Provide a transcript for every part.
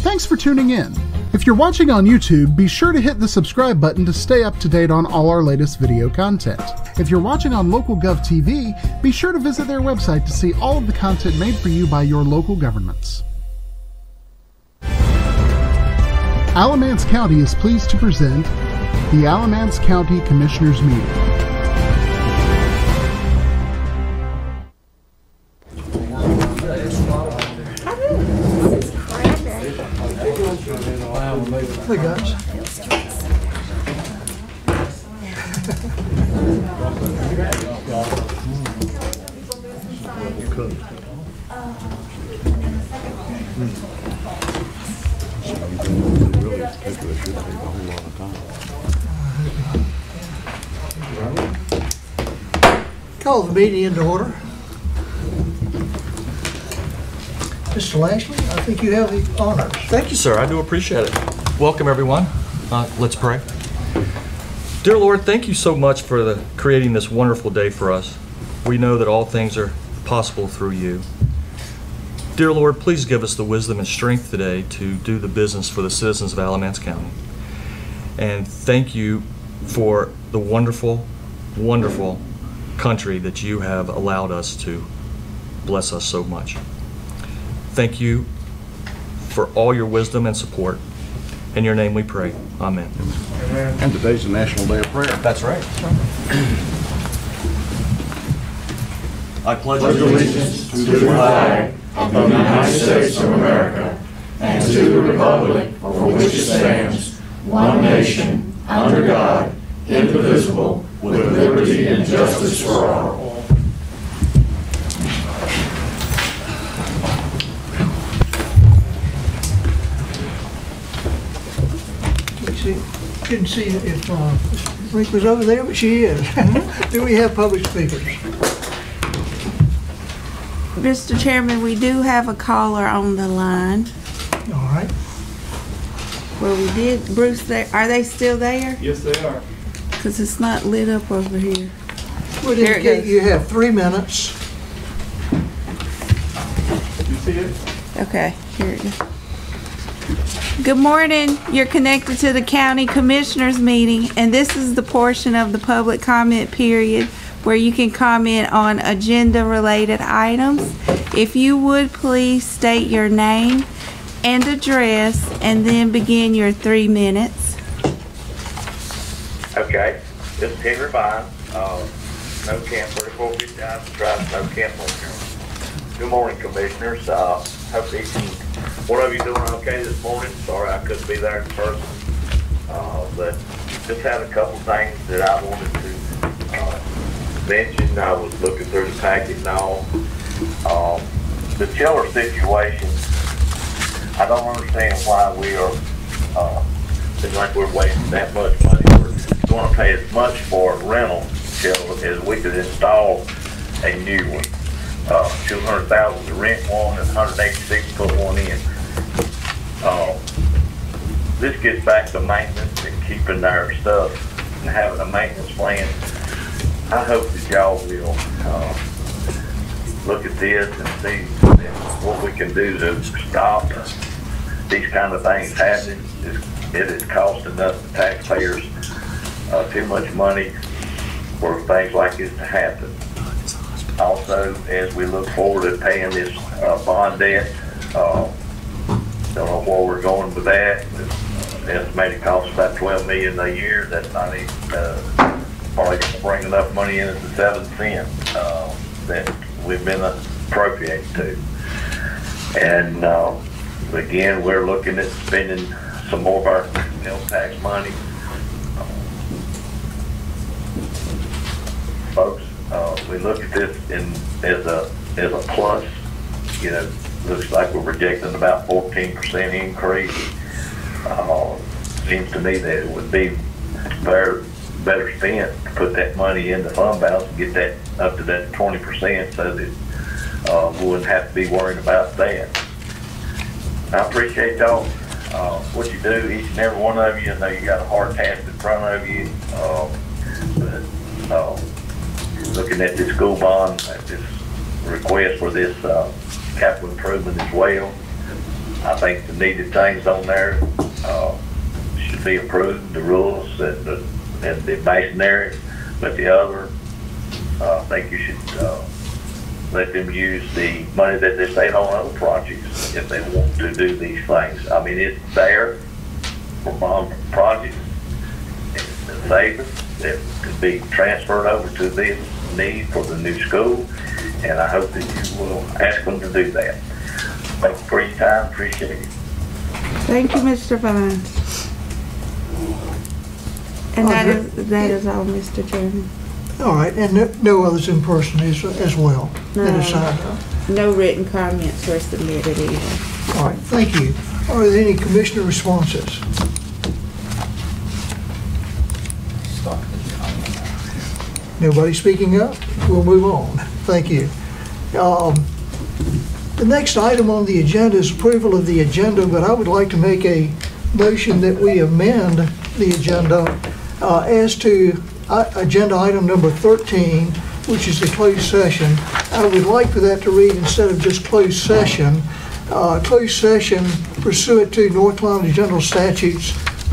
Thanks for tuning in. If you're watching on YouTube, be sure to hit the subscribe button to stay up to date on all our latest video content. If you're watching on LocalGov TV, be sure to visit their website to see all of the content made for you by your local governments. Alamance County is pleased to present the Alamance County Commissioners Meeting. Hey guys. Call the meeting into order. Mr. Lashley, I think you have the honors. Thank you, sir. I do appreciate it. Welcome, everyone. Let's pray. Dear Lord, thank you so much for creating this wonderful day for us. We know that all things are possible through you. Dear Lord, please give us the wisdom and strength today to do the business for the citizens of Alamance County. And thank you for the wonderful, wonderful country that you have allowed us to bless us so much. Thank you for all your wisdom and support. In your name we pray. Amen. Amen. And today's the National Day of Prayer. That's right. I pledge allegiance to the flag of the United States of America and to the republic for which it stands, one nation, under God, indivisible, with liberty and justice for all. Couldn't see if Rick was over there, but she is. Do we have public speakers? Mr. Chairman, we do have a caller on the line. All right. Well, we did. Bruce, are they still there? Yes, they are. Because it's not lit up over here. Would indicate you have 3 minutes. You see it? Okay, here it is. Good morning. You're connected to the County Commissioners meeting, and this is the portion of the public comment period where you can comment on agenda-related items. If you would please state your name and address, and then begin your 3 minutes. Okay, this is Henry Vine, no camp, 3459 Drive, no camp North Carolina. Good morning, Commissioners. Hope each and one of you doing okay this morning. Sorry I couldn't be there in person, but just had a couple things that I wanted to mention. I was looking through the packet and all. The chiller situation, I don't understand why we are, it's like we're wasting that much money. We're going to pay as much for a rental chiller as we could install a new one. $200,000 to rent one and $186 to put one in. This gets back to maintenance and keeping our stuff and having a maintenance plan. I hope that y'all will look at this and see what we can do to stop these kind of things happening. It is costing us, the taxpayers, too much money for things like this to happen. Also, as we look forward to paying this bond debt, don't know where we're going with that. Estimated cost about $12 million a year. That's not even probably going to bring enough money in at the 7 cents that we've been appropriated to. And again, we're looking at spending some more of our sales tax money. Folks, we look at this as a plus. You know, looks like we're projecting about 14% increase. Seems to me that it would be better spent to put that money in the fund balance and get that up to that 20% so that we wouldn't have to be worried about that. I appreciate y'all, what you do, each and every one of you. I know you got a hard task in front of you. Looking at this school bond, at this request for this capital improvement as well. I think the needed things on there should be approved, the rules and the masonry, but the other, I think you should let them use the money that they save on other projects if they want to do these things. I mean, it's there for bond projects and savings that could be transferred over to this need for the new school, and I hope that you will ask them to do that. Thank you for your time. Appreciate it. Thank you, Mr. Vines. And that is all, Mr. Chairman. All right, and no others in person as well that is signed up. No written comments were submitted either. All right, thank you. Are there any commissioner responses? Nobody speaking up? We'll move on. Thank you. The next item on the agenda is approval of the agenda, but I would like to make a motion that we amend the agenda as to agenda item number 13, which is the closed session. I would like for that to read, instead of just closed session pursuant to North Carolina General Statutes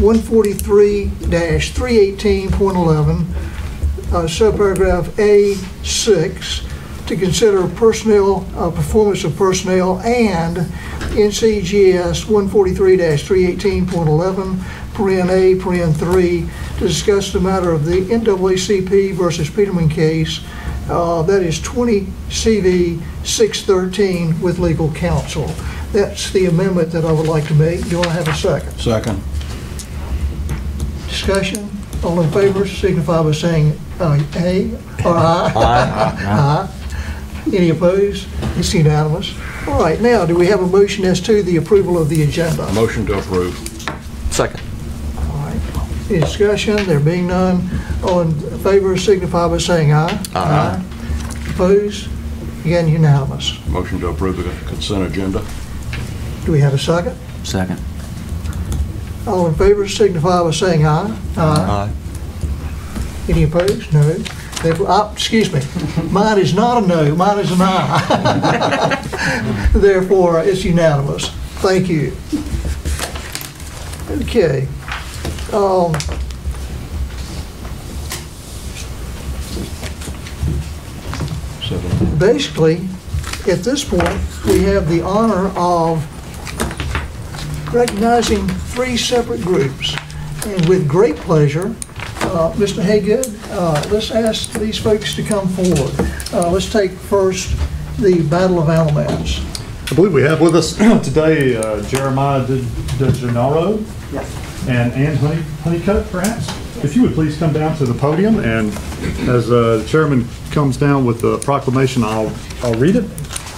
143-318.11, subparagraph A6, to consider personnel, performance of personnel, and NCGS 143-318.11, paren A, paren 3, to discuss the matter of the NAACP versus Peterman case, that is 20 CV 613, with legal counsel. That's the amendment that I would like to make. Do I have a second? Second. Discussion? All in favor signify by saying aye or aye. Aye. Any opposed? It's unanimous. All right, now do we have a motion as to the approval of the agenda? Motion to approve. Second. All right. Any discussion? There being none, all in favor signify by saying aye. Aye. Opposed? Again, unanimous. Motion to approve the consent agenda. Do we have a second? Second. All in favor signify by saying aye. Aye. Any opposed? No. Therefore, excuse me, mine is not a no, mine is an aye. Therefore, it's unanimous. Thank you. Okay. Basically, at this point, we have the honor of recognizing 3 separate groups. And with great pleasure, Mr. Haygood, let's ask these folks to come forward. Let's take first the Battle of Alamance. I believe we have with us today Jeremiah DeGennaro and Ann Honeycutt, perhaps. If you would please come down to the podium, and as the chairman comes down with the proclamation, I'll read it.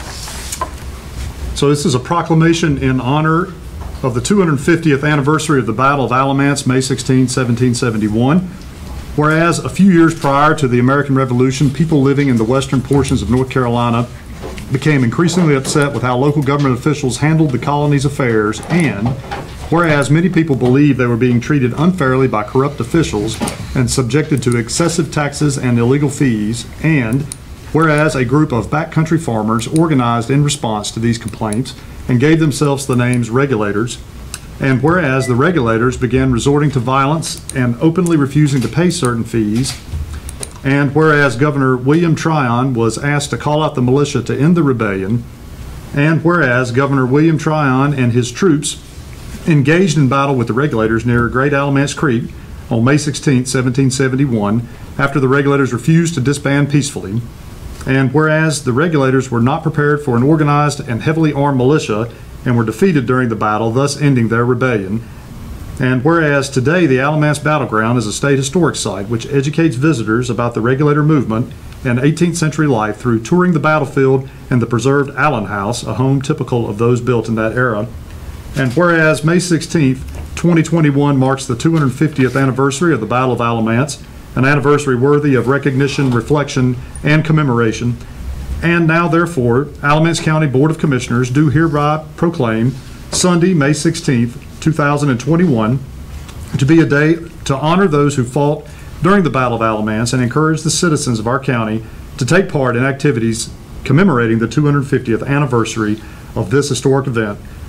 So this is a proclamation in honor of the 250th anniversary of the Battle of Alamance, May 16, 1771. Whereas a few years prior to the American Revolution, people living in the western portions of North Carolina became increasingly upset with how local government officials handled the colony's affairs, and whereas many people believed they were being treated unfairly by corrupt officials and subjected to excessive taxes and illegal fees, and whereas a group of backcountry farmers organized in response to these complaints and gave themselves the names regulators, and whereas the regulators began resorting to violence and openly refusing to pay certain fees, and whereas Governor William Tryon was asked to call out the militia to end the rebellion, and whereas Governor William Tryon and his troops engaged in battle with the regulators near Great Alamance Creek on May 16, 1771, after the regulators refused to disband peacefully, and whereas the regulators were not prepared for an organized and heavily armed militia and were defeated during the battle, thus ending their rebellion, and whereas today the Alamance Battleground is a state historic site which educates visitors about the regulator movement and 18th century life through touring the battlefield and the preserved Allen House, a home typical of those built in that era, and whereas May 16th, 2021 marks the 250th anniversary of the Battle of Alamance, an anniversary worthy of recognition, reflection, and commemoration. And now, therefore, Alamance County Board of Commissioners do hereby proclaim Sunday, May 16th, 2021, to be a day to honor those who fought during the Battle of Alamance and encourage the citizens of our county to take part in activities commemorating the 250th anniversary of this historic event.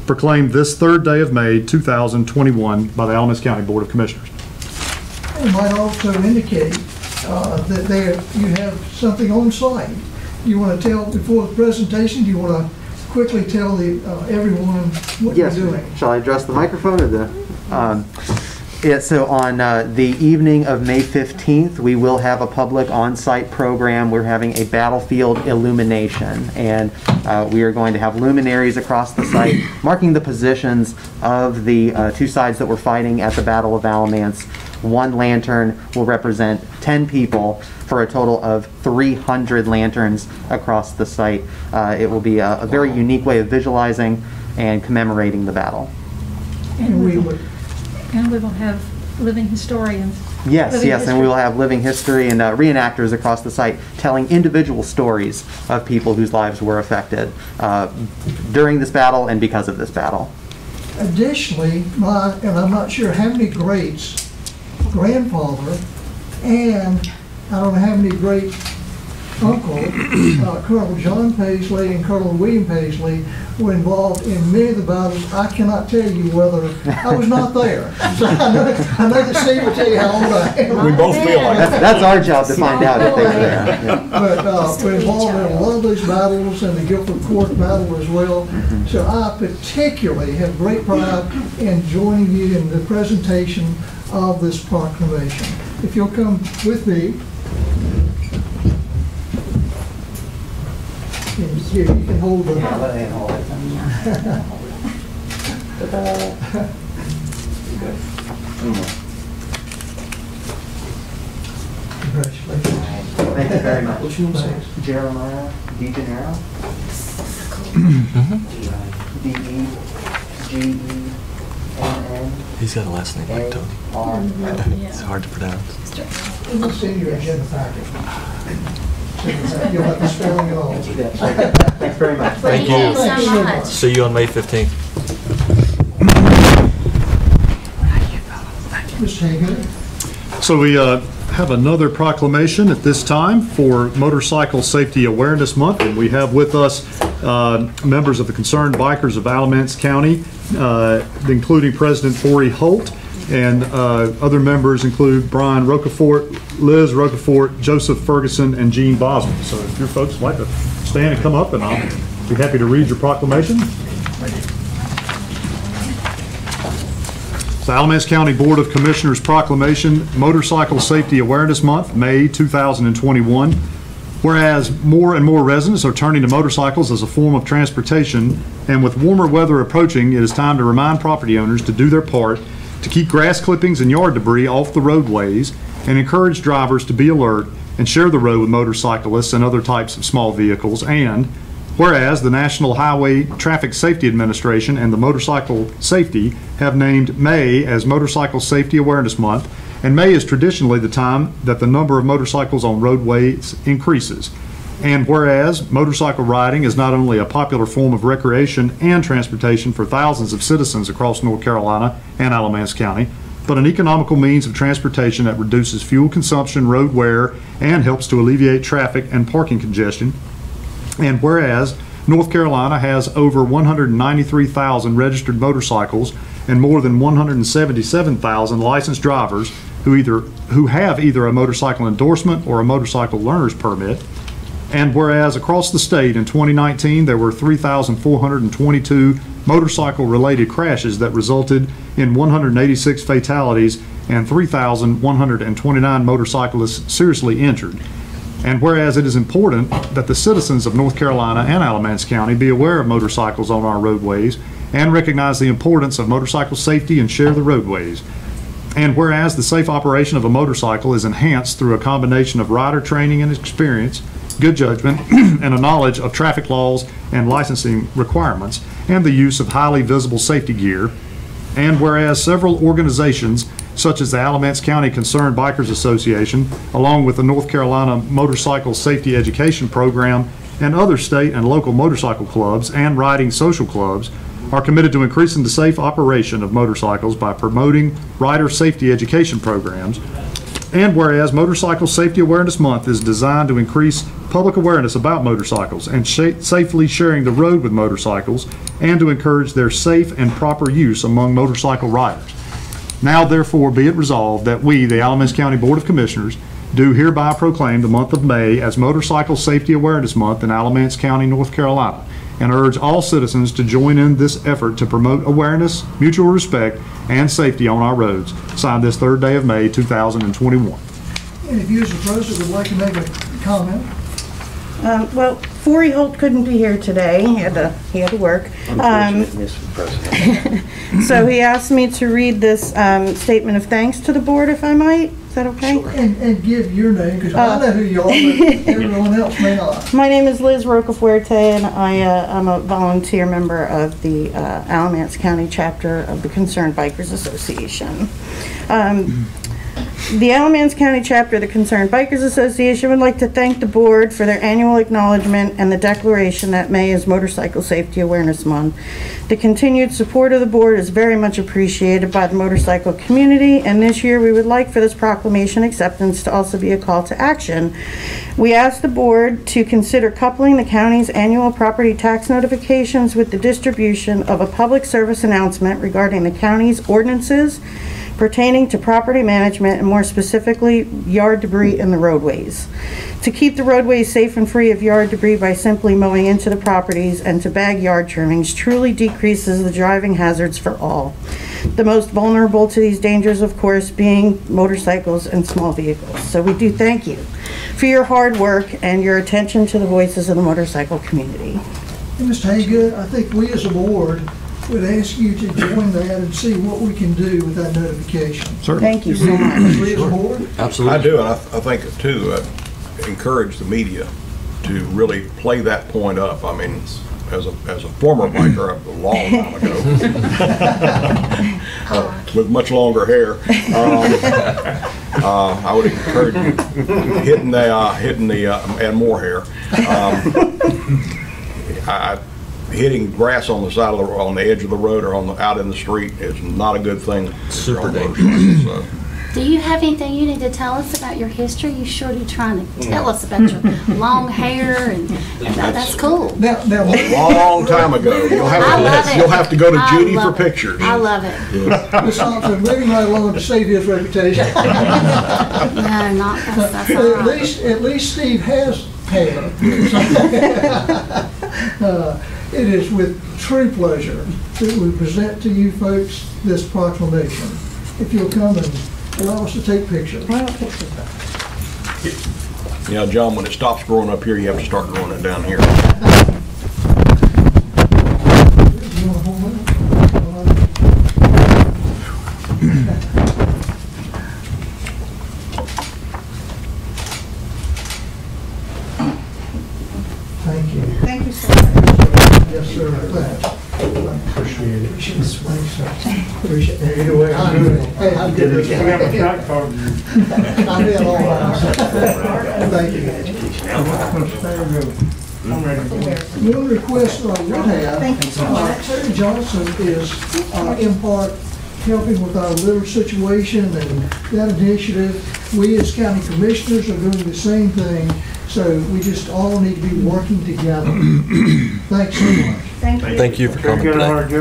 proclaimed this third day of May 2021 by the Alamance County Board of Commissioners. It might also indicate that you have something on site. You want to tell before the presentation, do you want to quickly tell everyone what you're doing? Shall I address the microphone or the? Yeah, so on the evening of May 15th, we will have a public on-site program. We're having a battlefield illumination, and we are going to have luminaries across the site marking the positions of the two sides that were fighting at the Battle of Alamance. One lantern will represent 10 people for a total of 300 lanterns across the site. It will be a very unique way of visualizing and commemorating the battle. And we will have living historians. Yes, and we will have living history and reenactors across the site telling individual stories of people whose lives were affected during this battle and because of this battle. Additionally, and I'm not sure how many greats, grandfather, and I don't know how many great uncle, Colonel John Paisley and Colonel William Paisley were involved in many of the battles. I cannot tell you whether I was not there. So I know that Steve will tell you how old I am. We both feel like it. That's our job to find out if they were there. Yeah. But we're involved in a lot of those battles and the Guilford Court battle as well. So I particularly have great pride in joining you in the presentation of this proclamation. If you'll come with me. Here, you can hold the... Yeah, let Ann hold it. Congratulations. Thank you very much. What's your name? Jeremiah DeGennaro. D-E-G-E-N-N. He's got a last name like Tony. It's hard to pronounce. We'll send you a agenda packet. You'll have the spelling and all. Thanks very much. Thank you. so much. See you on May 15th. Mr. Hagan. So we have another proclamation at this time for Motorcycle Safety Awareness Month, and we have with us members of the Concerned Bikers of Alamance County, including President Forey Holt, and other members include Brian Roquefort, Liz Roquefort, Joseph Ferguson, and Gene Boswell. So if your folks would like to stand and come up, and I'll be happy to read your proclamation. The Alamance County Board of Commissioners Proclamation, Motorcycle Safety Awareness Month, May 2021. Whereas more and more residents are turning to motorcycles as a form of transportation, and with warmer weather approaching, it is time to remind property owners to do their part to keep grass clippings and yard debris off the roadways and encourage drivers to be alert and share the road with motorcyclists and other types of small vehicles. And whereas the National Highway Traffic Safety Administration and the Motorcycle Safety have named May as Motorcycle Safety Awareness Month, and May is traditionally the time that the number of motorcycles on roadways increases. And whereas motorcycle riding is not only a popular form of recreation and transportation for thousands of citizens across North Carolina and Alamance County, but an economical means of transportation that reduces fuel consumption, road wear, and helps to alleviate traffic and parking congestion. And whereas North Carolina has over 193,000 registered motorcycles and more than 177,000 licensed drivers who have either a motorcycle endorsement or a motorcycle learner's permit. And whereas across the state in 2019 there were 3,422 motorcycle-related crashes that resulted in 186 fatalities and 3,129 motorcyclists seriously injured. And whereas it is important that the citizens of North Carolina and Alamance County be aware of motorcycles on our roadways and recognize the importance of motorcycle safety and share the roadways. And whereas the safe operation of a motorcycle is enhanced through a combination of rider training and experience, good judgment, and a knowledge of traffic laws and licensing requirements, and the use of highly visible safety gear. And whereas several organizations, such as the Alamance County Concerned Bikers Association, along with the North Carolina Motorcycle Safety Education Program, and other state and local motorcycle clubs and riding social clubs, are committed to increasing the safe operation of motorcycles by promoting rider safety education programs. And whereas Motorcycle Safety Awareness Month is designed to increase public awareness about motorcycles and safely sharing the road with motorcycles, and to encourage their safe and proper use among motorcycle riders. Now therefore be it resolved that we, the Alamance County Board of Commissioners, do hereby proclaim the month of May as Motorcycle Safety Awareness Month in Alamance County, North Carolina, and urge all citizens to join in this effort to promote awareness, mutual respect, and safety on our roads. Signed this 3rd day of May, 2021. Any of you as the president would like to make a comment? Well, Forey Holt couldn't be here today. He had to work. So he asked me to read this statement of thanks to the board, if I might. Is that okay? Sure. And give your name, because I know who you are, but everyone else may not. My name is Liz Rocafuerte, and I'm a volunteer member of the Alamance County chapter of the Concerned Bikers Association. The Alamance County chapter of the Concerned Bikers Association would like to thank the board for their annual acknowledgement and the declaration that May is Motorcycle Safety Awareness Month. The continued support of the board is very much appreciated by the motorcycle community, and this year we would like for this proclamation acceptance to also be a call to action. We ask the board to consider coupling the county's annual property tax notifications with the distribution of a public service announcement regarding the county's ordinances pertaining to property management, and more specifically, yard debris in the roadways. To keep the roadways safe and free of yard debris by simply mowing into the properties and to bag yard trimmings truly decreases the driving hazards for all. The most vulnerable to these dangers, of course, being motorcycles and small vehicles. So we do thank you for your hard work and your attention to the voices of the motorcycle community. And Mr. Haygood, I think we as a board would ask you to join that and see what we can do with that notification. Certainly. Thank you so much. We as a board? Absolutely. I do, and I think too, encourage the media to really play that point up. I mean, as a former biker a long time ago, with much longer hair, I would encourage you hitting the and more hair. Hitting grass on the side of on the edge of the road or out in the street is not a good thing. Super dangerous. So. Do you have anything you need to tell us about your history? You sure do trying to tell us about your long hair and that's cool. Now, A long time ago. You'll have to go to Judy for pictures. I love it. Ms. Thompson, moving right along to save his reputation. No, not that's all right. At least Steve has hair. It is with true pleasure that we present to you folks this proclamation. If you'll come and allow us to take pictures. Yeah, John, when it stops growing up here, you have to start growing it down here. You want to hold Thank you. Thank you so much. Yes, sir. Appreciate it. Appreciate it. Either way, I'm good. Hey, I'm good. I'm in all right. Thank you. One request that I would have, Terry Johnson is in part helping with our litter situation and that initiative. We as county commissioners are doing the same thing. So we just all need to be working together. Thanks so much. Thank you. Thank you for coming today.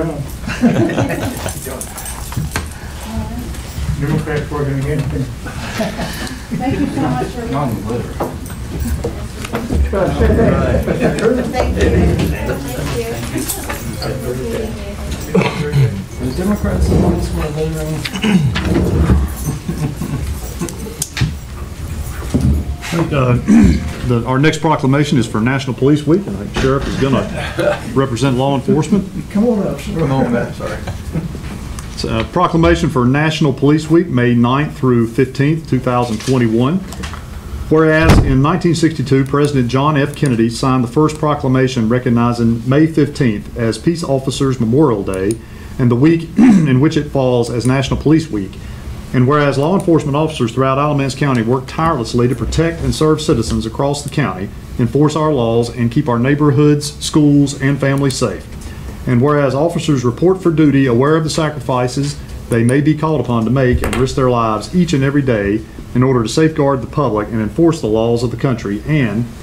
Democrats working against him. Thank you so much for The Democrats are the ones who are later. Our next proclamation is for National Police Week, and the sheriff is going to represent law enforcement. Come on up, sir. Come on back, sorry. It's a proclamation for National Police Week, May 9th through 15th, 2021. Whereas in 1962, President John F. Kennedy signed the first proclamation recognizing May 15th as Peace Officers Memorial Day and the week in which it falls as National Police Week. And whereas law enforcement officers throughout Alamance County work tirelessly to protect and serve citizens across the county, enforce our laws, and keep our neighborhoods, schools, and families safe. And whereas officers report for duty aware of the sacrifices they may be called upon to make and risk their lives each and every day in order to safeguard the public and enforce the laws of the country. And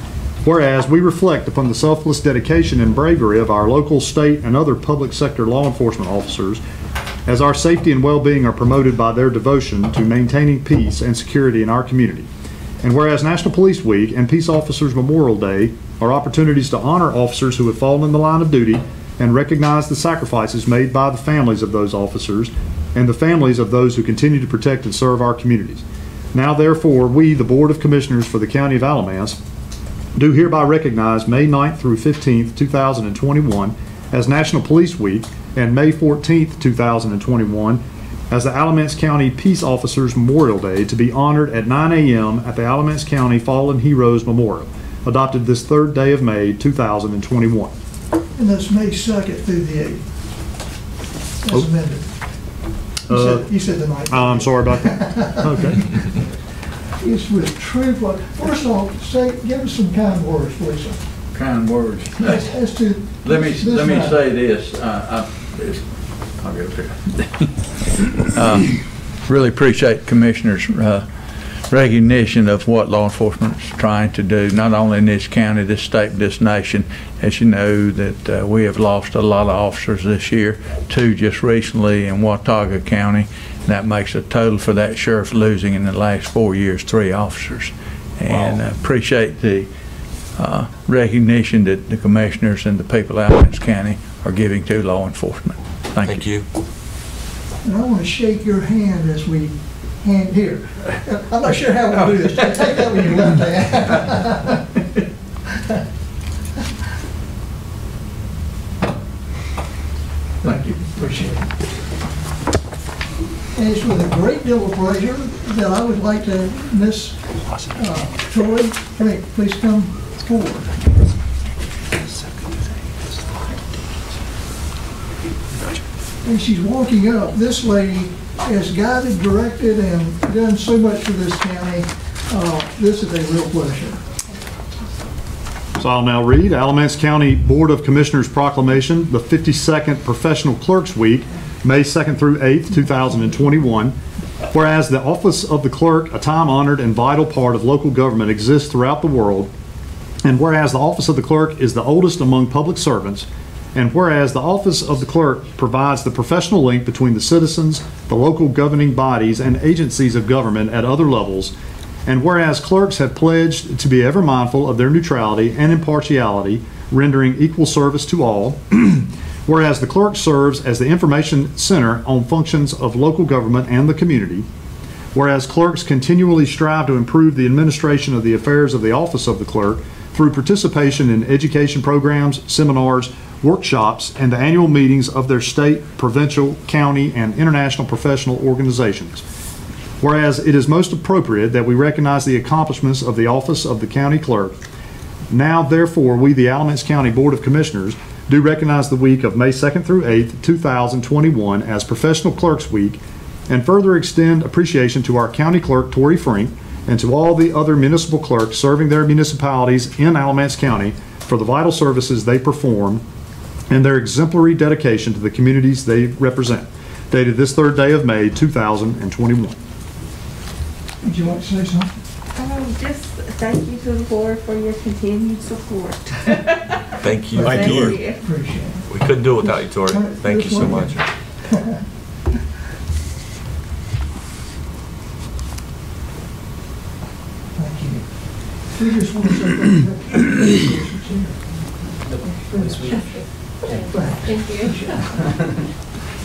Whereas we reflect upon the selfless dedication and bravery of our local, state, and other public sector law enforcement officers, as our safety and well-being are promoted by their devotion to maintaining peace and security in our community. And whereas National Police Week and Peace Officers Memorial Day are opportunities to honor officers who have fallen in the line of duty and recognize the sacrifices made by the families of those officers and the families of those who continue to protect and serve our communities. Now, therefore, we, the Board of Commissioners for the County of Alamance, do hereby recognize May 9th through 15th, 2021 as National Police Week and May 14th, 2021 as the Alamance County Peace Officers Memorial Day to be honored at 9 a.m. at the Alamance County Fallen Heroes Memorial, adopted this 3rd day of May, 2021. And that's May 2nd through the 8th. That's amended. You said the 9th. I'm sorry about that. Okay. It's with true blood. First of all, give us some kind words, please. Kind words. As to let me say this. I'll get up here. Really appreciate Commissioner's recognition of what law enforcement is trying to do, not only in this county, this state, but this nation. As you know, that we have lost a lot of officers this year, 2 just recently in Watauga County. That makes a total for that sheriff losing in the last 4 years 3 officers. And appreciate the recognition that the commissioners and the people of Alamance County are giving to law enforcement. Thank you. And I want to shake your hand as we hand here. I'm not sure how we'll do this. Take that with your left hand. Thank you. Appreciate it. And it's with a great deal of pleasure that I would like to Miss Troy, please come forward. And she's walking up. This lady has guided, directed, and done so much for this county. This is a real pleasure. So I'll now read Alamance County Board of Commissioners Proclamation, the 52nd Professional Clerks Week, May 2nd through 8th, 2021. Whereas the office of the clerk, a time-honored and vital part of local government, exists throughout the world, and whereas the office of the clerk is the oldest among public servants, and whereas the office of the clerk provides the professional link between the citizens, the local governing bodies, and agencies of government at other levels, and whereas clerks have pledged to be ever mindful of their neutrality and impartiality, rendering equal service to all, whereas the clerk serves as the information center on functions of local government and the community, whereas clerks continually strive to improve the administration of the affairs of the office of the clerk through participation in education programs, seminars, workshops, and the annual meetings of their state, provincial, county, and international professional organizations. Whereas it is most appropriate that we recognize the accomplishments of the office of the county clerk, now therefore we, the Alamance County Board of Commissioners, do recognize the week of May 2nd through 8th, 2021 as Professional Clerks Week, and further extend appreciation to our County Clerk, Tori Frink, and to all the other municipal clerks serving their municipalities in Alamance County for the vital services they perform and their exemplary dedication to the communities they represent. Dated this 3rd day of May, 2021. Would you like to say something? Just thank you to the board for your continued support. Thank you. Thank you. Appreciate it. We couldn't do it without you, Tori. Thank you so much. Thank you. We just want to say thank you.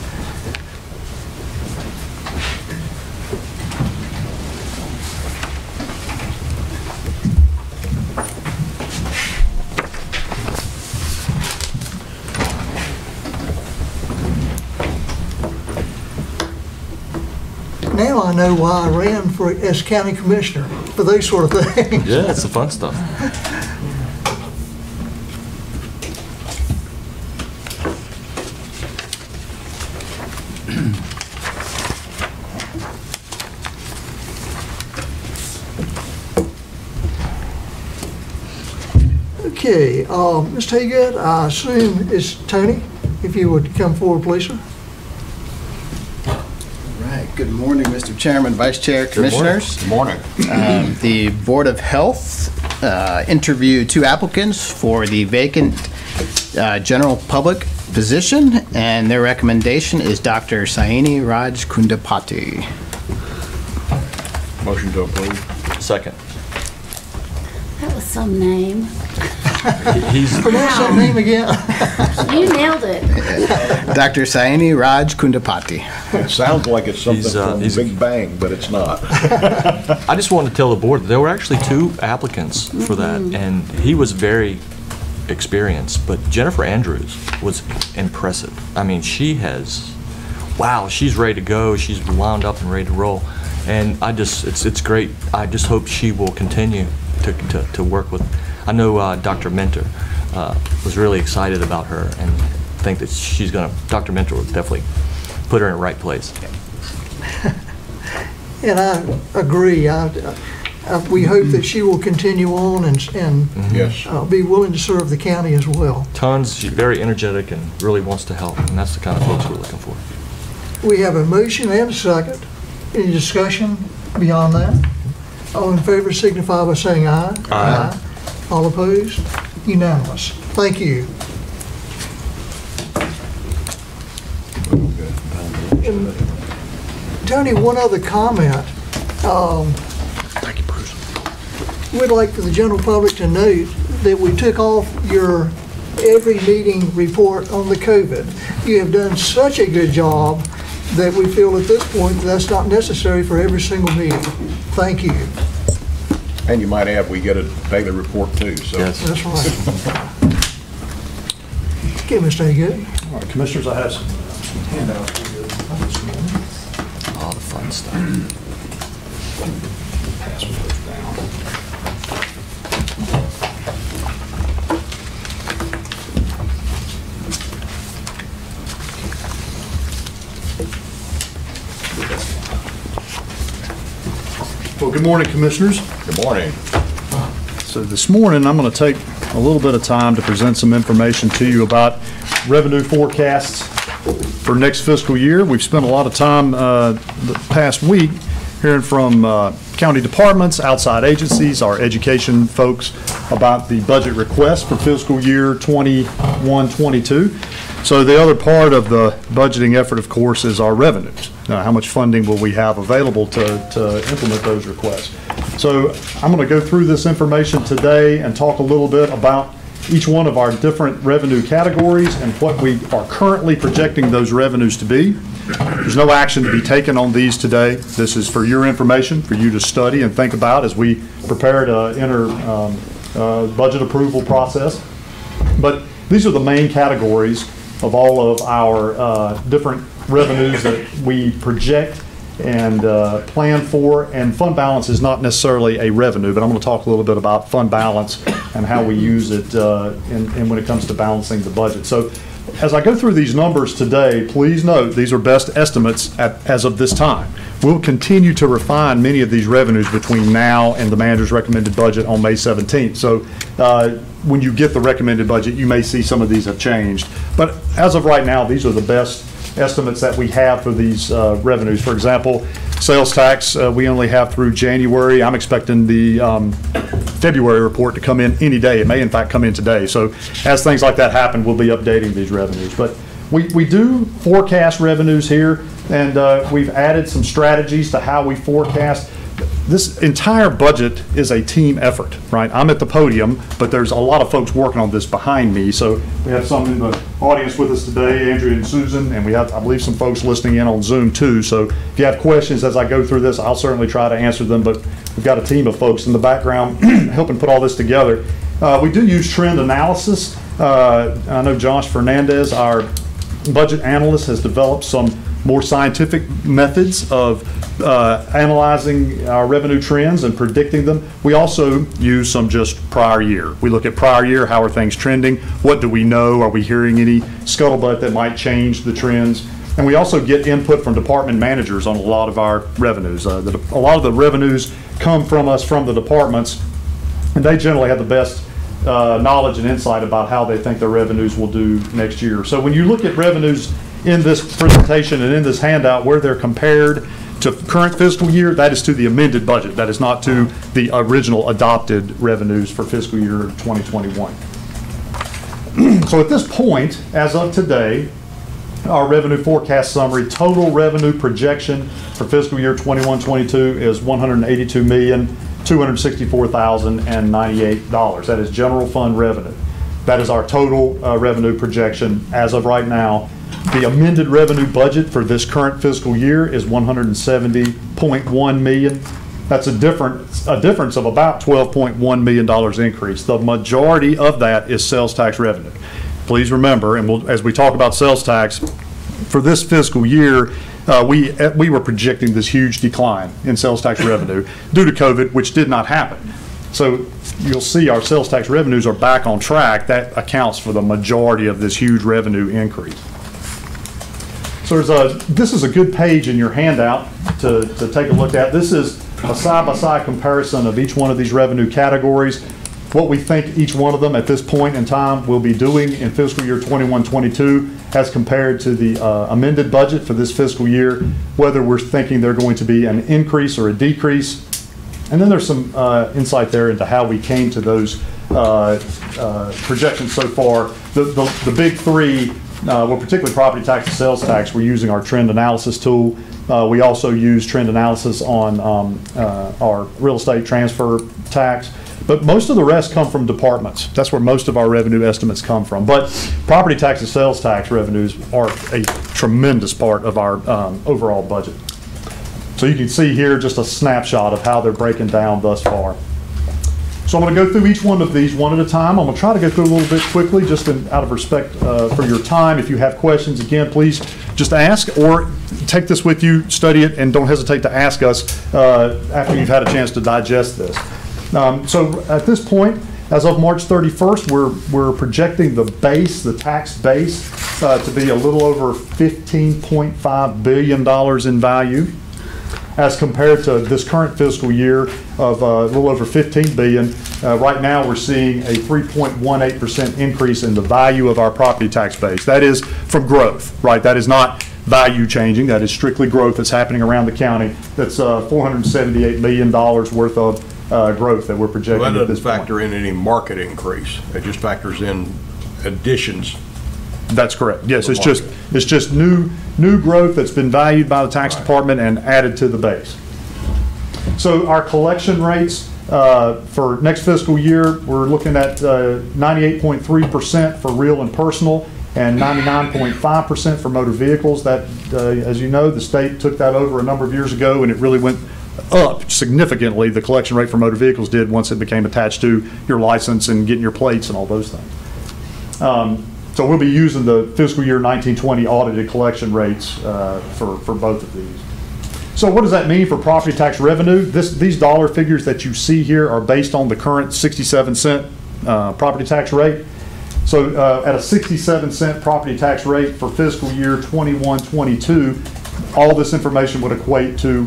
Now I know why I ran as county commissioner, for those sort of things. Yeah, it's the fun stuff. Okay, Ms. Haygood, I assume it's Tony. If you would come forward, please, sir. Good morning, Mr. Chairman, Vice Chair, Commissioners. Good morning. The Board of Health interview 2 applicants for the vacant general public position, and their recommendation is Dr. Saini Raj Kundapati. Motion to approve. Second. That was some name. He's Pronounce that name again. You nailed it. Dr. Saini Raj Kundapati. It sounds like it's something from he's- Big Bang, but it's not. I just wanted to tell the board, there were actually 2 applicants for that, and he was very experienced, but Jennifer Andrews was impressive. I mean, wow, she's ready to go. She's wound up and ready to roll. And it's great. I just hope she will continue to work with. I know Dr. Mentor was really excited about her, and think that Dr. Mentor will definitely put her in the right place. And I agree. We hope that she will continue on and Yes. be willing to serve the county as well. She's very energetic and really wants to help, and that's the kind of folks we're looking for. We have a motion and a second. Any discussion beyond that? All in favor signify by saying aye. Aye. All opposed? Unanimous. Thank you. And Tony, one other comment. Thank you, Bruce. We'd like for the general public to note that we took off your every meeting report on the COVID. You have done such a good job that we feel at this point that's not necessary for every single meeting. Thank you. And you might add, we get a daily report too, so. Yes. That's right. Okay, Mr. Haygood. All right, Commissioners, I have some handouts for you this morning. All the fun stuff. Pass those down. Well, good morning, Commissioners. Good morning. So this morning, I'm going to take a little bit of time to present some information to you about revenue forecasts for next fiscal year. We've spent a lot of time the past week hearing from county departments, outside agencies, our education folks about the budget request for fiscal year 21-22. So the other part of the budgeting effort, of course, is our revenues. Now, how much funding will we have available to implement those requests? So I'm going to go through this information today and talk a little bit about each one of our different revenue categories and what we are currently projecting those revenues to be. There's no action to be taken on these today. This is for your information, for you to study and think about as we prepare to enter budget approval process. But these are the main categories of all of our different revenues that we project and plan for, and fund balance is not necessarily a revenue, but I'm going to talk a little bit about fund balance and how we use it and when it comes to balancing the budget. So as I go through these numbers today, please note these are best estimates as of this time. We'll continue to refine many of these revenues between now and the manager's recommended budget on May 17th. So when you get the recommended budget, you may see some of these have changed. But as of right now, these are the best estimates that we have for these revenues. For example, sales tax, we only have through January. I'm expecting the February report to come in any day. It may in fact come in today. So as things like that happen, we'll be updating these revenues. But we do forecast revenues here, and we've added some strategies to how we forecast. This entire budget is a team effort, right? I'm at the podium, but there's a lot of folks working on this behind me. So we have some in the audience with us today, Andrea and Susan, and we have, I believe, some folks listening in on Zoom too. So if you have questions as I go through this, I'll certainly try to answer them, but we've got a team of folks in the background helping put all this together. We do use trend analysis. I know Josh Fernandez, our budget analyst, has developed some more scientific methods of analyzing our revenue trends and predicting them. We also use some just prior year. We look at prior year, how are things trending? What do we know? Are we hearing any scuttlebutt that might change the trends? And we also get input from department managers on a lot of our revenues. A lot of the revenues come from us from the departments, and they generally have the best knowledge and insight about how they think their revenues will do next year. So when you look at revenues in this presentation and in this handout, where they're compared to current fiscal year, that is to the amended budget. That is not to the original adopted revenues for fiscal year 2021. So at this point, as of today, our revenue forecast summary, total revenue projection for fiscal year 21-22 is $182,264,098. That is general fund revenue. That is our total revenue projection as of right now. The amended revenue budget for this current fiscal year is $170.1 million. That's a difference of about $12.1 million increase. The majority of that is sales tax revenue. Please remember, and as we talk about sales tax, for this fiscal year, we were projecting this huge decline in sales tax revenue due to COVID, which did not happen. So you'll see our sales tax revenues are back on track. That accounts for the majority of this huge revenue increase. So this is a good page in your handout to take a look at. This is a side-by-side comparison of each one of these revenue categories, what we think each one of them at this point in time will be doing in fiscal year 21-22 as compared to the amended budget for this fiscal year, whether we're thinking they're going to be an increase or a decrease. And then there's some insight there into how we came to those projections so far. The big three, well, particularly property tax and sales tax, we're using our trend analysis tool. We also use trend analysis on our real estate transfer tax. But most of the rest come from departments. That's where most of our revenue estimates come from. But property tax and sales tax revenues are a tremendous part of our overall budget. So you can see here just a snapshot of how they're breaking down thus far. So I'm going to go through each one of these one at a time. I'm going to try to go through a little bit quickly, just out of respect for your time. If you have questions, again, please just ask, or take this with you, study it, and don't hesitate to ask us after you've had a chance to digest this. So at this point, as of March 31st, we're projecting the base, the tax base, to be a little over $15.5 billion in value, as compared to this current fiscal year of a little over $15 billion. Right now, we're seeing a 3.18% increase in the value of our property tax base. That is from growth, right? That is not value changing. That is strictly growth that's happening around the county. That's $478 million worth of growth that we're projecting. Well, that at this doesn't factor point. in any market increase. It just factors in additions. That's correct. Yes, it's just new growth that's been valued by the tax department and added to the base. So our collection rates for next fiscal year, we're looking at 98.3% for real and personal, and 99.5% for motor vehicles. That, as you know, the state took that over a number of years ago, and it really went up significantly. The collection rate for motor vehicles did once it became attached to your license and getting your plates and all those things. So we'll be using the fiscal year 1920 audited collection rates for both of these. So what does that mean for property tax revenue? These dollar figures that you see here are based on the current 67-cent property tax rate. So at a 67-cent property tax rate for fiscal year 21-22, all this information would equate to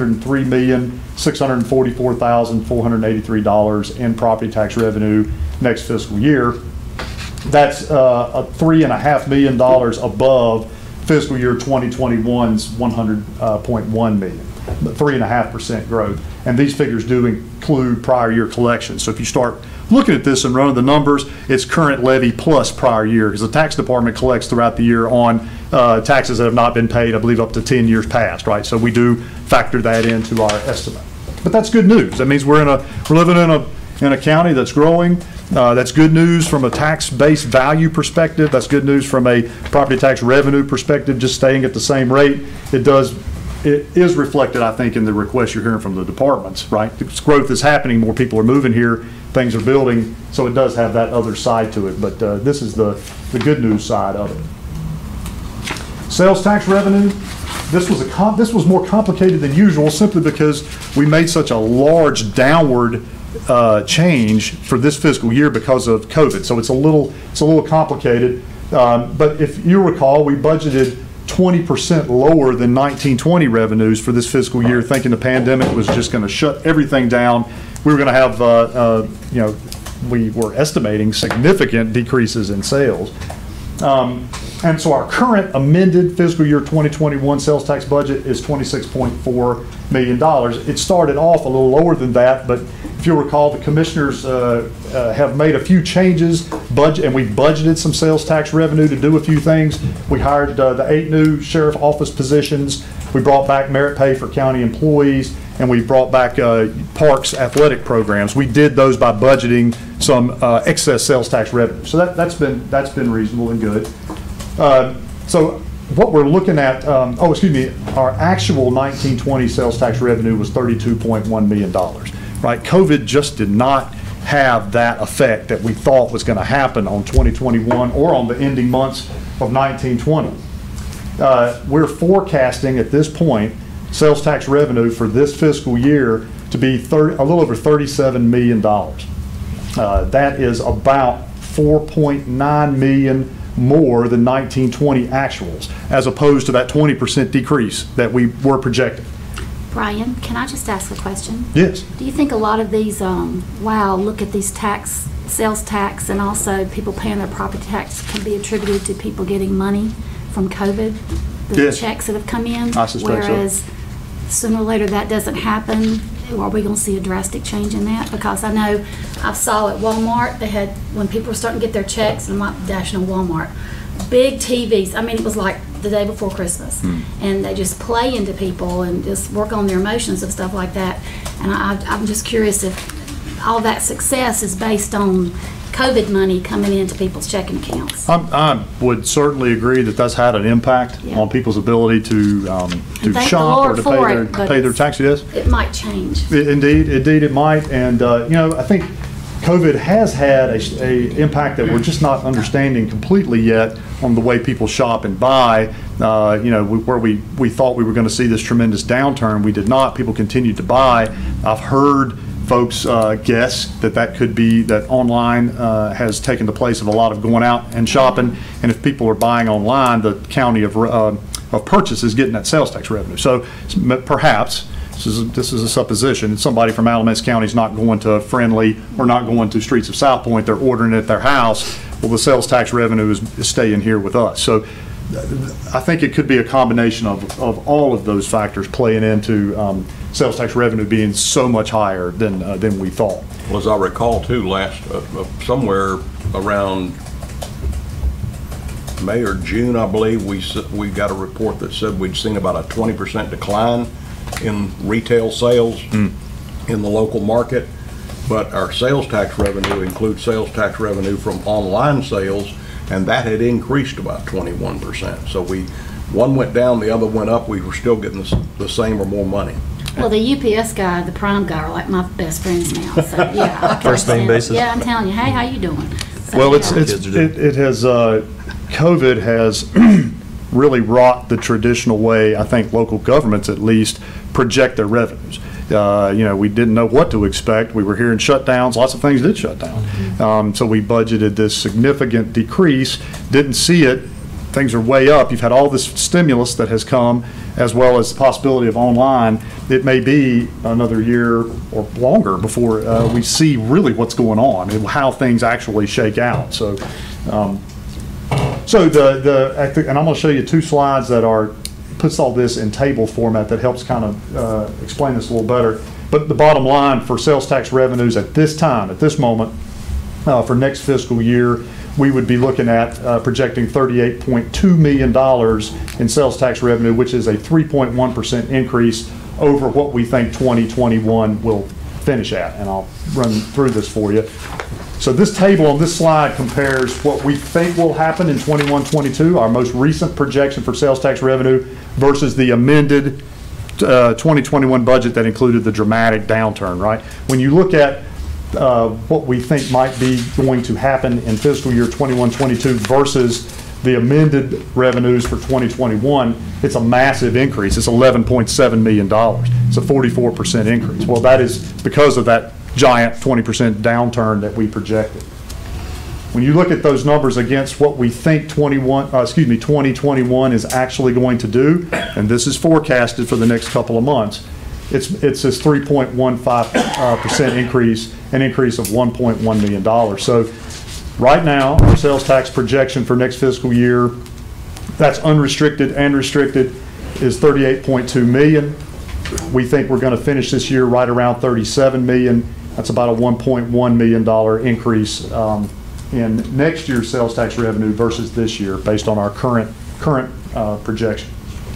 $103,644,483 in property tax revenue next fiscal year. That's $3.5 million above fiscal year 2021's $100.1 million, 3.5% growth. And these figures do include prior year collections. So if you start looking at this and running the numbers, it's current levy plus prior year, because the tax department collects throughout the year on taxes that have not been paid, I believe, up to 10 years past, right? So we do factor that into our estimate. But that's good news. That means we're living in a county that's growing. That's good news from a tax-based value perspective. That's good news from a property tax revenue perspective, just staying at the same rate. It is reflected, I think, in the requests you're hearing from the departments, right? This growth is happening, more people are moving here, things are building, so it does have that other side to it. But this is the good news side of it. Sales tax revenue. This was more complicated than usual, simply because we made such a large downward change for this fiscal year because of COVID. So it's a little complicated. But if you recall, we budgeted 20% lower than 1920 revenues for this fiscal year, thinking the pandemic was just going to shut everything down. We were going to have, we were estimating significant decreases in sales. And so our current amended fiscal year 2021 sales tax budget is $26.4 million. It started off a little lower than that, but if you'll recall, the commissioners have made a few changes, and we budgeted some sales tax revenue to do a few things. We hired the 8 new sheriff office positions. We brought back merit pay for county employees, and we brought back parks athletic programs. We did those by budgeting some excess sales tax revenue. So that's been reasonable and good. So what we're looking at, our actual 1920 sales tax revenue was $32.1 million, right? COVID just did not have that effect that we thought was going to happen on 2021 or on the ending months of 1920. We're forecasting at this point sales tax revenue for this fiscal year to be a little over $37 million. That is about 4.9 million more than 1920 actuals, as opposed to that 20% decrease that we were projecting. Brian, can I just ask a question? Yes. Do you think a lot of these, wow, look at these tax, sales tax, and also people paying their property tax can be attributed to people getting money from COVID, the yes. checks that have come in? I suspect whereas so. Sooner or later that doesn't happen. Are we going to see a drastic change in that? Because I know I saw at Walmart, they had, when people were starting to get their checks, and I'm not dashing on Walmart, big TVs. I mean, it was like the day before Christmas. And they just play into people and just work on their emotions and stuff like that. And I'm just curious if all that success is based on COVID money coming into people's checking accounts. I would certainly agree that that's had an impact on people's ability to shop or to pay their taxes. It might change. Indeed, it might. And I think COVID has had a impact that we're just not understanding completely yet on the way people shop and buy. Where we thought we were going to see this tremendous downturn, we did not. People continued to buy. I've heard folks guess that could be that online has taken the place of a lot of going out and shopping, and if people are buying online, the county of purchase is getting that sales tax revenue. So perhaps this is a supposition. Somebody from Alamance County is not going to Friendly or not going to Streets of South Point. They're ordering it at their house. Well, the sales tax revenue is staying here with us. So I think it could be a combination of all of those factors playing into sales tax revenue being so much higher than we thought. Well, as I recall too, somewhere around May or June, I believe, we got a report that said we'd seen about a 20% decline in retail sales in the local market, but our sales tax revenue includes sales tax revenue from online sales, and that had increased about 21%. So one went down, the other went up. We were still getting the same or more money. Well, the UPS guy, the Prime guy, are like my best friends now. So yeah, I can first name basis. Yeah, I'm telling you. Hey, how you doing? So, well, it has COVID has really rocked the traditional way I think local governments at least project their revenues. We didn't know what to expect. We were hearing shutdowns. Lots of things did shut down. So we budgeted this significant decrease. Didn't see it. Things are way up. You've had all this stimulus that has come, as well as the possibility of online. It may be another year or longer before we see really what's going on and how things actually shake out. So, and I'm going to show you 2 slides that puts all this in table format that helps kind of explain this a little better. But the bottom line for sales tax revenues at this moment, for next fiscal year, we would be looking at projecting $38.2 million in sales tax revenue, which is a 3.1% increase over what we think 2021 will finish at. And I'll run through this for you. So this table on this slide compares what we think will happen in 21-22, our most recent projection for sales tax revenue, versus the amended 2021 budget that included the dramatic downturn, right? When you look at what we think might be going to happen in fiscal year 21-22 versus the amended revenues for 2021, it's a massive increase. It's $11.7 million. It's a 44% increase. Well, that is because of that giant 20% downturn that we projected. When you look at those numbers against what we think 2021 is actually going to do, and this is forecasted for the next couple of months, it's this 3.15% increase, an increase of $1.1 million. So right now, our sales tax projection for next fiscal year That's unrestricted and restricted is 38.2 million. We think we're going to finish this year right around 37 million. That's about a $1.1 million increase in next year's sales tax revenue versus this year based on our current projection.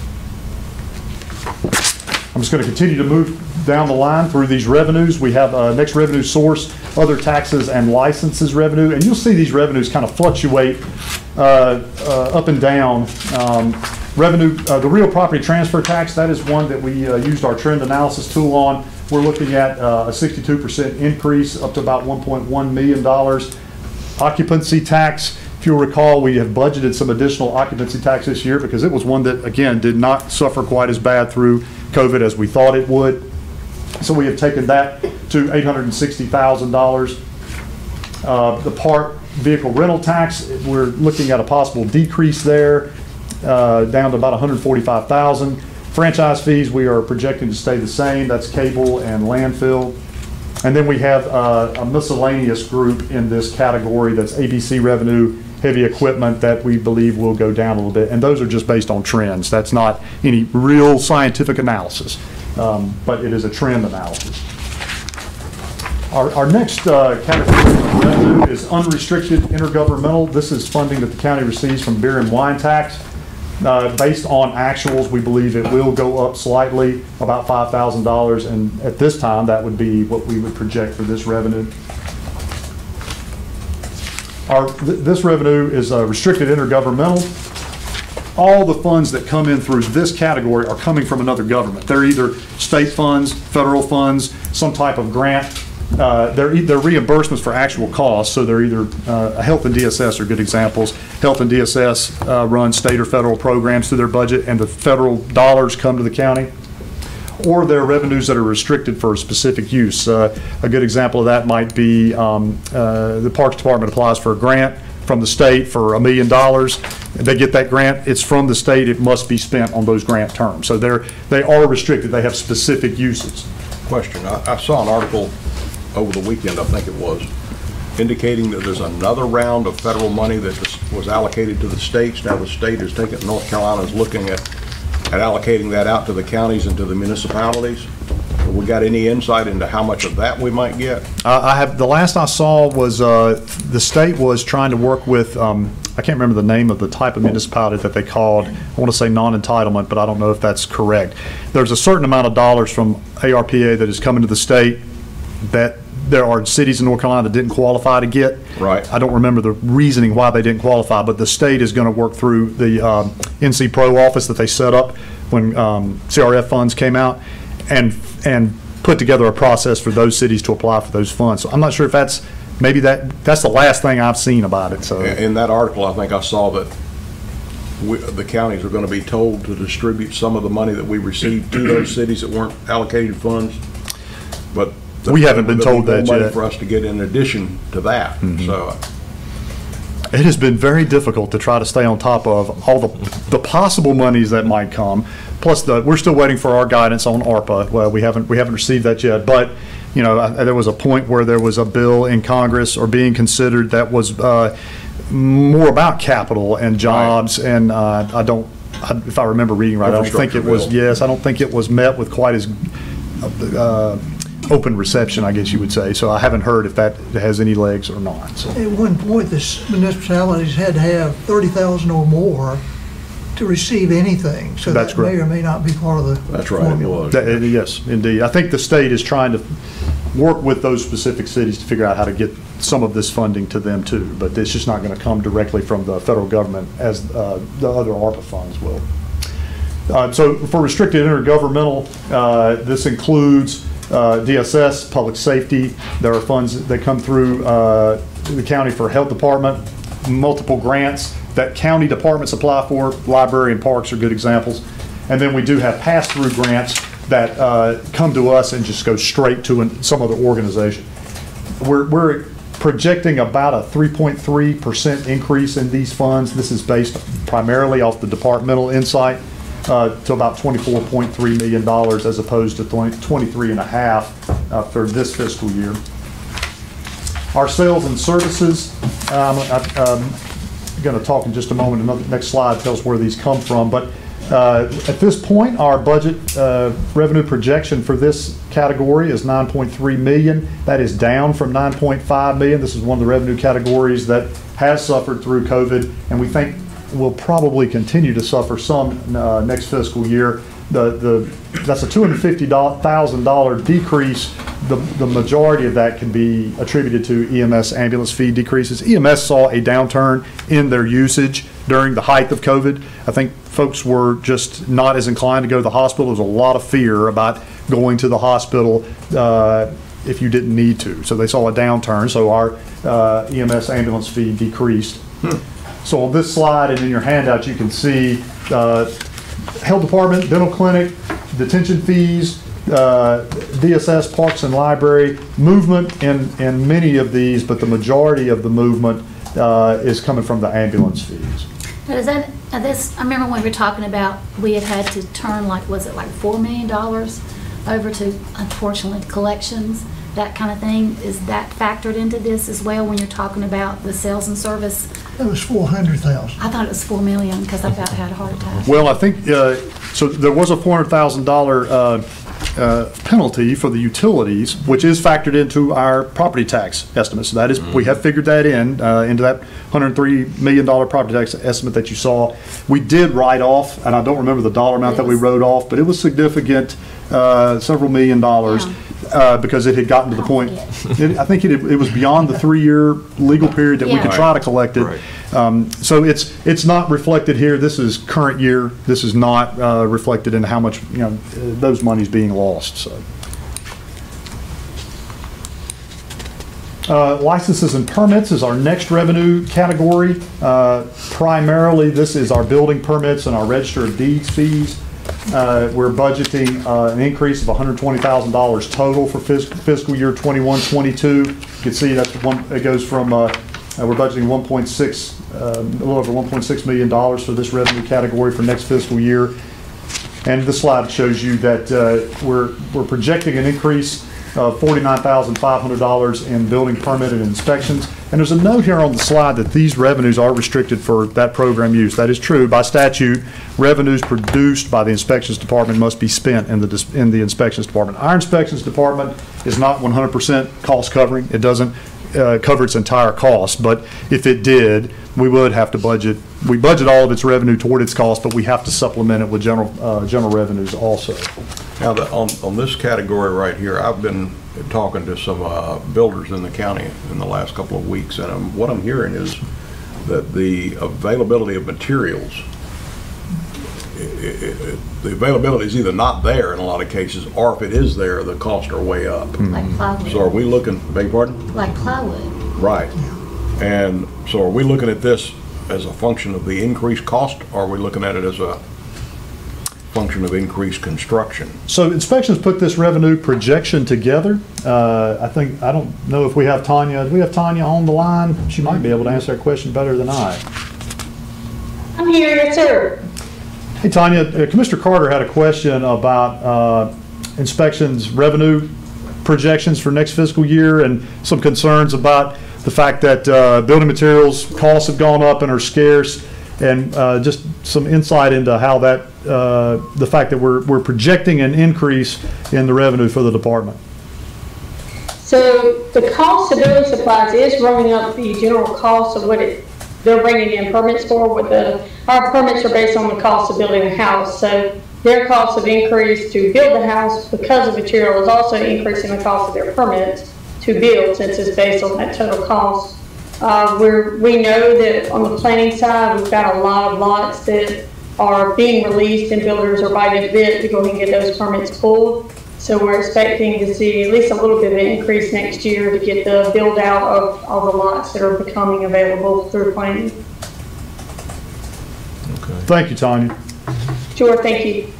I'm just going to continue to move down the line through these revenues. We have next revenue source, other taxes and licenses revenue, and you'll see these revenues kind of fluctuate up and down. Revenue, the real property transfer tax, that is one that we used our trend analysis tool on. We're looking at a 62% increase up to about $1.1 million. Occupancy tax, if you'll recall, we have budgeted some additional occupancy tax this year because it was one that, again, did not suffer quite as bad through COVID as we thought it would. So we have taken that to $860,000. The part vehicle rental tax, we're looking at a possible decrease there, down to about $145,000. Franchise fees, we are projecting to stay the same. That's cable and landfill. And then we have a miscellaneous group in this category that's ABC revenue, heavy equipment, that we believe will go down a little bit. And those are just based on trends. That's not any real scientific analysis, but it is a trend analysis. Our next category of revenue is unrestricted intergovernmental. This is funding that the county receives from beer and wine tax. Based on actuals, we believe it will go up slightly, about $5,000, and at this time, that would be what we would project for this revenue. This revenue is restricted intergovernmental. All the funds that come in through this category are coming from another government. They're either state funds, federal funds, some type of grant. They're reimbursements for actual costs, so they're either Health and DSS are good examples. Health and DSS run state or federal programs through their budget, and the federal dollars come to the county. Or they're revenues that are restricted for a specific use. A good example of that might be the Parks Department applies for a grant from the state for $1 million. They get that grant, it's from the state, it must be spent on those grant terms. So they are restricted, they have specific uses. Question, I saw an article over the weekend, I think it was, indicating that there's another round of federal money that was allocated to the states. Now the state is taking, North Carolina is looking at allocating that out to the counties and to the municipalities. We got any insight into how much of that we might get? The last I saw was the state was trying to work with, I can't remember the name of the type of municipality that they called, I want to say non-entitlement, but I don't know if that's correct. There's a certain amount of dollars from ARPA that is coming to the state that there are cities in North Carolina that didn't qualify to get. Right. I don't remember the reasoning why they didn't qualify, but the state is going to work through the NC Pro office that they set up when CRF funds came out and put together a process for those cities to apply for those funds. So I'm not sure if that's, maybe that's the last thing I've seen about it. So in that article, I think I saw that the counties are going to be told to distribute some of the money that we received to those cities that weren't allocated funds, but we haven't been told that yet. For us to get in addition to that. Mm-hmm. So it has been very difficult to try to stay on top of all the possible monies that might come. Plus, we're still waiting for our guidance on ARPA. Well, we haven't received that yet. But you know, there was a point where there was a bill in Congress or being considered that was more about capital and jobs, right. And if I remember reading right, I don't think it was. Yes, I don't think it was met with quite as open reception, I guess you would say. So I haven't heard if that has any legs or not. So. At one point, the municipalities had to have 30,000 or more to receive anything. So that's that may or may not be part of the That's right. formula. Yes, indeed. I think the state is trying to work with those specific cities to figure out how to get some of this funding to them too. But it's just not going to come directly from the federal government as the other ARPA funds will. So for restricted intergovernmental, this includes DSS, public safety. There are funds that come through the county for health department, multiple grants that county departments apply for. Library and parks are good examples. And then we do have pass-through grants that come to us and just go straight to some other organization. We're projecting about a 3.3% increase in these funds. This is based primarily off the departmental insight. To about $24.3 million as opposed to $23.5 for this fiscal year. Our sales and services, going to talk in just a moment. The next slide tells where these come from. But at this point, our budget revenue projection for this category is $9.3 million. That is down from $9.5 million. This is one of the revenue categories that has suffered through COVID, and we think will probably continue to suffer some next fiscal year. That's a $250,000 decrease. The majority of that can be attributed to EMS ambulance fee decreases. EMS saw a downturn in their usage during the height of COVID. I think folks were just not as inclined to go to the hospital. There was a lot of fear about going to the hospital if you didn't need to. So they saw a downturn. So our EMS ambulance fee decreased. So on this slide and in your handout, you can see health department, dental clinic, detention fees, DSS, parks and library, movement in many of these, but the majority of the movement is coming from the ambulance fees. Now, is that, I remember when we were talking about, we had to turn was it like $4 million over to, unfortunately, collections, that kind of thing. Is that factored into this as well when you're talking about the sales and service? It was $400,000. I thought it was $4 million because I about had a heart attack. Well, I think, so there was a $400,000 penalty for the utilities, which is factored into our property tax estimate. So that is, we have figured that into that $103 million property tax estimate that you saw. We did write off, and I don't remember the dollar amount that we wrote off, but it was significant, several $million dollars. Because it had gotten to the point, I think it was beyond the 3-year legal period that we could try to collect it. Right. So it's not reflected here. This is current year. This is not reflected in how much those monies being lost. So. Licenses and permits is our next revenue category. Primarily, this is our building permits and our register of deeds fees. We're budgeting an increase of $120,000 total for fiscal year 21-22. You can see that's it goes from we're budgeting a little over $1.6 million for this revenue category for next fiscal year. And this slide shows you that we're projecting an increase of $49,500 in building permit and inspections. And there's a note here on the slide that these revenues are restricted for that program use. That is true. By statute, revenues produced by the inspections department must be spent in the inspections department. Our inspections department is not 100% cost covering. It doesn't cover its entire cost, but if it did, we would have to budget. We budget all of its revenue toward its cost, but we have to supplement it with general revenues also. Now, on this category right here, I've been talking to some builders in the county in the last couple of weeks, and what I'm hearing is that the availability of materials, the availability is either not there in a lot of cases, or if it is there, the costs are way up. Like plywood. So are we looking, beg your pardon? Like plywood. Right. And so are we looking at this as a function of the increased cost, or are we looking at it as a function of increased construction? So inspections put this revenue projection together. I don't know if we have Tanya. Do we have Tanya on the line? She might be able to answer that question better than I. I'm here, yes sir. Hey Tanya, Commissioner Carter had a question about inspections revenue projections for next fiscal year and some concerns about the fact that building materials costs have gone up and are scarce, and just some insight into how that, the fact that we're projecting an increase in the revenue for the department. So the cost of building supplies is running up the general cost of what they're bringing in permits for. Our permits are based on the cost of building a house. So their costs have increased to build the house because of material is also increasing the cost of their permits to build, since it's based on that total cost. We know that on the planning side, we've got a lot of lots that are being released and builders are biting the bit to go ahead and get those permits pulled. So we're expecting to see at least a little bit of an increase next year to get the build out of all the lots that are becoming available through planning. Okay. Thank you, Tanya. Sure, thank you.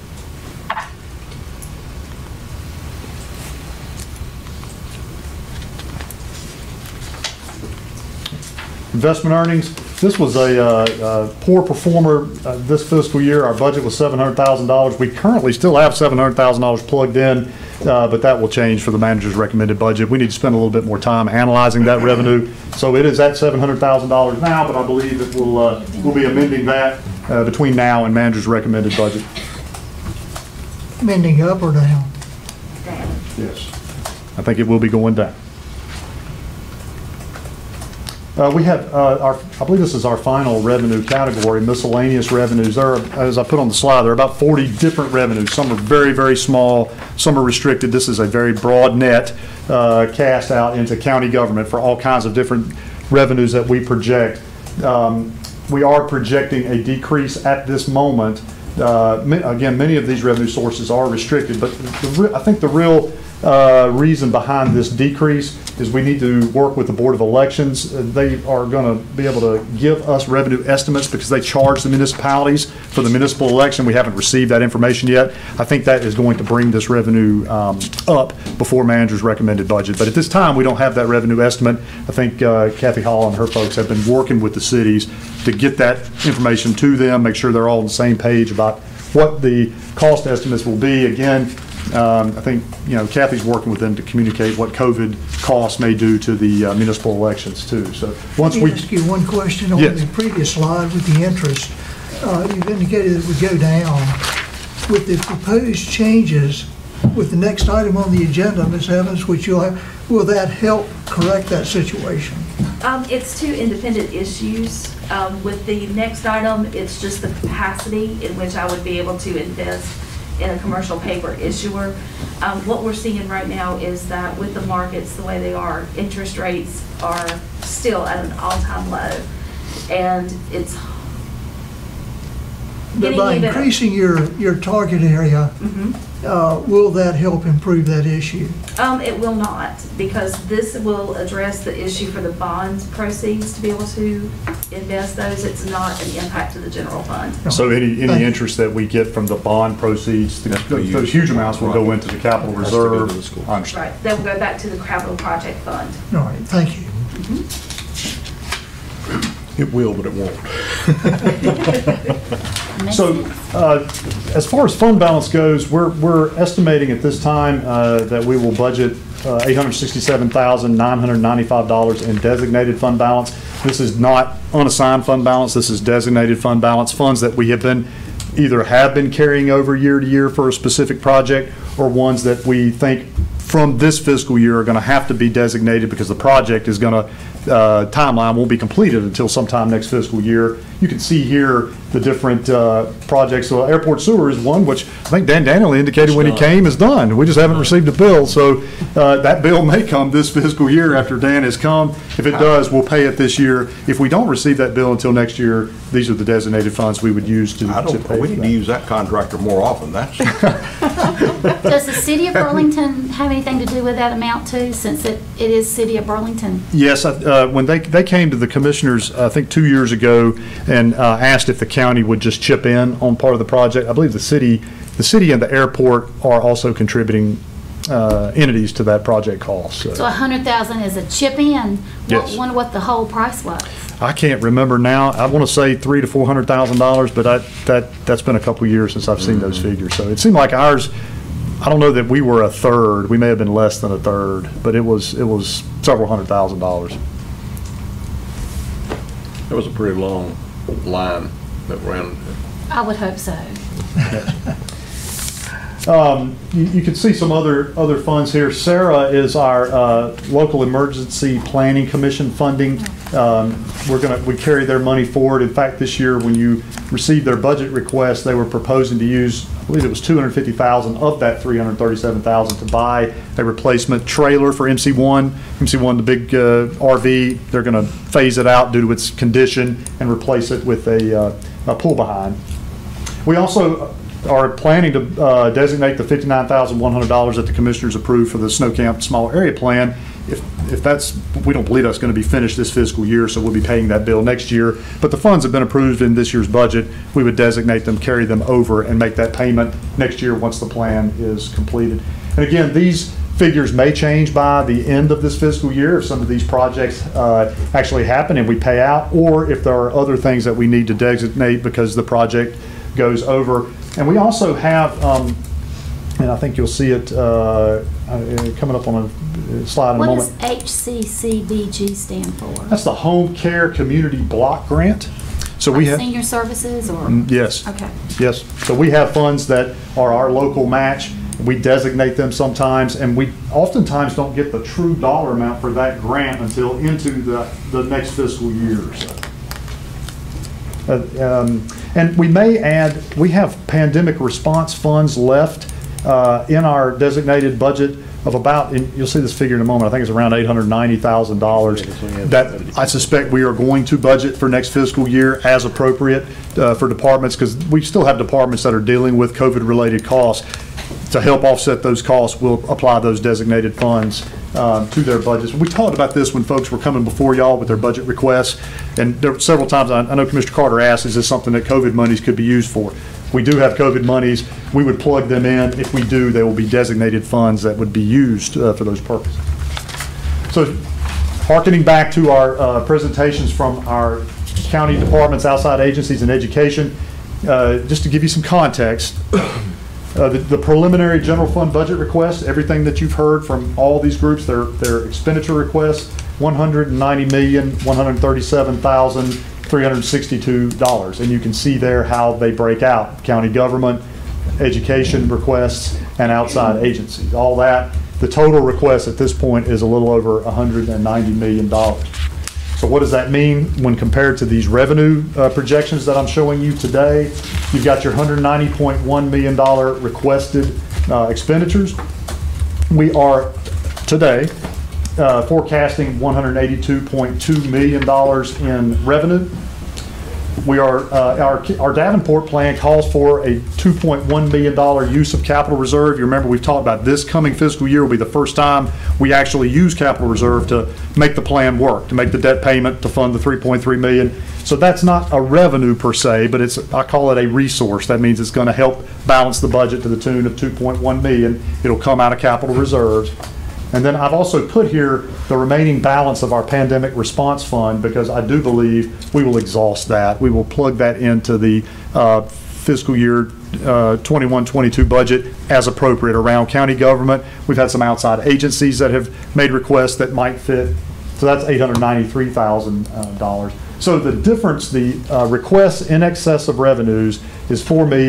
Investment earnings. This was a poor performer this fiscal year. Our budget was $700,000. We currently still have $700,000 plugged in, but that will change for the manager's recommended budget. We need to spend a little bit more time analyzing that revenue. So it is at $700,000 now, but I believe that we'll be amending that between now and manager's recommended budget. Amending up or down? Down. Yes. I think it will be going down. We have, I believe this is our final revenue category, miscellaneous revenues. There are, as I put on the slide, there are about 40 different revenues. Some are very, very small, some are restricted. This is a very broad net cast out into county government for all kinds of different revenues that we project. We are projecting a decrease at this moment. Again, many of these revenue sources are restricted, but I think the real reason behind this decrease is we need to work with the Board of Elections. They are going to be able to give us revenue estimates because they charge the municipalities for the municipal election. We haven't received that information yet. I think that is going to bring this revenue up before manager's recommended budget. But at this time, we don't have that revenue estimate. I think Kathy Hall and her folks have been working with the cities to get that information to them, make sure they're all on the same page about what the cost estimates will be. Again, I think, Kathy's working with them to communicate what COVID costs may do to the municipal elections too. So once Let me ask you one question on the previous slide with the interest. You've indicated it would go down. With the proposed changes, with the next item on the agenda, Ms. Evans, will that help correct that situation? It's two independent issues. With the next item, it's just the capacity in which I would be able to invest in a commercial paper issuer. What we're seeing right now is that with the markets the way they are, interest rates are still at an all-time low, and it's But by increasing your target area, will that help improve that issue? It will not, because this will address the issue for the bond proceeds to be able to invest those. It's not an impact to the general fund. So any interest that we get from the bond proceeds, those huge amounts will go into the capital reserve. Right, they will go back to the capital project fund. All right, thank you. It will, but it won't. So as far as fund balance goes, we're estimating at this time that we will budget $867,995 in designated fund balance. This is not unassigned fund balance. This is designated fund balance, funds that we have been carrying over year to year for a specific project, or ones that we think from this fiscal year are going to have to be designated because the project is going to timeline won't be completed until sometime next fiscal year. You can see here the different projects. So airport sewer is one, which I think Dan Daniel indicated when he came is done. We just haven't received a bill. So that bill may come this fiscal year after Dan has come. If it does, we'll pay it this year. If we don't receive that bill until next year, these are the designated funds we would use to pay. We need to use that contractor more often. That's. Does the city of Burlington have anything to do with that amount too, since it is city of Burlington? Yes, when they came to the commissioners, I think 2 years ago, and asked if the county would just chip in on part of the project. I believe the city and the airport are also contributing entities to that project cost. So $100,000 is a chip in. Yes. Wonder what the whole price was. I can't remember now. I want to say $300,000 to $400,000, but that's been a couple of years since I've seen those figures. So it seemed like ours. I don't know that we were a third. We may have been less than a third, but it was several $100,000. That was a pretty long line that ran. I would hope so. You can see some other funds here. Sarah is our local emergency planning commission funding. We carry their money forward. In fact, this year when you received their budget request, they were proposing to use, I believe it was $250,000 of that $337,000 to buy a replacement trailer for MC1. MC1, the big RV, they're going to phase it out due to its condition and replace it with a pull behind. We also are planning to designate the $59,100 that the commissioners approved for the Snow Camp Small Area Plan. If that's, we don't believe that's going to be finished this fiscal year, so we'll be paying that bill next year. But the funds have been approved in this year's budget. We would designate them, carry them over, and make that payment next year once the plan is completed. And again, these figures may change by the end of this fiscal year if some of these projects actually happen and we pay out, or if there are other things that we need to designate because the project goes over. And we also have, and I think you'll see it coming up on a slide in a moment. What does HCCBG stand for? That's the Home Care Community Block Grant. So we have senior services, or? Yes. Okay. Yes. So we have funds that are our local match. We designate them sometimes, and we oftentimes don't get the true dollar amount for that grant until into the next fiscal year or so. And we may add, we have pandemic response funds left in our designated budget of about, and you'll see this figure in a moment, I think it's around $890,000 that I suspect we are going to budget for next fiscal year as appropriate for departments, because we still have departments that are dealing with COVID-related costs. To help offset those costs, we'll apply those designated funds to their budgets. We talked about this when folks were coming before y'all with their budget requests, and there were several times I know Commissioner Carter asked, is this something that COVID monies could be used for? We do have COVID monies. We would plug them in. If we do, they will be designated funds that would be used for those purposes. So, hearkening back to our presentations from our county departments, outside agencies, and education, just to give you some context, the preliminary general fund budget request, everything that you've heard from all these groups, their expenditure requests, $190,137,362, and you can see there how they break out: county government, education requests, and outside agencies. All that, the total request at this point is a little over $190 million. So what does that mean when compared to these revenue projections that I'm showing you today? You've got your $190.1 million requested expenditures. We are today forecasting $182.2 million in revenue. We are our Davenport plan calls for a $2.1 million use of capital reserve. You remember we've talked about this coming fiscal year will be the first time we actually use capital reserve to make the plan work, to make the debt payment, to fund the $3.3 million. So that's not a revenue per se, but I call it a resource. That means it's going to help balance the budget to the tune of $2.1 million. It'll come out of capital reserves. And then I've also put here the remaining balance of our pandemic response fund, because I do believe we will exhaust that. We will plug that into the fiscal year 21-22 budget as appropriate around county government. We've had some outside agencies that have made requests that might fit. So that's $893,000. So the difference, the requests in excess of revenues is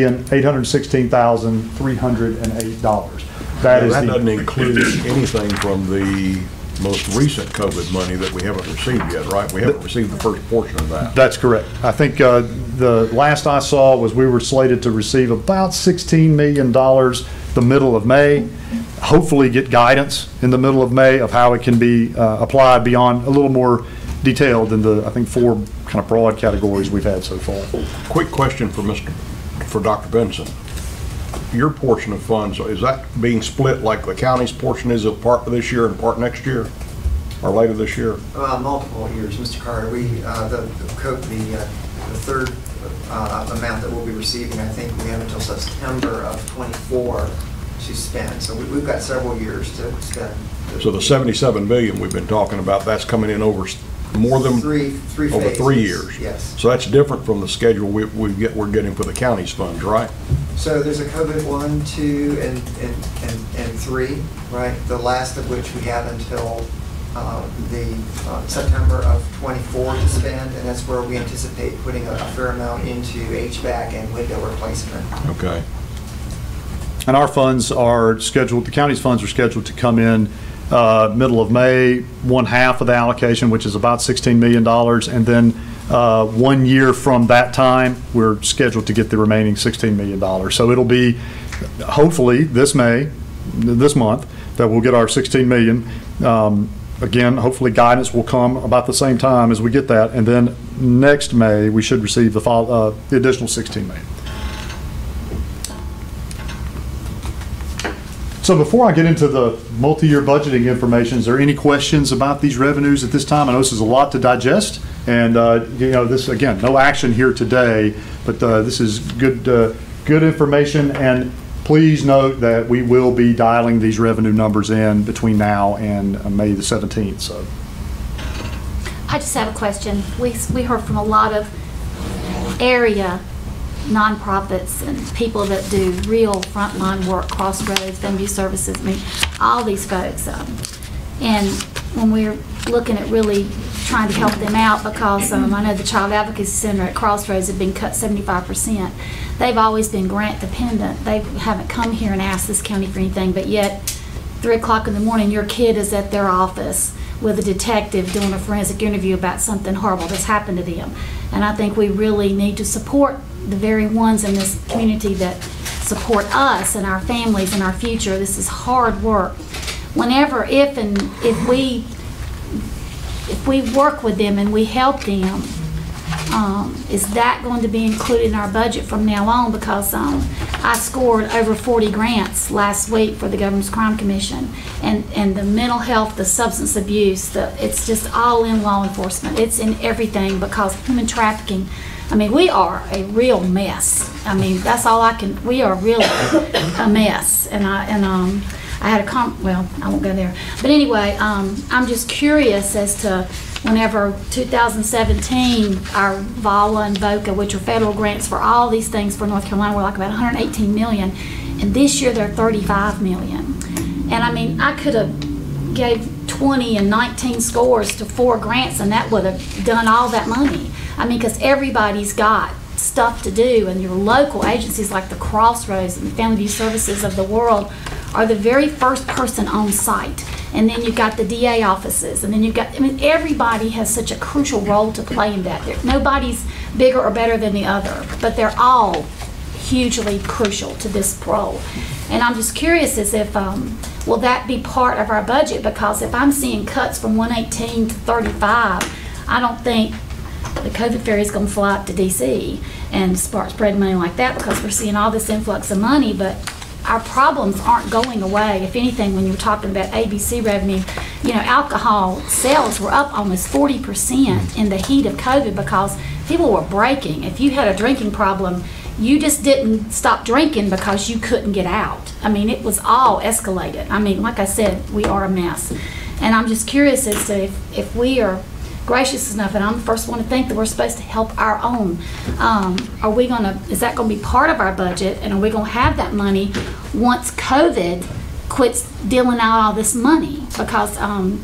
$4,816,308. That doesn't include anything from the most recent COVID money that we haven't received yet, right? We haven't received the first portion of that. That's correct. I think the last I saw was we were slated to receive about $16 million the middle of May. Hopefully get guidance in the middle of May of how it can be applied beyond a little more detailed than the, I think, 4 kind of broad categories we've had so far. Quick question for Dr. Benson. Your portion of funds, is that being split like the county's portion is of part this year and part next year, or later this year? Multiple years, Mr. Carter. We the third amount that we'll be receiving, I think we have until September of 24 to spend. So we've got several years to spend. So the $77 million we've been talking about, that's coming in over more than three over phases. 3 years. Yes. So that's different from the schedule we're getting for the county's funds, right? So there's a COVID 1, 2, and 3, right? The last of which we have until September of 24 to spend, and that's where we anticipate putting a fair amount into HVAC and window replacement. Okay. And our funds are scheduled, the county's funds are scheduled to come in middle of May, 1/2 of the allocation, which is about $16 million, and then 1 year from that time, we're scheduled to get the remaining $16 million. So it'll be hopefully this month, that we'll get our $16 million. Again, hopefully guidance will come about the same time as we get that, and then next May we should receive the additional $16 million. So before I get into the multi-year budgeting information, is there any questions about these revenues at this time? I know this is a lot to digest, and this, again, no action here today, but this is good information. And please note that we will be dialing these revenue numbers in between now and May the 17th. So, I just have a question. We heard from a lot of area nonprofits and people that do real frontline work, Crossroads, Venue Services, I mean, all these folks. And when we're looking at really trying to help them out, because I know the Child Advocacy Center at Crossroads have been cut 75%. They've always been grant dependent. They haven't come here and asked this county for anything, but yet 3 o'clock in the morning, your kid is at their office with a detective doing a forensic interview about something horrible that's happened to them. And I think we really need to support the very ones in this community that support us and our families and our future. This is hard work. Whenever, if we work with them and we help them, is that going to be included in our budget from now on? Because I scored over 40 grants last week for the Governor's Crime Commission, and the mental health, the substance abuse, it's just all in law enforcement. It's in everything, because human trafficking, I mean, we are a real mess. I mean, that's all we are really a mess. And I had well, I won't go there. But anyway, I'm just curious as to whenever 2017, our VAWA and VOCA, which are federal grants for all these things for North Carolina, were like about $118 million. And this year they're $35 million. And I mean, I could have gave 20 and 19 scores to 4 grants, and that would have done all that money. I mean, because everybody's got stuff to do, and your local agencies like the Crossroads and the Family View Services of the world are the very first person on site. And then you've got the DA offices, and then you've got, I mean, everybody has such a crucial role to play in that. Nobody's bigger or better than the other, but they're all hugely crucial to this role. And I'm just curious as if, will that be part of our budget? Because if I'm seeing cuts from 118 to 35, I don't think the COVID ferry is going to fly up to DC and start spreading money like that, because we're seeing all this influx of money, but our problems aren't going away. If anything, when you're talking about ABC revenue, you know, alcohol sales were up almost 40% in the heat of COVID because people were breaking. If you had a drinking problem, you just didn't stop drinking because you couldn't get out. I mean, it was all escalated. I mean, like I said, we are a mess. And I'm just curious as to if we are gracious enough, and I'm the first one to think that we're supposed to help our own. Is that going to be part of our budget, and are we going to have that money once COVID quits dealing out all this money? Because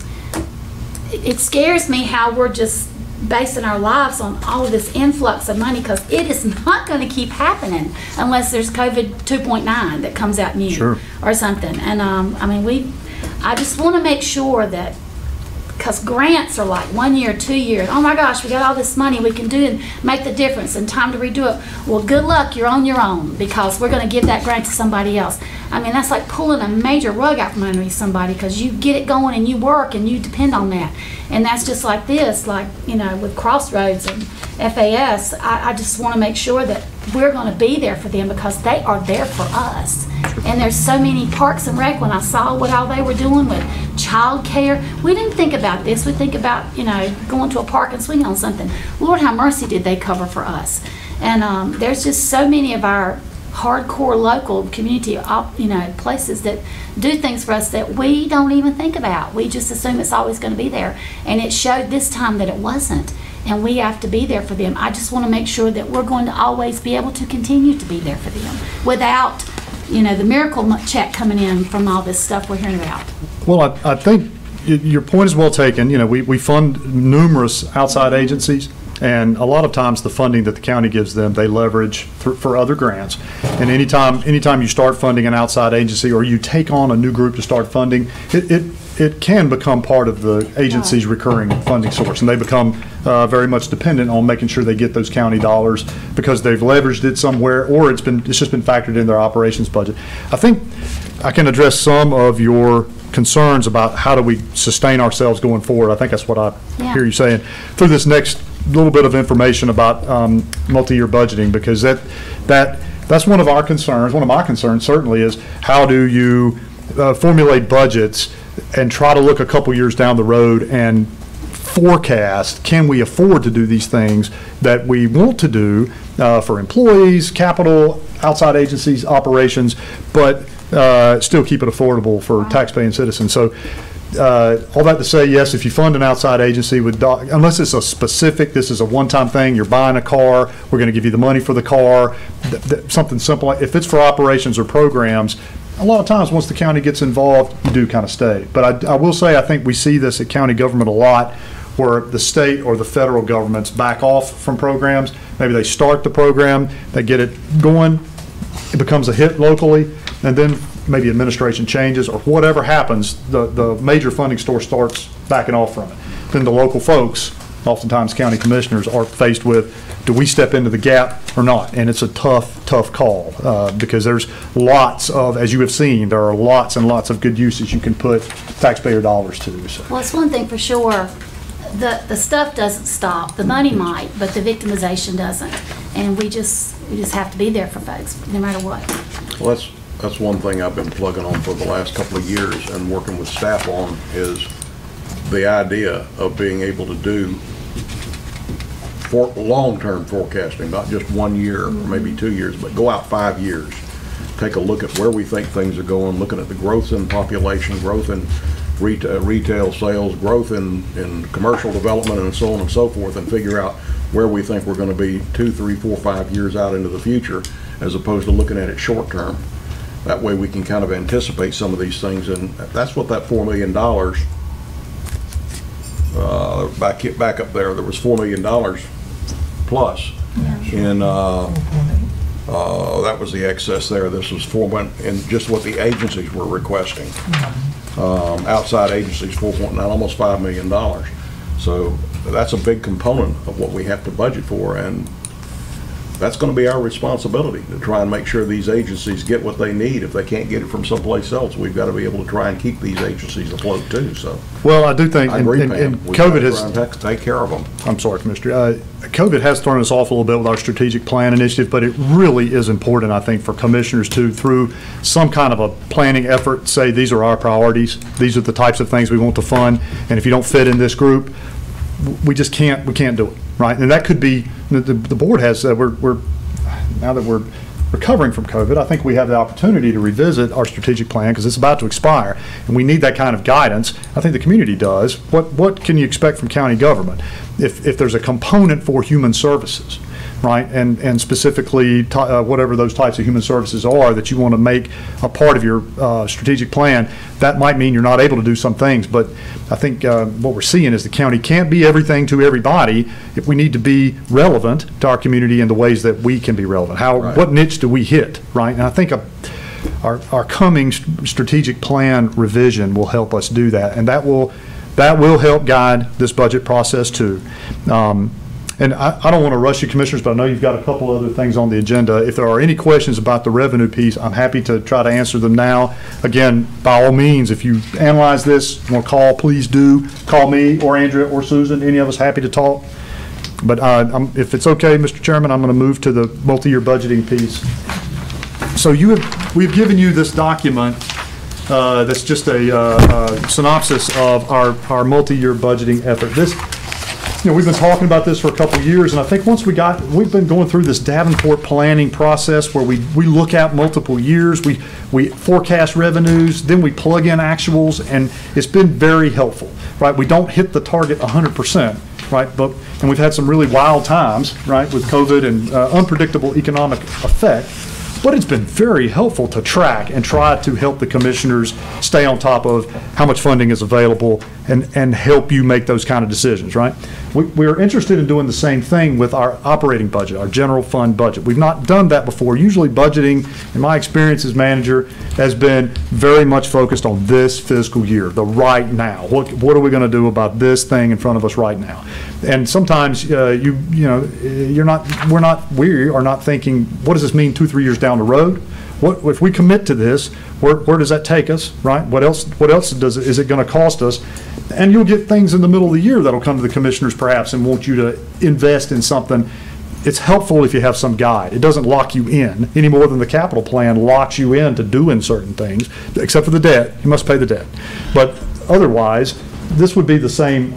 it scares me how we're just basing our lives on all of this influx of money, because it is not going to keep happening unless there's COVID 2.9 that comes out new. Sure. Or something. And I mean, I just want to make sure that, because grants are like 1 year, 2 years. Oh my gosh, we got all this money we can do and make the difference, and time to redo it. Well, good luck, you're on your own, because we're going to give that grant to somebody else. I mean, that's like pulling a major rug out from underneath somebody, because you get it going and you work and you depend on that. And that's just like this, like, you know, with Crossroads and FAS, I just want to make sure that we're going to be there for them, because they are there for us. And there's so many Parks and Rec, when I saw what all they were doing with child care, we didn't think about this. We think about, you know, going to a park and swinging on something. Lord have mercy, did they cover for us. And there's just so many of our hardcore local community, you know, places that do things for us that we don't even think about. We just assume it's always going to be there. And it showed this time that it wasn't. And we have to be there for them. I just want to make sure that we're going to always be able to continue to be there for them without, you know, the miracle check coming in from all this stuff we're hearing about. Well, I think your point is well taken. You know, we fund numerous outside agencies, and a lot of times the funding that the county gives them, they leverage for other grants. And anytime you start funding an outside agency, or you take on a new group to start funding, it can become part of the agency's recurring funding source, and they become very much dependent on making sure they get those county dollars because they've leveraged it somewhere, or it's just been factored in their operations budget. I think I can address some of your concerns about how do we sustain ourselves going forward. I think that's what I hear you saying through this next little bit of information about multi-year budgeting, because that's one of our concerns. One of my concerns certainly is, how do you formulate budgets and try to look a couple years down the road and forecast, can we afford to do these things that we want to do for employees, capital, outside agencies, operations, but still keep it affordable for taxpaying citizens. So all that to say, yes, if you fund an outside agency with, unless it's a specific, this is a one-time thing, you're buying a car, we're going to give you the money for the car, something simple. If it's for operations or programs, a lot of times once the county gets involved, you do kind of stay. But I will say, I think we see this at county government a lot, where the state or the federal governments back off from programs. Maybe they start the program, they get it going, it becomes a hit locally, and then maybe administration changes or whatever happens, the major funding source starts backing off from it. Then the local folks, oftentimes county commissioners, are faced with, do we step into the gap or not? And it's a tough call because there's lots of, as you have seen, there are lots and lots of good uses you can put taxpayer dollars to. So. Well, it's one thing for sure. The stuff doesn't stop. The money might, but the victimization doesn't. And we just have to be there for folks, no matter what. Well, that's one thing I've been plugging on for the last couple of years and working with staff on, is the idea of being able to do for long-term forecasting, not just 1 year or maybe 2 years, but go out 5 years. Take a look at where we think things are going, looking at the growth in population, growth in retail sales, growth in commercial development, and so on and so forth, and figure out where we think we're going to be 2, 3, 4, 5 years out into the future, as opposed to looking at it short term. That way we can kind of anticipate some of these things, and that's what that $4 million, back up there was $4 million plus, and that was the excess there. This was and just what the agencies were requesting. Outside agencies, 4.9, almost $5 million. So that's a big component of what we have to budget for, and that's going to be our responsibility, to try and make sure these agencies get what they need. If they can't get it from someplace else, we've got to be able to try and keep these agencies afloat too. So, well, I do think, and COVID has take care of them. I'm sorry, Commissioner. COVID has thrown us off a little bit with our strategic plan initiative, but it really is important, I think, for commissioners to, through some kind of a planning effort, say these are our priorities. These are the types of things we want to fund, and if you don't fit in this group, we just can't do it, right? And that could be, the board has, we're now that we're recovering from COVID, I think we have the opportunity to revisit our strategic plan, because it's about to expire, and we need that kind of guidance. I think the community does. What can you expect from county government if there's a component for human services, right? And specifically whatever those types of human services are that you want to make a part of your strategic plan, that might mean you're not able to do some things. But I think what we're seeing is the county can't be everything to everybody. If we need to be relevant to our community in the ways that we can be relevant, what niche do we hit, right? And I think our coming strategic plan revision will help us do that, and that will help guide this budget process too. And I don't want to rush you, commissioners, but I know you've got a couple other things on the agenda. If there are any questions about the revenue piece, I'm happy to try to answer them now. Again, by all means, if you analyze this, want to call, please do. Call me or Andrea or Susan, any of us happy to talk. But if it's okay, Mr. Chairman, I'm going to move to the multi-year budgeting piece. So we've given you this document that's just a synopsis of our multi-year budgeting effort. We've been talking about this for a couple of years, and I think we've been going through this Davenport planning process where we look at multiple years, we forecast revenues, then we plug in actuals, and it's been very helpful, right? We don't hit the target 100%, right? And we've had some really wild times, right, with COVID and unpredictable economic effect. But it's been very helpful to track and try to help the commissioners stay on top of how much funding is available and help you make those kind of decisions, right? We're interested in doing the same thing with our operating budget, our general fund budget. We've not done that before. Usually budgeting, in my experience as manager, has been very much focused on this fiscal year, the right now. What are we going to do about this thing in front of us right now? And sometimes we are not thinking, what does this mean 2-3 years down the road? What if we commit to this? Where does that take us? Right? What else is it going to cost us? And you'll get things in the middle of the year that'll come to the commissioners perhaps and want you to invest in something. It's helpful if you have some guide. It doesn't lock you in any more than the capital plan locks you into doing certain things, except for the debt. You must pay the debt. But otherwise, this would be the same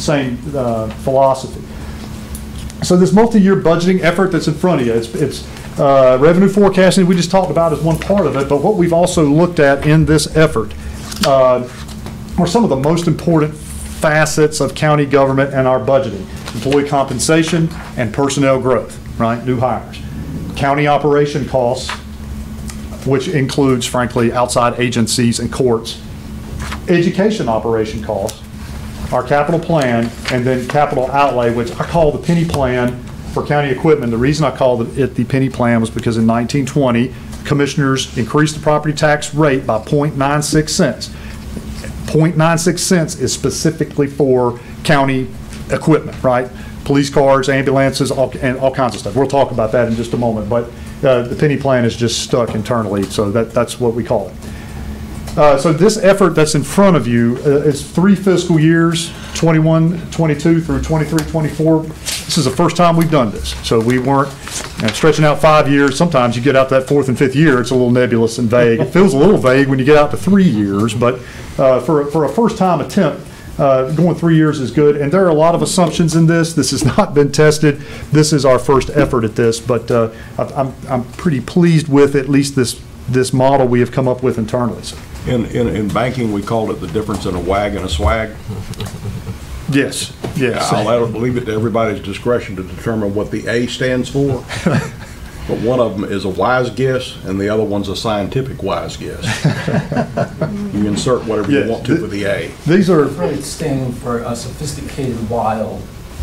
philosophy. So this multi-year budgeting effort that's in front of you, it's Revenue forecasting, we just talked about as one part of it, but what we've also looked at in this effort are some of the most important facets of county government and our budgeting. Employee compensation and personnel growth, right? New hires. County operation costs, which includes, frankly, outside agencies and courts. Education operation costs, our capital plan, and then capital outlay, which I call the penny plan for county equipment. The reason I called it the penny plan was because in 1920, commissioners increased the property tax rate by 0.96 cents. 0.96 cents is specifically for county equipment, right? Police cars, ambulances, and all kinds of stuff. We'll talk about that in just a moment, but the penny plan is just stuck internally, so that's what we call it. So this effort that's in front of you is 3 fiscal years, 21, 22 through 23, 24. This is the first time we've done this. So we weren't stretching out 5 years. Sometimes you get out that 4th and 5th year, it's a little nebulous and vague. It feels a little vague when you get out to 3 years, but for a first time attempt, going 3 years is good. And there are a lot of assumptions in this. This has not been tested. This is our first effort at this, but I'm pretty pleased with at least this model we have come up with internally. So. In banking, we called it the difference in a wag and a swag. Yes, yes. I'll leave it to everybody's discretion to determine what the A stands for. But one of them is a wise guess, and the other one's a scientific wise guess. You insert whatever you want to for the A. These are really standing for a sophisticated, wild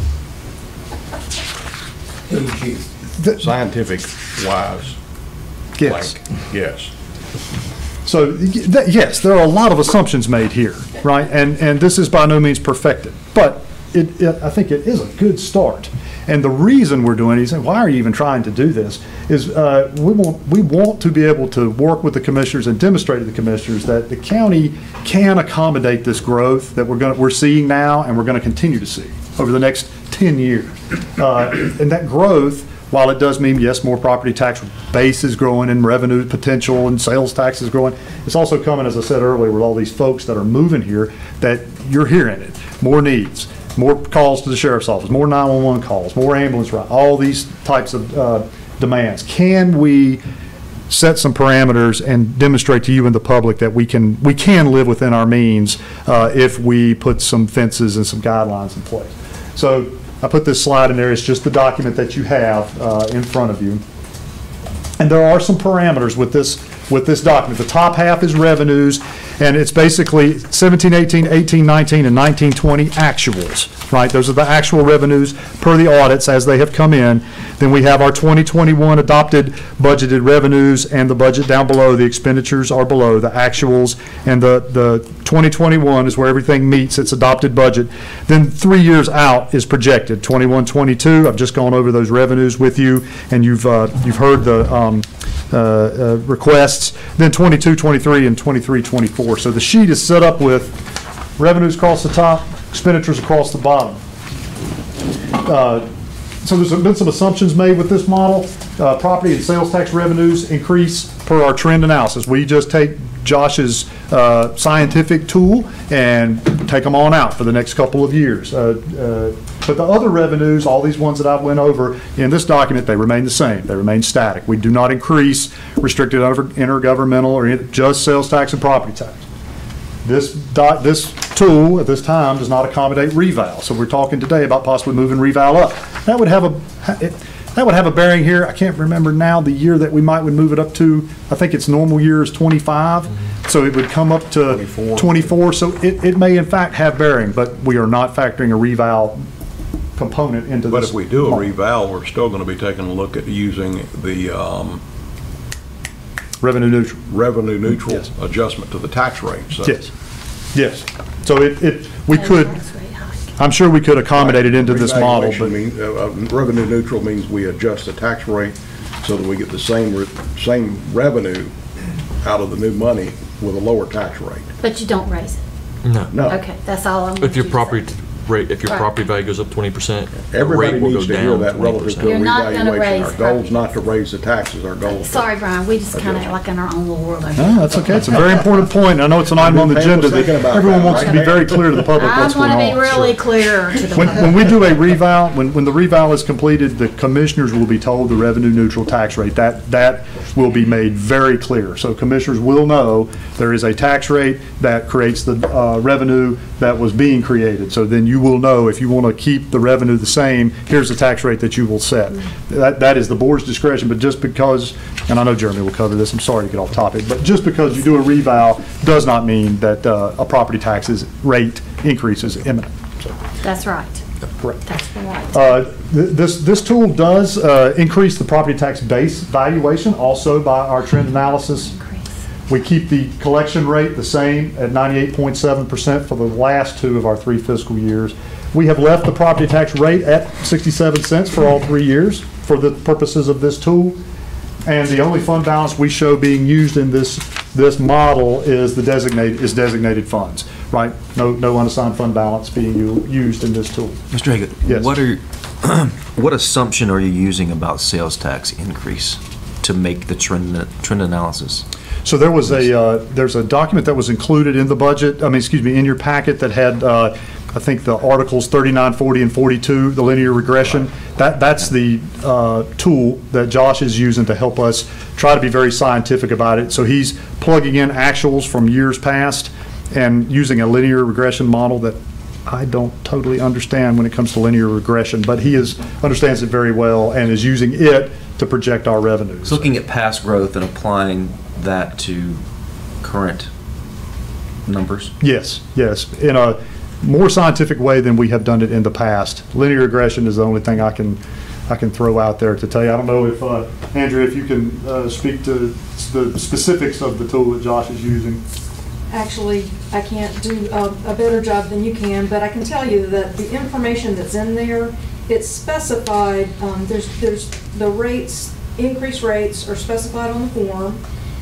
AG. Scientific wise. Yes. Blank. Yes. So, yes, there are a lot of assumptions made here, right? And this is by no means perfected, but I think it is a good start. And the reason we're doing it, you say, why are you even trying to do this, is we want to be able to work with the commissioners and demonstrate to the commissioners that the county can accommodate this growth that we're seeing now and we're going to continue to see over the next 10 years. And that growth, while it does mean, yes, more property tax base is growing and revenue potential and sales tax is growing, it's also coming, as I said earlier, with all these folks that are moving here, that you're hearing it. More needs, more calls to the sheriff's office, more 911 calls, more ambulance rides, all these types of demands. Can we set some parameters and demonstrate to you and the public that we can live within our means if we put some fences and some guidelines in place? So I put this slide in there. It's just the document that you have in front of you. And there are some parameters with this document. The top half is revenues, and it's basically 17, 18, 18, 19, and 19, 20 actuals, right? Those are the actual revenues per the audits as they have come in. Then we have our 2021 adopted budgeted revenues, and the budget down below. The expenditures are below the actuals, and the 2021 is where everything meets its adopted budget. Then 3 years out is projected, 21, 22. I've just gone over those revenues with you, and you've heard the requests, then 22, 23, and 23, 24. So the sheet is set up with revenues across the top, expenditures across the bottom. So there's been some assumptions made with this model. Property and sales tax revenues increase per our trend analysis. We just take Josh's scientific tool and take them on out for the next couple of years. But the other revenues, all these ones that I've went over in this document, they remain the same. They remain static. We do not increase restricted intergovernmental or just sales tax and property tax. This tool at this time does not accommodate reval. So we're talking today about possibly moving reval up. That would have a bearing here. I can't remember now the year that we would move it up to. I think its normal year is 25. So it would come up to 24. So it may in fact have bearing, but we are not factoring a reval component into this. But if we do a reval, we're still going to be taking a look at using the revenue neutral yes. adjustment to the tax rate. So. Yes. So we could. I'm sure we could accommodate it into this model. But revenue neutral means we adjust the tax rate so that we get the same revenue out of the new money with a lower tax rate. But you don't raise it? No. No. Okay, that's all I'm. If your property rate, if your Right. property value goes up 20%, the Everybody rate will needs go to hear down that relative to 20%. a You're not gonna revaluation. Our raise goal is not to raise the taxes, our goal is to. Sorry, Brian, we just kind of like in our own little world over here. No, that's okay. It's a very important point. I know it's an item on the agenda that everyone wants to be very clear to the public I what's going want on. to be really clear to the When public. we do a reval, when the reval is completed, the commissioners will be told the revenue neutral tax rate. That will be made very clear. So commissioners will know there is a tax rate that creates the revenue that was being created. So then you will know if you want to keep the revenue the same, here's the tax rate that you will set. That is the board's discretion, but just because, and I know Jeremy will cover this, I'm sorry to get off topic, but just because you do a reval does not mean that a property taxes rate increase is imminent. So. That's right. Correct. That's the right. This tool does increase the property tax base valuation also by our trend analysis. We keep the collection rate the same at 98.7% for the last 2 of our 3 fiscal years. We have left the property tax rate at 67 cents for all 3 years for the purposes of this tool. And the only fund balance we show being used in this model is designated funds, right? No unassigned fund balance being used in this tool. Mr. Hagan, yes. What assumption are you using about sales tax increase to make the trend analysis? So there was there's a document that was included in the budget, in your packet that had, I think the articles 39, 40, and 42, the linear regression. That's the tool that Josh is using to help us try to be very scientific about it. So he's plugging in actuals from years past and using a linear regression model that I don't totally understand when it comes to linear regression, but he understands it very well and is using it to project our revenues. So looking at past growth and applying that to current numbers? Yes, in a more scientific way than we have done it in the past. Linear regression is the only thing I can throw out there to tell you. I don't know if, Andrea, if you can speak to the specifics of the tool that Josh is using. Actually, I can't do a better job than you can, but I can tell you that the information that's in there, it's specified, there's the rates, increased rates are specified on the form,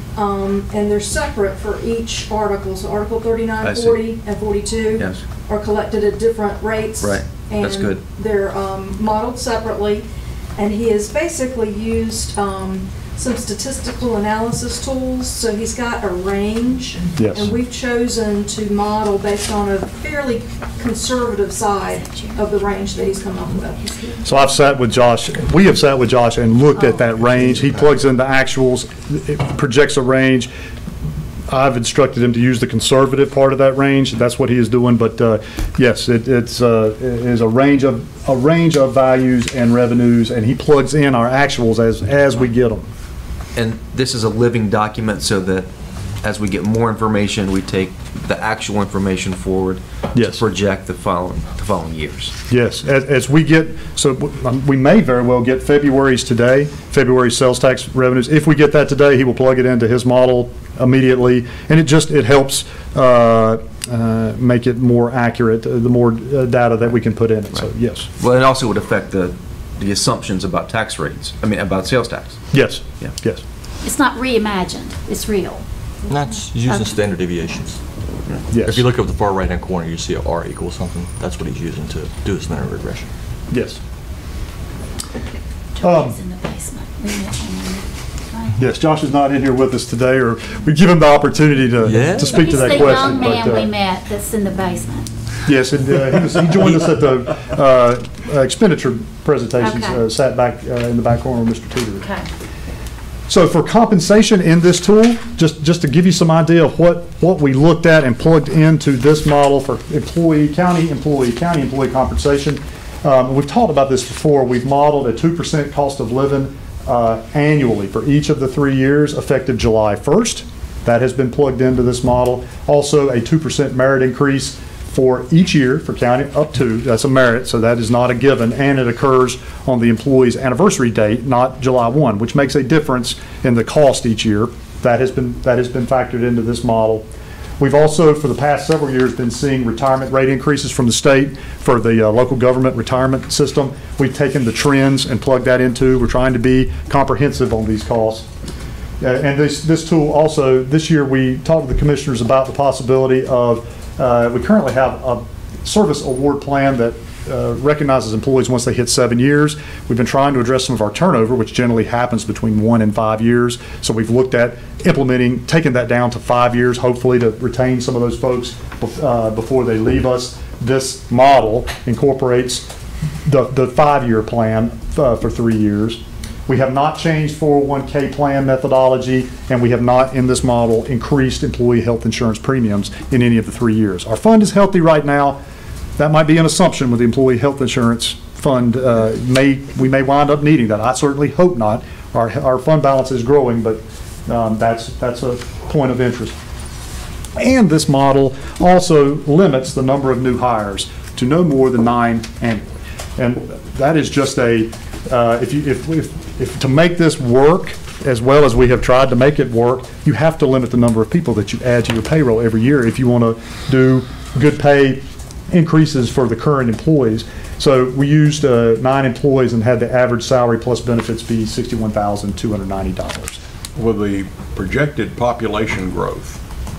and they're separate for each article. So Article 39, 40, and 42 are collected at different rates. Right, and that's good. They're modeled separately, and he has basically used some statistical analysis tools. So he's got a range, and we've chosen to model based on a fairly conservative side of the range that he's come up with. So I've sat with Josh, we have sat with Josh and looked at that range. He plugs in the actuals, it projects a range. I've instructed him to use the conservative part of that range. That's what he is doing. But yes, it is a range of values and revenues, and he plugs in our actuals as we get them. And this is a living document, so that as we get more information, we take the actual information forward to project the following years. Yes, as we get, so we may very well get February's sales tax revenues. If we get that today, he will plug it into his model immediately, and it helps make it more accurate, the more data that we can put in it. So yes. Well, it also would affect the assumptions about tax rates. About sales tax. Yes. Yeah. Yes. It's not reimagined, it's real. And that's using standard deviations. Yes. If you look up the far right-hand corner, you see a R equals something. That's what he's using to do his linear regression. Yes. Josh is in the basement. Yes, Josh is not in here with us today, or we give him the opportunity to speak to that question. He's the young man we met that's in the basement. Yes, and he joined us at the expenditure presentations, sat back in the back corner with Mr. Teeter. Okay. So for compensation in this tool, just to give you some idea of what we looked at and plugged into this model for county employee compensation. We've talked about this before. We've modeled a 2% cost of living annually for each of the 3 years effective July 1st. That has been plugged into this model. Also a 2% merit increase for each year for county up to, that's a merit, so that is not a given, and it occurs on the employee's anniversary date, not July 1, which makes a difference in the cost each year. That has been factored into this model. We've also, for the past several years, been seeing retirement rate increases from the state for the local government retirement system. We've taken the trends and plugged that into. We're trying to be comprehensive on these costs. And this tool also, this year we talked to the commissioners about the possibility of, we currently have service award plan that recognizes employees once they hit 7 years. We've been trying to address some of our turnover, which generally happens between 1 and 5 years. So we've looked at implementing, taking that down to 5 years, hopefully to retain some of those folks before they leave us. This model incorporates the 5-year plan for 3 years. We have not changed 401k plan methodology, and we have not, in this model, increased employee health insurance premiums in any of the 3 years. Our fund is healthy right now. That might be an assumption with the employee health insurance fund. We may wind up needing that. I certainly hope not. Our fund balance is growing, but that's a point of interest. And this model also limits the number of new hires to no more than 9 annually. And that is just a, if to make this work as well as we have tried to make it work, you have to limit the number of people that you add to your payroll every year if you want to do good pay increases for the current employees. So we used 9 employees and had the average salary plus benefits be $61,290. With the projected population growth,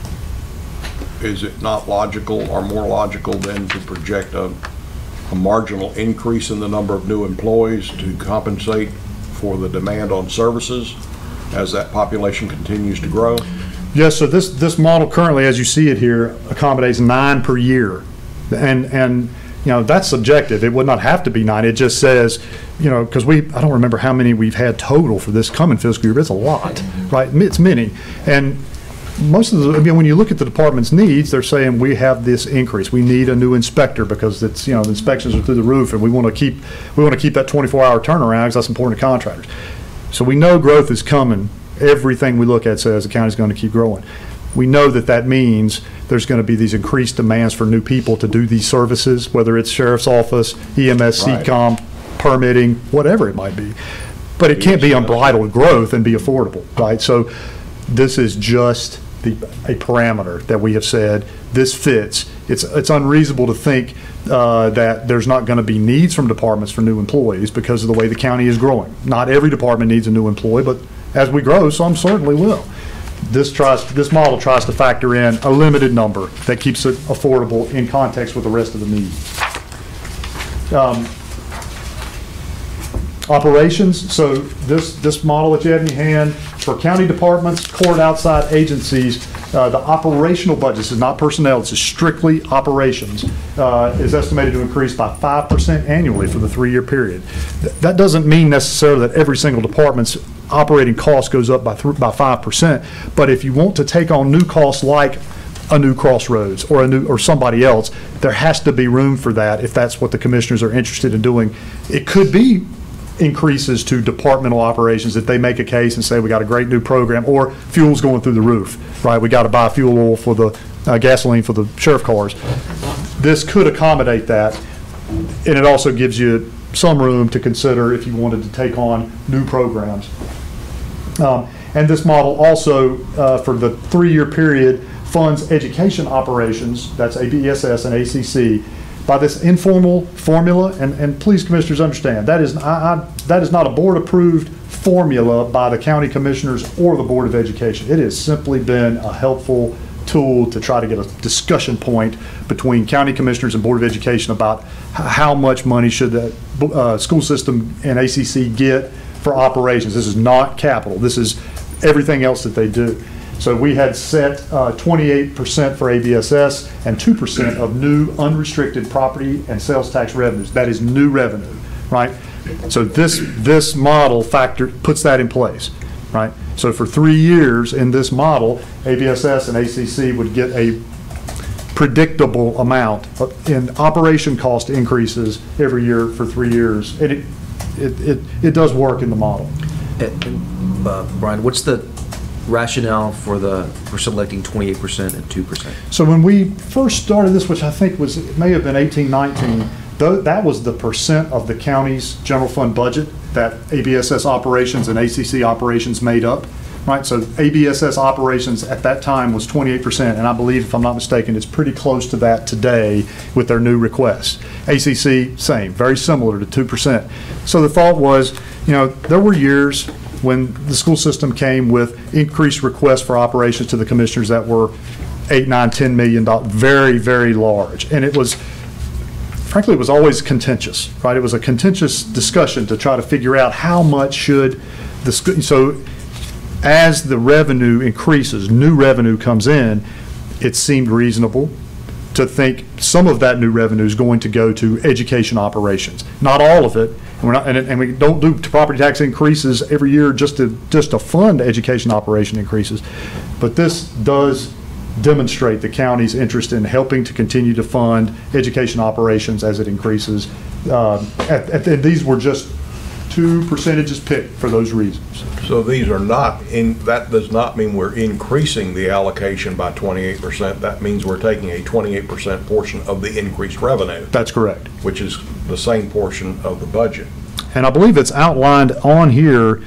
is it not logical or more logical than to project a marginal increase in the number of new employees to compensate for the demand on services as that population continues to grow? Yes, so this model currently, as you see it here, accommodates 9 per year. And you know, that's subjective. It would not have to be 9. It just says, you know, because I don't remember how many we've had total for this coming fiscal year, but it's a lot, right? It's many. And most of the, I mean, when you look at the department's needs, they're saying we have this increase. We need a new inspector because it's, you know, the inspections are through the roof, and we want to keep that 24-hour turnaround because that's important to contractors. So we know growth is coming. Everything we look at says the county's going to keep growing. We know that means there's going to be these increased demands for new people to do these services, whether it's sheriff's office, EMS, right, CCOM, permitting, whatever it might be. But it can't be unbridled growth and be affordable, right? So this is just a parameter that we have said this fits. It's unreasonable to think that there's not going to be needs from departments for new employees because of the way the county is growing. Not every department needs a new employee, but as we grow, some certainly will. This model tries to factor in a limited number that keeps it affordable in context with the rest of the needs. Operations, so this model that you have in your hand, for county departments, court outside agencies, the operational budget, this is not personnel, this is strictly operations, is estimated to increase by 5% annually for the 3-year period. That doesn't mean necessarily that every single department's operating cost goes up by 5%, but if you want to take on new costs like a new Crossroads or somebody else, there has to be room for that if that's what the commissioners are interested in doing. It could be increases to departmental operations if they make a case and say we got a great new program, or fuel's going through the roof, right? We got to buy fuel oil for the gasoline for the sheriff cars. This could accommodate that, and it also gives you some room to consider if you wanted to take on new programs. And this model also, for the 3-year period, funds education operations, that's ABSS and ACC, by this informal formula, and please, commissioners, understand, that is not a board-approved formula by the county commissioners or the Board of Education. It has simply been a helpful tool to try to get a discussion point between county commissioners and Board of Education about how much money should the school system and ACC get for operations. This is not capital. This is everything else that they do. So we had set 28% for ABSS and 2% of new unrestricted property and sales tax revenues. That is new revenue, right? So this model puts that in place, right? So for 3 years in this model, ABSS and ACC would get a predictable amount in operation cost increases every year for 3 years. And it does work in the model. Brian, what's the rationale for selecting 28% and 2%? So when we first started this, which I think it may have been 18-19, that was the percent of the county's general fund budget that ABSS operations and ACC operations made up, right? So ABSS operations at that time was 28%, and I believe, if I'm not mistaken, it's pretty close to that today with their new requests. ACC, same, very similar to 2%. So the thought was, you know, there were years when the school system came with increased requests for operations to the commissioners that were $8, $9, $10 million, very, very large. And it was frankly, it was always contentious, right? It was a contentious discussion to try to figure out how much should the school, so as the revenue increases, new revenue comes in, it seemed reasonable to think some of that new revenue is going to go to education operations. Not all of it, and we're not, and we don't do property tax increases every year just to fund education operation increases. But this does demonstrate the county's interest in helping to continue to fund education operations as it increases. These were just 2 percentages picked for those reasons. So these are not, that does not mean we're increasing the allocation by 28%. That means we're taking a 28% portion of the increased revenue. That's correct. Which is the same portion of the budget. And I believe it's outlined on here.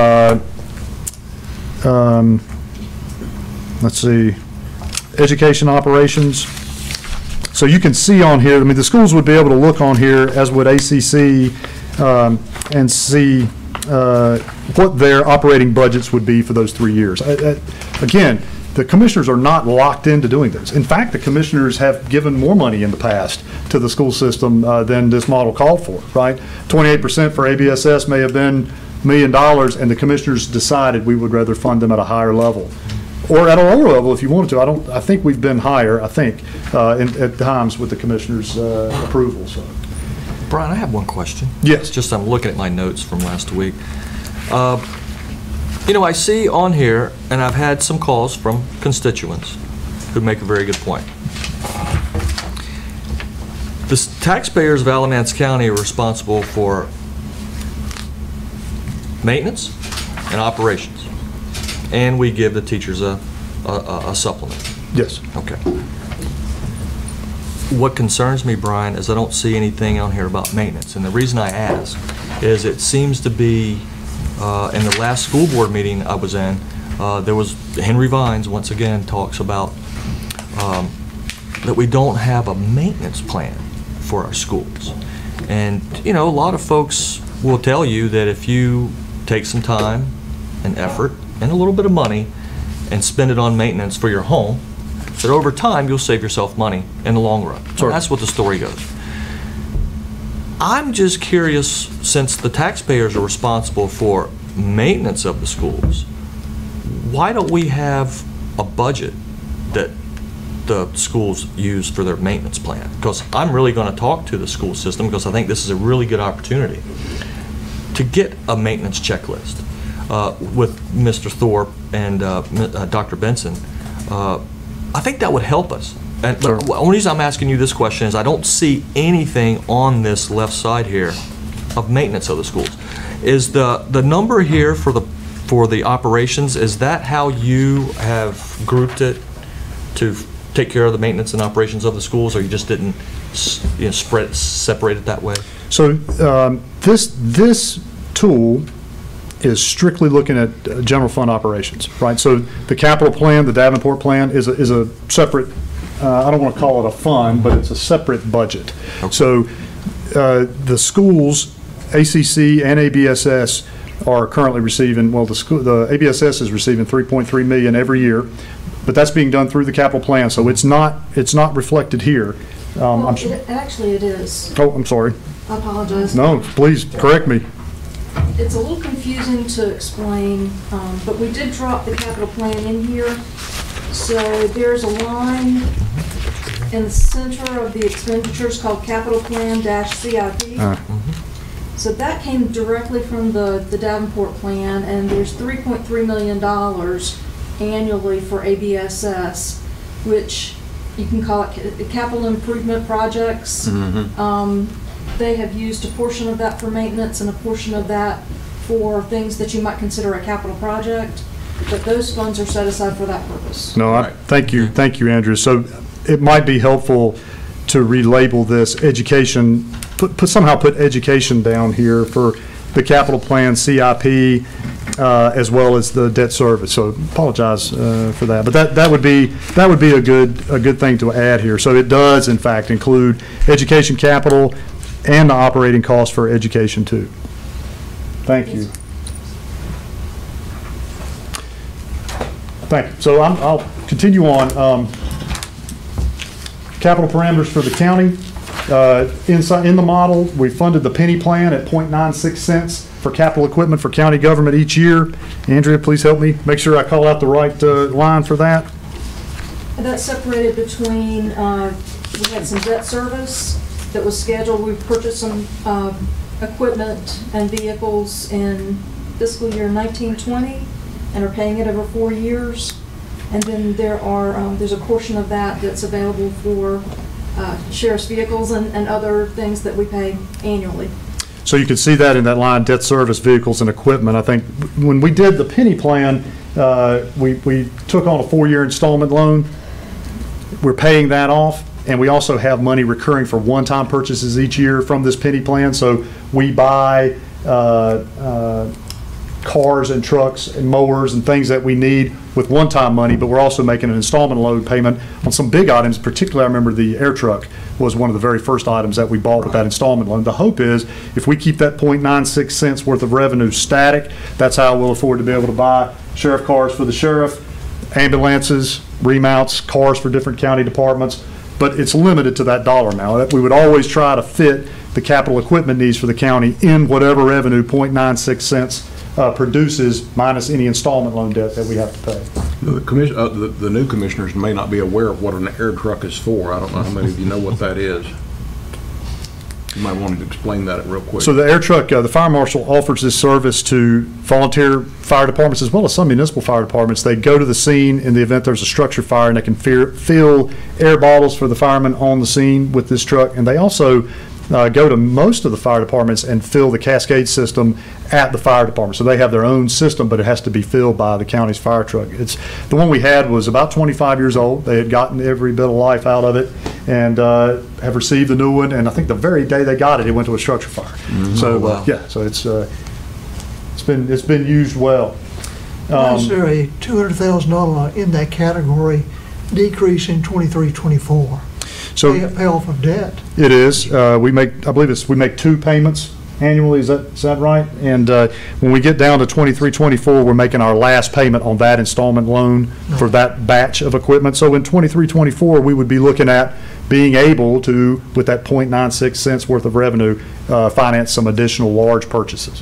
Let's see, education operations. So you can see on here, I mean, the schools would be able to look on here, as would ACC, and see what their operating budgets would be for those 3 years. Again, the commissioners are not locked into doing this. In fact, the commissioners have given more money in the past to the school system than this model called for, right? 28% for ABSS may have been $1 million, and the commissioners decided we would rather fund them at a higher level. Or at a lower level if you wanted to. I think we've been higher, I think, at times with the commissioners' approval. So. Brian, I have one question. Yes. Just I'm looking at my notes from last week. You know, I see on here, and I've had some calls from constituents who make a very good point. The taxpayers of Alamance County are responsible for maintenance and operations, and we give the teachers a supplement. Yes. Okay. What concerns me, Brian, is I don't see anything on here about maintenance. And the reason I ask is it seems to be, in the last school board meeting I was in, there was Henry Vines, once again, talks about that we don't have a maintenance plan for our schools. And, you know, a lot of folks will tell you that if you take some time and effort and a little bit of money and spend it on maintenance for your home, that over time you'll save yourself money in the long run. So that's what the story goes. I'm just curious, since the taxpayers are responsible for maintenance of the schools, why don't we have a budget that the schools use for their maintenance plan? Because I'm really going to talk to the school system, because I think this is a really good opportunity to get a maintenance checklist with Mr. Thorpe and Dr. Benson. I think that would help us. And the only reason I'm asking you this question is I don't see anything on this left side here of maintenance of the schools. Is the number here for the operations, is that how you have grouped it to take care of the maintenance and operations of the schools, or you just didn't separate it that way? So this tool is strictly looking at general fund operations, right? So the capital plan, the Davenport plan, is a separate, I don't want to call it a fund, but it's a separate budget. Okay. So the schools, ACC and ABSS, are currently receiving, well, the ABSS is receiving $3.3 million every year, but that's being done through the capital plan, so it's not reflected here. Actually, it is. Oh, I'm sorry. I apologize. No, please correct me. It's a little confusing to explain, but we did drop the capital plan in here. So there's a line in the center of the expenditures called capital plan -CIP. So that came directly from the Davenport plan, and there's $3.3 million annually for ABSS, which you can call it capital improvement projects. They have used a portion of that for maintenance and a portion of that for things that you might consider a capital project, but those funds are set aside for that purpose. No, thank you, Andrew. So it might be helpful to relabel this education, somehow put education down here for the capital plan, CIP, as well as the debt service. So apologize for that, but that would be a good thing to add here. So it does in fact include education capital and the operating costs for education too. Thank you. Thank you. So I'll continue on. Capital parameters for the county. In the model, we funded the penny plan at 0.96 cents for capital equipment for county government each year. Andrea, please help me make sure I call out the right line for that. And that's separated between, we had some debt service that was scheduled. We purchased some equipment and vehicles in fiscal year 1920 and are paying it over 4 years. And then there's a portion of that that's available for sheriff's vehicles and other things that we pay annually. So you can see that in that line, debt service, vehicles, and equipment. I think when we did the penny plan, we took on a 4-year installment loan. We're paying that off, and we also have money recurring for one-time purchases each year from this penny plan. So we buy cars and trucks and mowers and things that we need with one-time money, but we're also making an installment loan payment on some big items. Particularly, I remember the air truck was one of the very first items that we bought with that installment loan. The hope is if we keep that 0.96 cents worth of revenue static, that's how we'll afford to be able to buy sheriff cars for the sheriff, ambulances, remounts, cars for different county departments, but it's limited to that dollar amount. We would always try to fit the capital equipment needs for the county in whatever revenue 0.96 cents produces, minus any installment loan debt that we have to pay. The new commissioners may not be aware of what an air truck is for. I don't know how many of you know what that is. You might want to explain that real quick. So the air truck, the fire marshal offers this service to volunteer fire departments as well as some municipal fire departments. They go to the scene in the event there's a structure fire, and they can fill air bottles for the firemen on the scene with this truck. And they also go to most of the fire departments and fill the cascade system at the fire department. So they have their own system, but it has to be filled by the county's fire truck. The one we had was about 25 years old. They had gotten every bit of life out of it and have received a new one. And I think the very day they got it, it went to a structure fire. Mm-hmm. So wow. Yeah, so it's been used well. Is there a $200,000 in that category decrease in 23-24? So pay off of debt. It is. We make 2 payments annually. Is that right? And when we get down to 23-24, we're making our last payment on that installment loan for that batch of equipment. So in 23-24, we would be looking at being able to, with that 0.96 cents worth of revenue, finance some additional large purchases.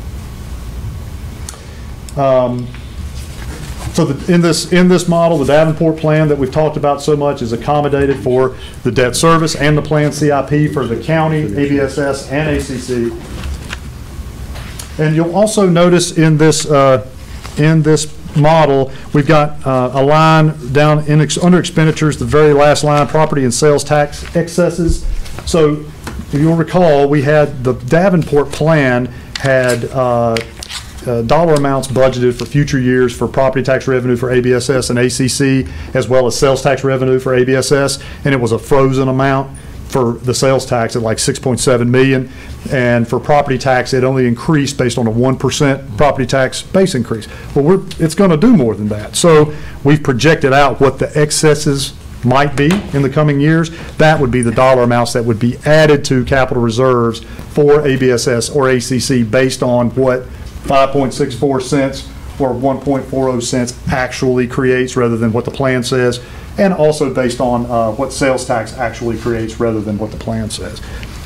So in this model, the Davenport plan that we've talked about so much is accommodated for the debt service and the plan CIP for the county, ABSS, and ACC. And you'll also notice in this model, we've got a line down under expenditures, the very last line, property and sales tax excesses. So if you'll recall, we had the Davenport plan had dollar amounts budgeted for future years for property tax revenue for ABSS and ACC, as well as sales tax revenue for ABSS, and it was a frozen amount for the sales tax at like 6.7 million, and for property tax it only increased based on a 1% property tax base increase. Well, it's going to do more than that. So we've projected out what the excesses might be in the coming years. That would be the dollar amounts that would be added to capital reserves for ABSS or ACC based on what 5.64 cents or 1.40 cents actually creates rather than what the plan says, and also based on what sales tax actually creates rather than what the plan says.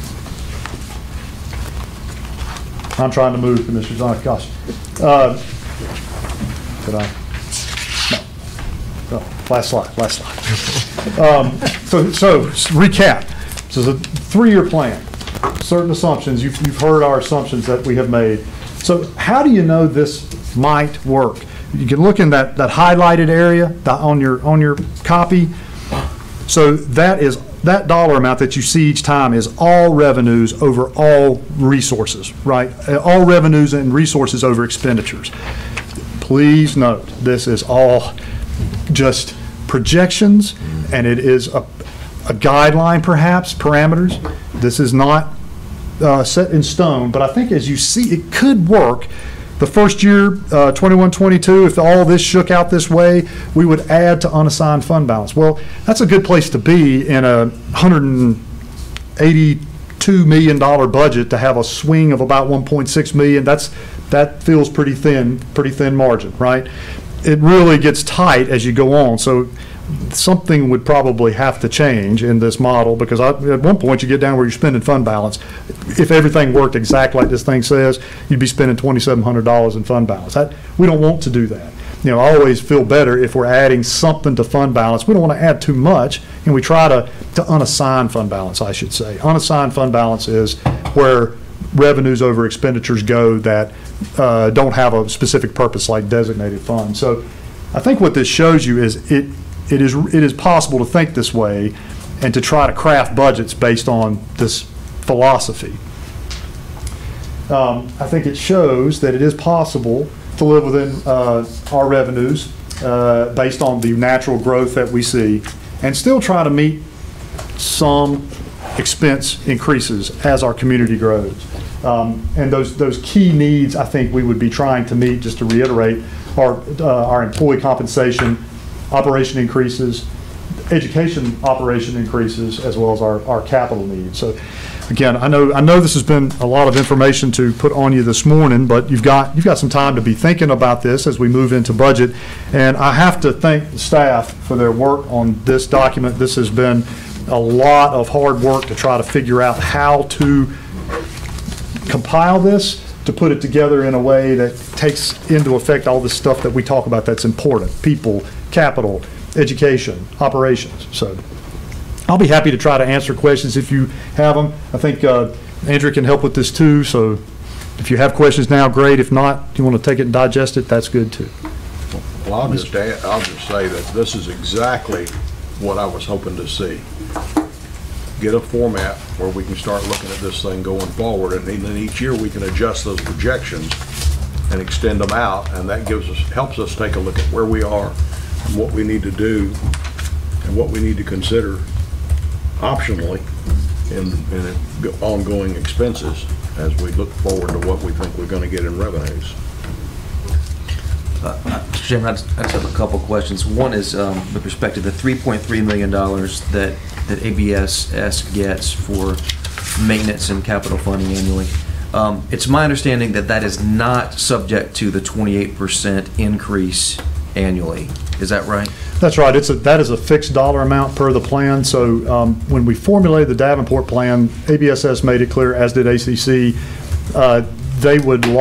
I'm trying to move, Commissioners. Oh, gosh. Did I? No. Oh, last slide. So recap. This is a 3-year plan. Certain assumptions. You've heard our assumptions that we have made. So how do you know this might work? You can look in that highlighted area on your copy. So that dollar amount that you see each time is all revenues over all resources, right? All revenues and resources over expenditures. Please note, this is all just projections, and it is a guideline, perhaps, parameters. This is not set in stone, but I think as you see, it could work. The first year, 21-22, if all this shook out this way, we would add to unassigned fund balance. Well, that's a good place to be in a $182 million budget to have a swing of about 1.6 million. That feels pretty thin margin, right? It really gets tight as you go on. So something would probably have to change in this model, because at one point you get down where you're spending fund balance. If everything worked exactly like this thing says, you'd be spending $2,700 in fund balance. We don't want to do that. You know, I always feel better if we're adding something to fund balance. We don't want to add too much, and we try to unassign fund balance, I should say. Unassigned fund balance is where revenues over expenditures go that don't have a specific purpose, like designated funds. So I think what this shows you is it is possible to think this way and to try to craft budgets based on this philosophy. I think it shows that it is possible to live within our revenues based on the natural growth that we see, and still try to meet some expense increases as our community grows. And those key needs, I think we would be trying to meet, just to reiterate, our employee compensation, operation increases, education operation increases, as well as our capital needs. So again, I know this has been a lot of information to put on you this morning, but you've got some time to be thinking about this as we move into budget. And I have to thank the staff for their work on this document. This has been a lot of hard work to try to figure out how to compile this, to put it together in a way that takes into effect all the stuff that we talk about that's important: people, capital, education, operations. So I'll be happy to try to answer questions if you have them. I think Andrew can help with this too, so if you have questions now, great. If not, you want to take it and digest it, that's good too. Well, I'll just say that this is exactly what I was hoping to see. Get a format where we can start looking at this thing going forward, and then each year we can adjust those projections and extend them out, and that helps us take a look at where we are and what we need to do and what we need to consider optionally in ongoing expenses as we look forward to what we think we're going to get in revenues. Mr. Chairman, I just have a couple questions. One is with respect to the $3.3 million that ABSS gets for maintenance and capital funding annually. It's my understanding that that is not subject to the 28% increase annually. Is that right? That's right. That is a fixed dollar amount per the plan. So when we formulated the Davenport plan, ABSS made it clear, as did ACC, they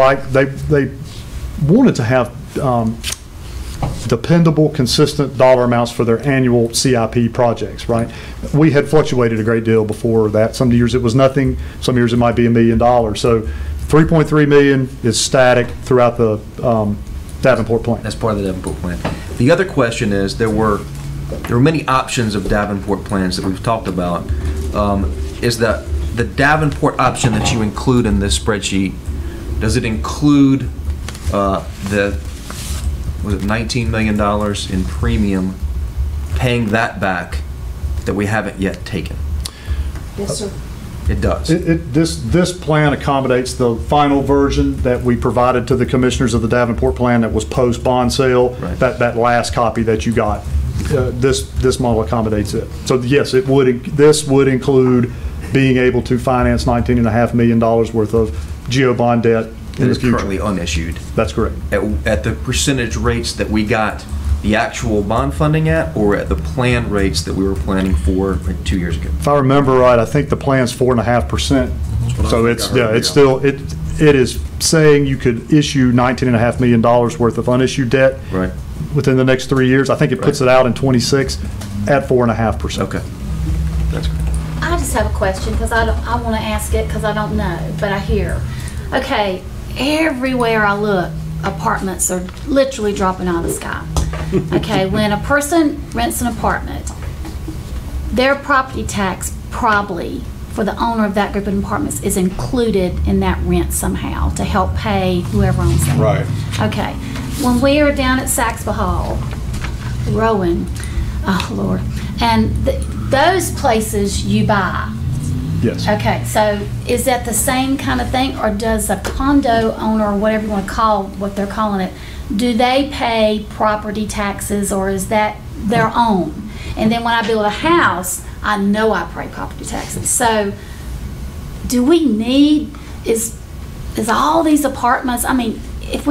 wanted to have dependable, consistent dollar amounts for their annual CIP projects, right? We had fluctuated a great deal before that. Some years it was nothing, some years it might be $1 million. So $3.3 million is static throughout the Davenport plan. That's part of the Davenport plan. The other question is, there were many options of Davenport plans that we've talked about. Is the Davenport option that you include in this spreadsheet, does it include was it $19 million in premium, paying that back that we haven't yet taken? Yes, sir. It does. This plan accommodates the final version that we provided to the commissioners of the Davenport plan that was post bond sale. Right. That last copy that you got. This model accommodates it. So yes, this would include being able to finance $19.5 million worth of GO bond debt in the future. Currently unissued. That's correct. At the percentage rates that we got the actual bond funding at, or at the plan rates that we were planning for like 2 years ago? If I remember right, I think the plan's 4.5%. So it is saying you could issue $19.5 million worth of unissued debt right within the next 3 years. I think it puts it out in 26 at 4.5%. Okay, that's great. I just have a question, because I want to ask it because I don't know, but I hear. Okay, everywhere I look, apartments are literally dropping out of the sky. Okay, when a person rents an apartment, their property tax probably for the owner of that group of apartments is included in that rent somehow to help pay whoever owns them. Right. Okay, when we are down at Saxby Hall, Rowan, oh Lord, and those places you buy. Yes. Okay, so is that the same kind of thing, or does a condo owner, or whatever you want to call what they're calling it, do they pay property taxes, or is that their own? And then when I build a house, I know I pay property taxes. So do we need, is all these apartments, I mean, if we got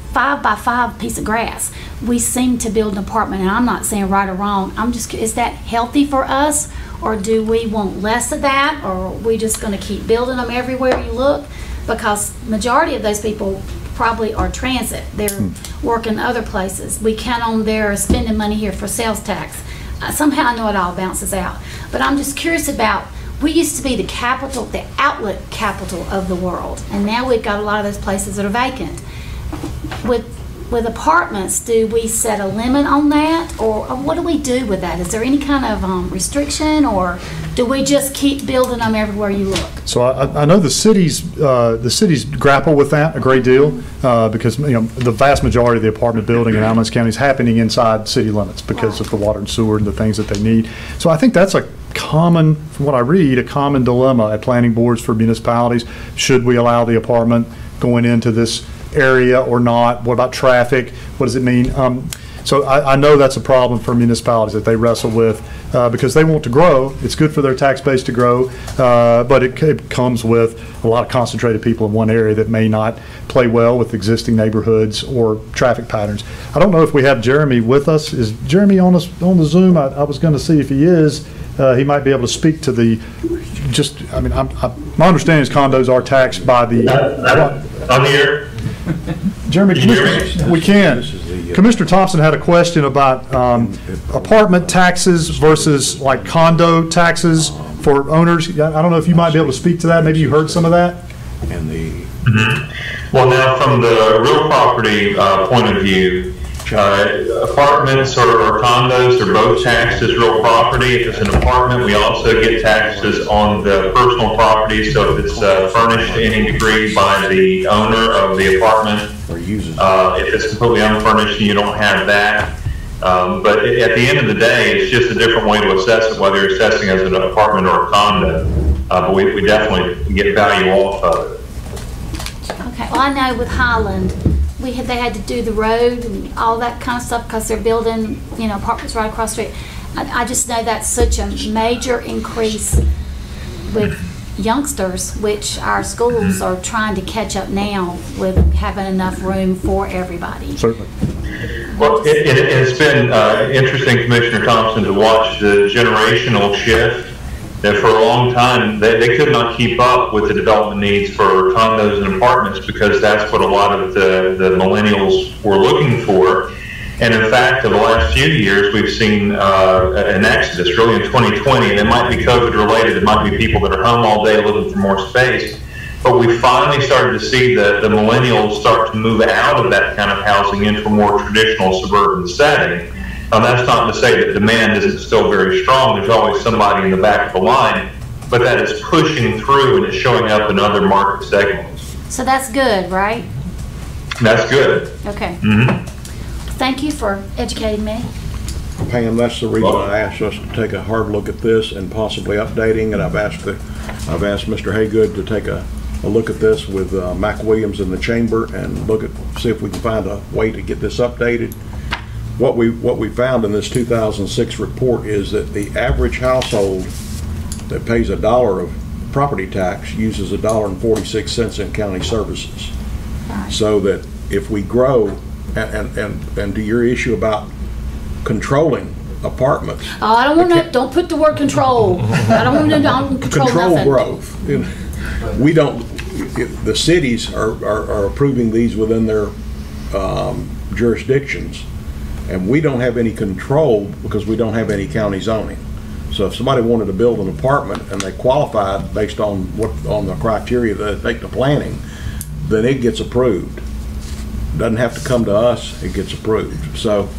5x5 piece of grass. We seem to build an apartment, and I'm not saying right or wrong. I'm just, is that healthy for us, or do we want less of that, or are we just going to keep building them everywhere you look? Because majority of those people probably are transit. They're working other places. We count on their spending money here for sales tax. Somehow I know it all bounces out. But I'm just curious about, we used to be the capital, the outlet capital of the world, and now we've got a lot of those places that are vacant. With apartments, do we set a limit on that, or what do we do with that? Is there any kind of restriction, or do we just keep building them everywhere you look? So I know the cities grapple with that a great deal because the vast majority of the apartment building in Alamance County is happening inside city limits because of the water and sewer and the things that they need. So I think that's a common, from what I read, a common dilemma at planning boards for municipalities. Should we allow the apartment going into this area or not? What about traffic? What does it mean? So I know that's a problem for municipalities that they wrestle with because they want to grow. It's good for their tax base to grow, but it comes with a lot of concentrated people in one area that may not play well with existing neighborhoods or traffic patterns. I don't know if we have Jeremy with us. Is Jeremy on the Zoom? I was going to see if he is. He might be able to speak to the, my understanding is condos are taxed by the. I'm here. Jeremy, we can. Commissioner Thompson had a question about apartment taxes versus like condo taxes for owners. I don't know if you might be able to speak to that. Maybe you heard some of that. And well, now from the real property point of view, apartments or condos are both taxed as real property. If it's an apartment, we also get taxes on the personal property. So if it's furnished to any degree by the owner of the apartment, if it's completely unfurnished, you don't have that. But at the end of the day, it's just a different way to assess it, whether you're assessing as an apartment or a condo. But we definitely get value off of it. Okay, well, I know with Highland, they had to do the road and all that kind of stuff because they're building, apartments right across the street. I just know that's such a major increase with youngsters, which our schools are trying to catch up now with having enough room for everybody. Certainly. Well, it's been interesting, Commissioner Thompson, to watch the generational shift. That for a long time, they could not keep up with the development needs for condos and apartments because that's what a lot of the millennials were looking for. And in fact, in the last few years, we've seen an exodus, really in 2020, and it might be COVID related. It might be people that are home all day looking for more space. But we finally started to see the millennials start to move out of that kind of housing into a more traditional suburban setting. Now, that's not to say that demand isn't still very strong. There's always somebody in the back of the line, but that is pushing through and it's showing up in other market segments. So that's good, right? That's good. Okay. Thank you for educating me. Pam, that's the reason I asked us to take a hard look at this and possibly updating, and I've asked Mr. Haygood to take a look at this with Mac Williams in the chamber and see if we can find a way to get this updated. What we found in this 2006 report is that the average household that pays $1 of property tax uses $1.46 in county services. So that if we grow, and to your issue about controlling apartments. Oh, I don't want to. Don't put the word control. I don't want to control nothing. Growth. We don't. The cities are approving these within their jurisdictions. And we don't have any control because we don't have any county zoning. So if somebody wanted to build an apartment and they qualified based on the criteria that they take to planning, then it gets approved. Doesn't have to come to us, it gets approved. So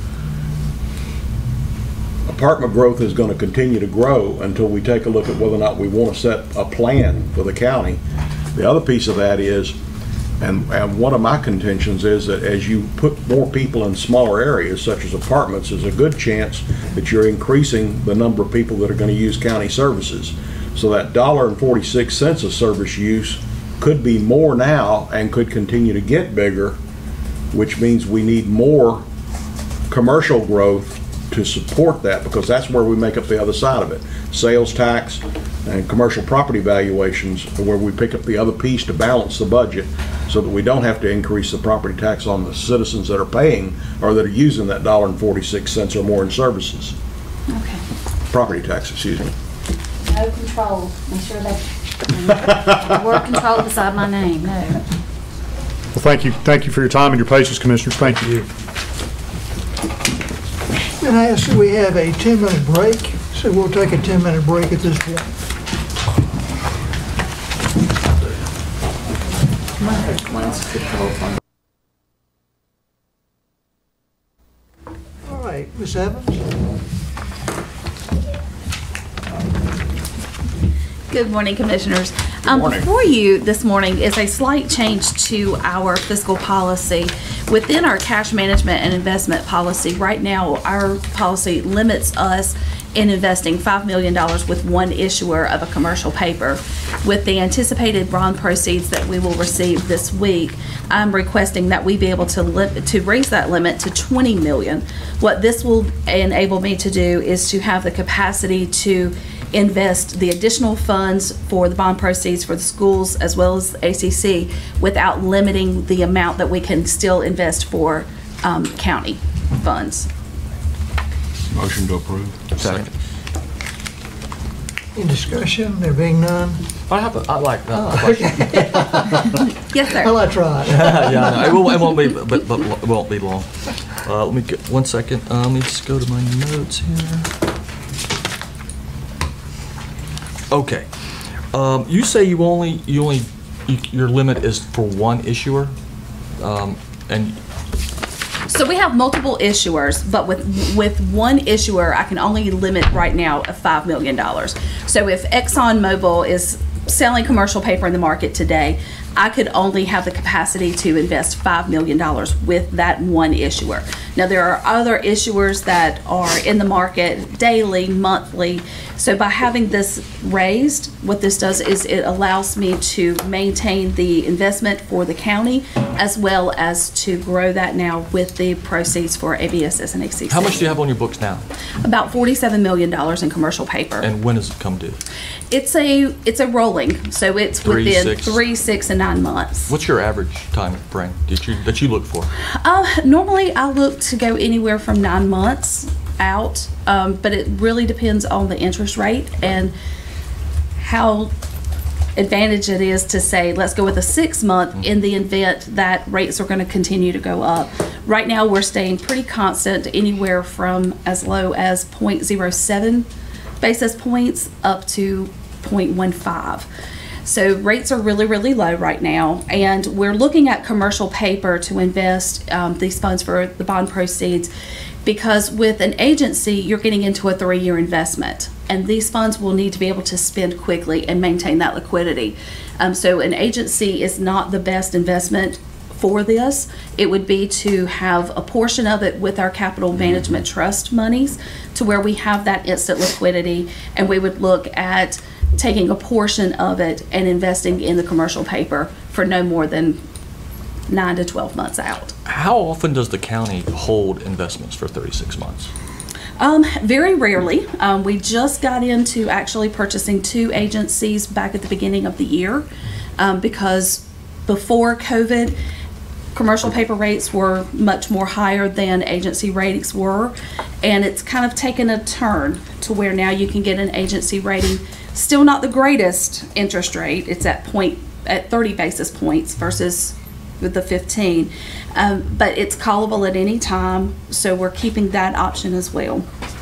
apartment growth is going to continue to grow until we take a look at whether or not we want to set a plan for the county. The other piece of that is, and one of my contentions is that as you put more people in smaller areas, such as apartments, there's a good chance that you're increasing the number of people that are going to use county services. So that $1.46 of service use could be more now and could continue to get bigger, which means we need more commercial growth to support that, because that's where we make up the other side of it. Sales tax and commercial property valuations are where we pick up the other piece to balance the budget. so that we don't have to increase the property tax on the citizens that are paying or that are using that $1.46 or more in services. Okay. Property tax, excuse me. No control. Make sure that the word control beside my name. No. Well, thank you. Thank you for your time and your patience, Commissioners. Thank you. And I ask that we have a 10-minute break, so we'll take a 10-minute break at this point. All right, Ms. Evans? Good morning, Commissioners. morning. Before you this morning is a slight change to our fiscal policy. Within our cash management and investment policy, right now, our policy limits us in investing $5 million with one issuer of a commercial paper. With the anticipated bond proceeds that we will receive this week, I'm requesting that we be able to raise that limit to $20 million. What this will enable me to do is to have the capacity to invest the additional funds for the bond proceeds for the schools as well as the ACC without limiting the amount that we can still invest for county funds. Motion to approve. Second. Any discussion? There being none? I like that. Yes, sir. Well, I tried. Yeah, it won't be, but it won't be long. Let me get 1 second. Let me just go to my notes here. Okay. You say your limit is for one issuer, and So we have multiple issuers, but with one issuer, I can only limit right now of $5 million. So if ExxonMobil is selling commercial paper in the market today, I could only have the capacity to invest $5 million with that one issuer. Now, there are other issuers that are in the market daily, monthly. So by having this raised, what this does is it allows me to maintain the investment for the county as well as to grow that now with the proceeds for ABSS and ACC. how much do you have on your books now? About $47 million in commercial paper. And when does it come due? It's a rolling, so it's within 3, 6, and 9 months. What's your average time frame that you look for? Normally, I look to go anywhere from 9 months out, but it really depends on the interest rate and how advantage it is to say, let's go with a 6 month in the event that rates are going to continue to go up. Right now, we're staying pretty constant, anywhere from as low as 0.07 basis points up to 0.15. So rates are really, really low right now, and we're looking at commercial paper to invest these funds for the bond proceeds, because with an agency, you're getting into a 3-year investment, and these funds will need to be able to spend quickly and maintain that liquidity. So an agency is not the best investment for this. It would be to have a portion of it with our capital management trust monies to where we have that instant liquidity, and we would look at taking a portion of it and investing in the commercial paper for no more than 9 to 12 months out. How often does the county hold investments for 36 months? Very rarely. We just got into actually purchasing 2 agencies back at the beginning of the year, because before COVID, commercial paper rates were much more higher than agency rates were, and it's kind of taken a turn to where now you can get an agency rating. Still not the greatest interest rate. It's at 30 basis points versus with the 15, but it's callable at any time, so we're keeping that option as well.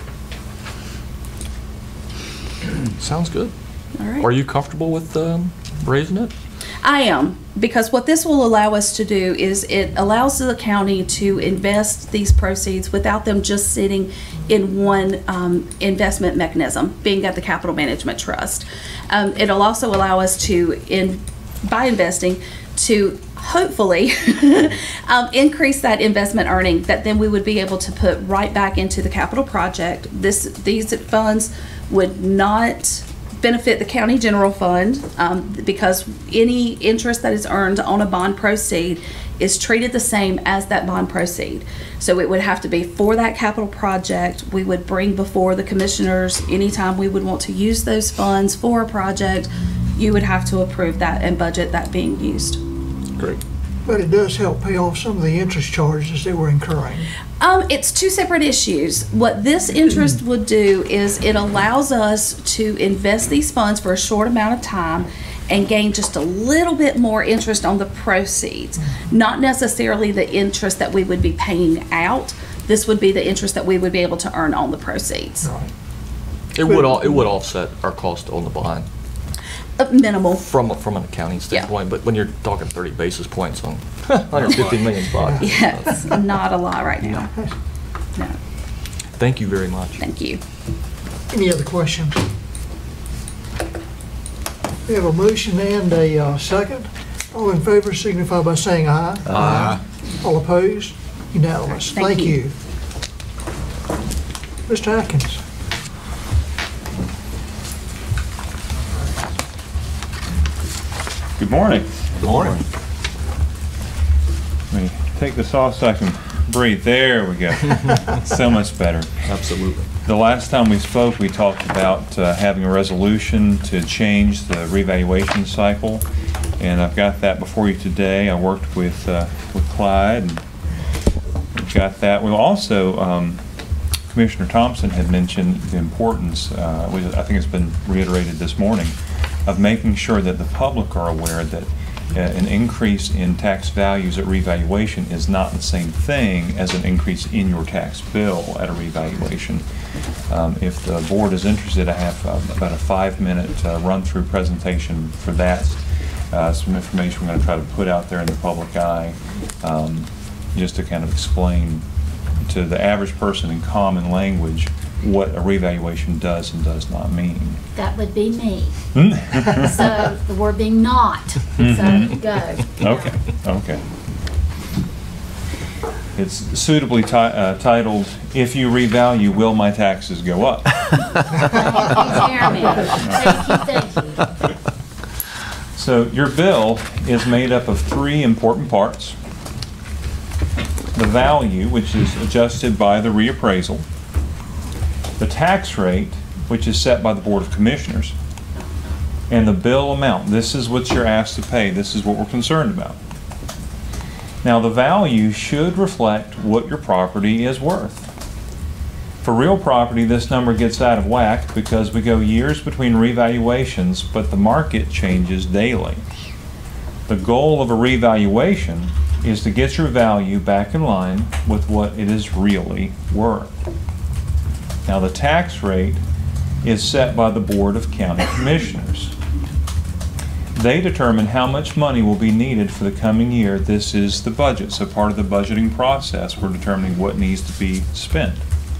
Sounds good. All right. Are you comfortable with raising it? I am, because what this will allow us to do is it allows the county to invest these proceeds without them just sitting in one investment mechanism, being at the Capital Management Trust. It'll also allow us to, by investing, to hopefully increase that investment earning that then we would be able to put right back into the capital project. These funds would not benefit the county general fund, because any interest that is earned on a bond proceed is treated the same as that bond proceed. So it would have to be for that capital project. We would bring before the commissioners anytime we would want to use those funds for a project. You would have to approve that and budget that being used. Great. But it does help pay off some of the interest charges they were incurring. It's two separate issues. What this interest would do is it allows us to invest these funds for a short amount of time and gain just a little bit more interest on the proceeds. Not necessarily the interest that we would be paying out. This would be the interest that we would be able to earn on the proceeds. Right. It would offset our cost on the bond. Minimal. From an accounting standpoint, but when you're talking 30 basis points on 150 million bucks. Yes, not a lot right now. No. Thank you very much. Thank you. Any other questions? We have a motion and a second. All in favor signify by saying aye. Aye. All opposed? Unanimous. Thank you. Mr. Atkins. Good morning. Good morning. Let me take this off so I can breathe. There we go. So much better. Absolutely. The last time we spoke, we talked about having a resolution to change the revaluation cycle, and I've got that before you today. I worked with Clyde, and we've got that. We'll also, Commissioner Thompson had mentioned the importance, I think it's been reiterated this morning, of making sure that the public are aware that an increase in tax values at revaluation is not the same thing as an increase in your tax bill at a revaluation. If the board is interested, I have about a 5-minute run-through presentation for that. Some information we're going to try to put out there in the public eye, just to kind of explain to the average person in common language what a revaluation does and does not mean. That would be me. So the word being not. So go. Okay. Okay. It's suitably titled, "If You Revalue, Will My Taxes Go Up?" Thank you. So your bill is made up of 3 important parts. The value, which is adjusted by the reappraisal. The tax rate, which is set by the Board of Commissioners. And the bill amount. This is what you're asked to pay. This is what we're concerned about. Now, the value should reflect what your property is worth. For real property, this number gets out of whack because we go years between revaluations, but the market changes daily. The goal of a revaluation is to get your value back in line with what it is really worth. Now, the tax rate is set by the Board of County Commissioners. They determine how much money will be needed for the coming year. This is the budget, so part of the budgeting process, we're determining what needs to be spent.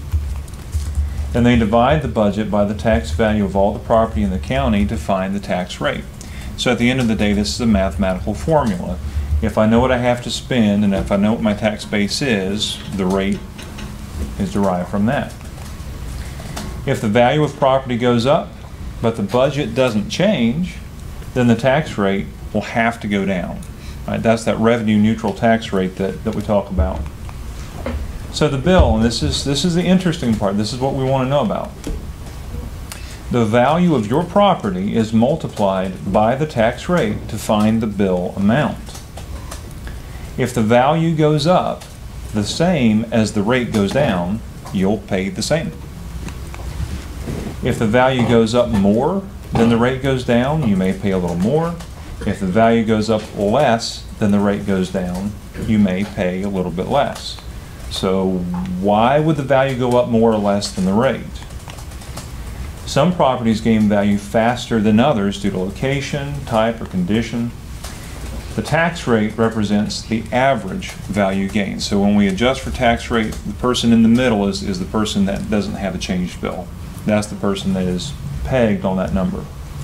Then they divide the budget by the tax value of all the property in the county to find the tax rate. So at the end of the day, this is a mathematical formula. If I know what I have to spend and if I know what my tax base is, the rate is derived from that. If the value of property goes up, but the budget doesn't change, then the tax rate will have to go down. Right? That's that revenue neutral tax rate that we talk about. So the bill, and this is the interesting part, this is what we want to know about. The value of your property is multiplied by the tax rate to find the bill amount. If the value goes up the same as the rate goes down, you'll pay the same. If the value goes up more than the rate goes down, you may pay a little more. If the value goes up less than the rate goes down, you may pay a little bit less. So why would the value go up more or less than the rate? Some properties gain value faster than others due to location, type, or condition. The tax rate represents the average value gain. So when we adjust for tax rate, the person in the middle is the person that doesn't have a changed bill. That's the person that is pegged on that number.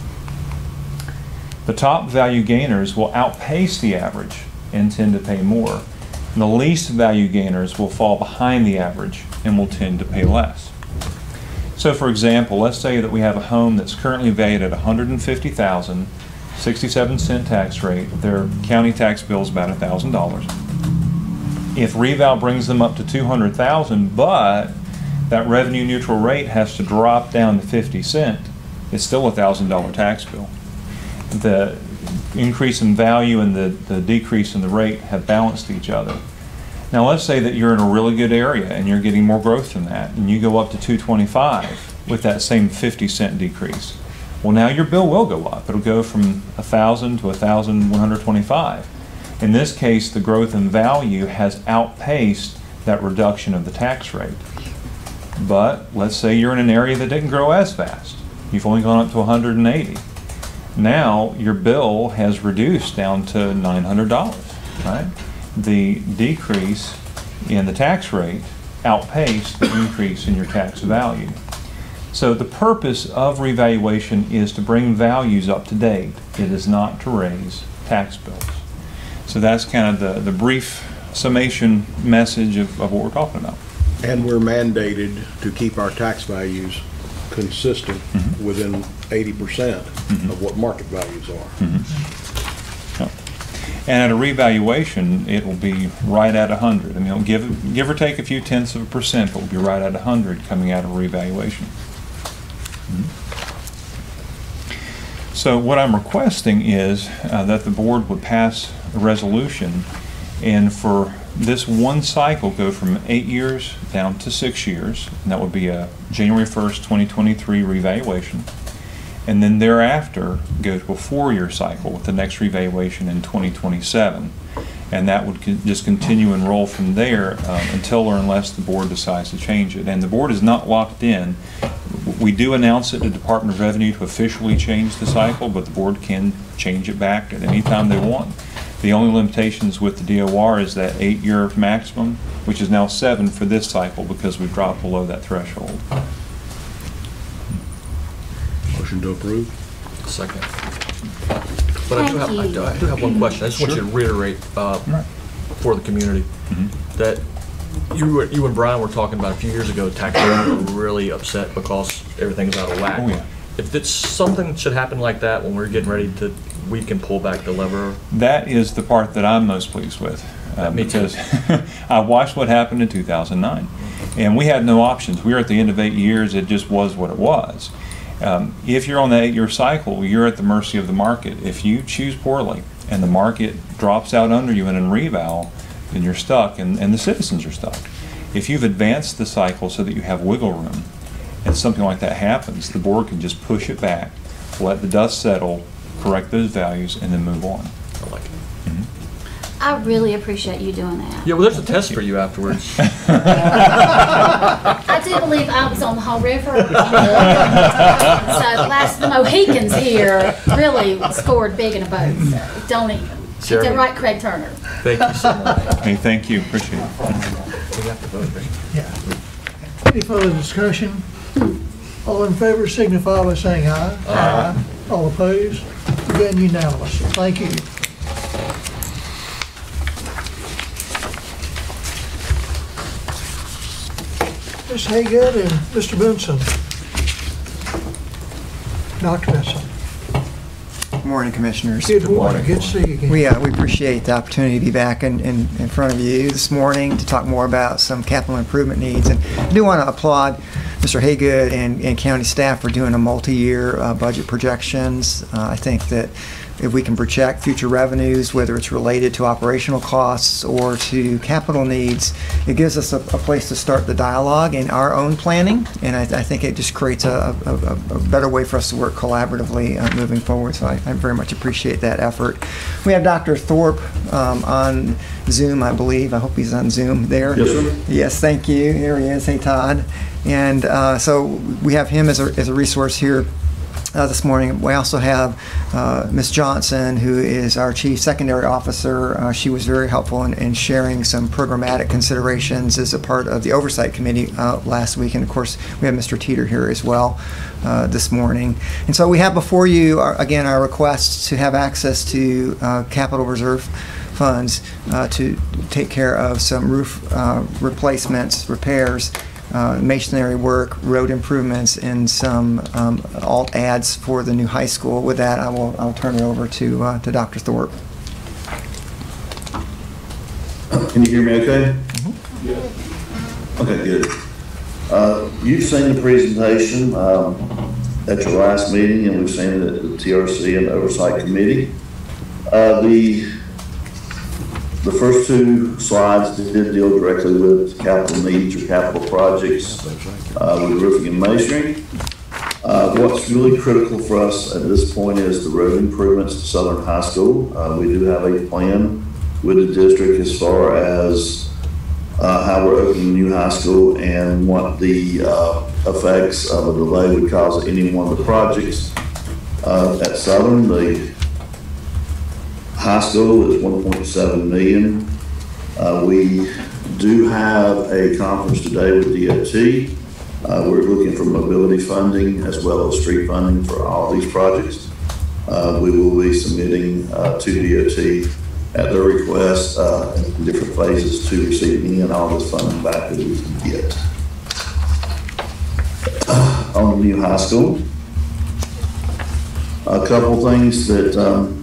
The top value gainers will outpace the average and tend to pay more. And the least value gainers will fall behind the average and will tend to pay less. So for example, let's say that we have a home that's currently valued at $150,000, 67-cent tax rate. Their county tax bill is about $1,000. If reval brings them up to $200,000, but that revenue neutral rate has to drop down to 50 cents, it's still a $1,000 tax bill. The increase in value and the decrease in the rate have balanced each other. Now let's say that you're in a really good area and you're getting more growth than that, and you go up to 225 with that same 50-cent decrease. Well, now your bill will go up. It'll go from 1,000 to 1,125. In this case, the growth in value has outpaced that reduction of the tax rate. But let's say you're in an area that didn't grow as fast. You've only gone up to 180. Now your bill has reduced down to $900, right? The decrease in the tax rate outpaced the increase in your tax value. So the purpose of revaluation is to bring values up to date. It is not to raise tax bills. So that's kind of the brief summation message of what we're talking about. And we're mandated to keep our tax values consistent within 80% of what market values are. Yep. And at a revaluation, it will be right at 100. I mean, it'll give or take a few tenths of a percent, but it'll be right at 100 coming out of a revaluation. So what I'm requesting is that the board would pass a resolution, and for this one cycle go from 8 years down to 6 years, and that would be a January 1st, 2023 revaluation, and then thereafter go to a 4-year cycle with the next revaluation in 2027, and that would just continue and roll from there until or unless the board decides to change it. And the board is not locked in. We do announce it to the Department of Revenue to officially change the cycle, but the board can change it back at any time they want. The only limitations with the DOR is that 8-year maximum, which is now 7 for this cycle because we've dropped below that threshold. Motion to approve. Second. But I do have one question. I just want you to reiterate for the community that you and Brian were talking about a few years ago. Taxpayers were really upset because everything's out of whack. Oh, yeah. If it's something should happen like that when we're getting ready to, we can pull back the lever. That is the part that I'm most pleased with. Because I watched what happened in 2009, and we had no options. We were at the end of 8 years. It just was what it was. If you're on the 8-year cycle, you're at the mercy of the market. If you choose poorly and the market drops out under you and in reval, then you're stuck, and the citizens are stuck. If you've advanced the cycle so that you have wiggle room, and something like that happens, the board can just push it back, let the dust settle, correct those values, and then move on. I like it. I really appreciate you doing that. Yeah, well, there's a test for you afterwards. I do believe I was on the Hall River. So the Mohicans here really scored big in a boat. So don't even. Get that right, Craig Turner. Thank you so much. Hey, thank you. Appreciate it. We have to vote, right? Yeah. Any further discussion? All in favor signify by saying aye. Aye. All opposed? Again, unanimous. Thank you. Ms. Haygood and Mr. Benson. Dr. Benson. Good morning, Commissioners. Good morning. Good to see you again. We appreciate the opportunity to be back in front of you this morning to talk more about some capital improvement needs. And I do want to applaud Mr. Haygood and county staff for doing a multi-year budget projections. I think that if we can project future revenues, whether it's related to operational costs or to capital needs, it gives us a place to start the dialogue in our own planning, and I think it just creates a better way for us to work collaboratively moving forward, so I very much appreciate that effort. We have Dr. Thorpe on Zoom, I believe. I hope he's on Zoom there. Yes, sir. Yes, thank you. Here he is. Hey, Todd. And so we have him as a resource here this morning. We also have Ms. Johnson, who is our Chief Secondary Officer. She was very helpful in sharing some programmatic considerations as a part of the Oversight Committee last week. And of course, we have Mr. Teeter here as well this morning. And so we have before you, again, our requests to have access to capital reserve funds to take care of some roof replacements, repairs, masonry work, road improvements, and some alt ads for the new high school. With that, I'll turn it over to Dr. Thorpe. Can you hear me okay? Yeah. Okay, good. You've seen the presentation at your last meeting, and we've seen it at the TRC and the Oversight Committee. The first two slides did deal directly with capital needs or capital projects with roofing and masonry. What's really critical for us at this point is the road improvements to Southern High School. We do have a plan with the district as far as how we're opening a new high school and what the effects of a delay would cause any one of the projects. At Southern, the high school is $1.7 million. We do have a conference today with DOT. We're looking for mobility funding as well as street funding for all these projects. We will be submitting to DOT at their request in different phases to receive any and all this funding back that we can get. On the new high school, a couple things that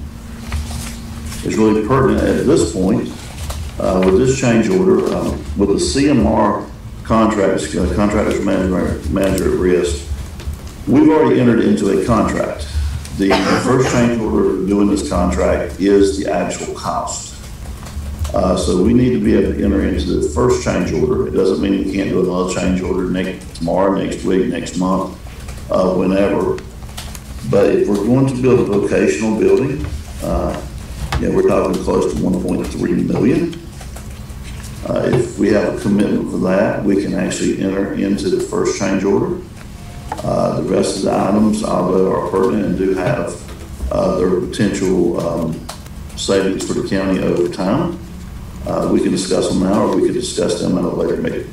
is really pertinent at this point with this change order, with the CMR contractors manager at risk, we've already entered into a contract. The first change order doing this contract is the actual cost. So we need to be able to enter into the first change order. It doesn't mean we can't do another change order tomorrow, next week, next month, whenever. But if we're going to build a vocational building, we're talking close to $1.3 million. If we have a commitment for that, we can actually enter into the first change order. The rest of the items, although are pertinent and do have their potential savings for the county over time, we can discuss them now, or we can discuss them at a later meeting.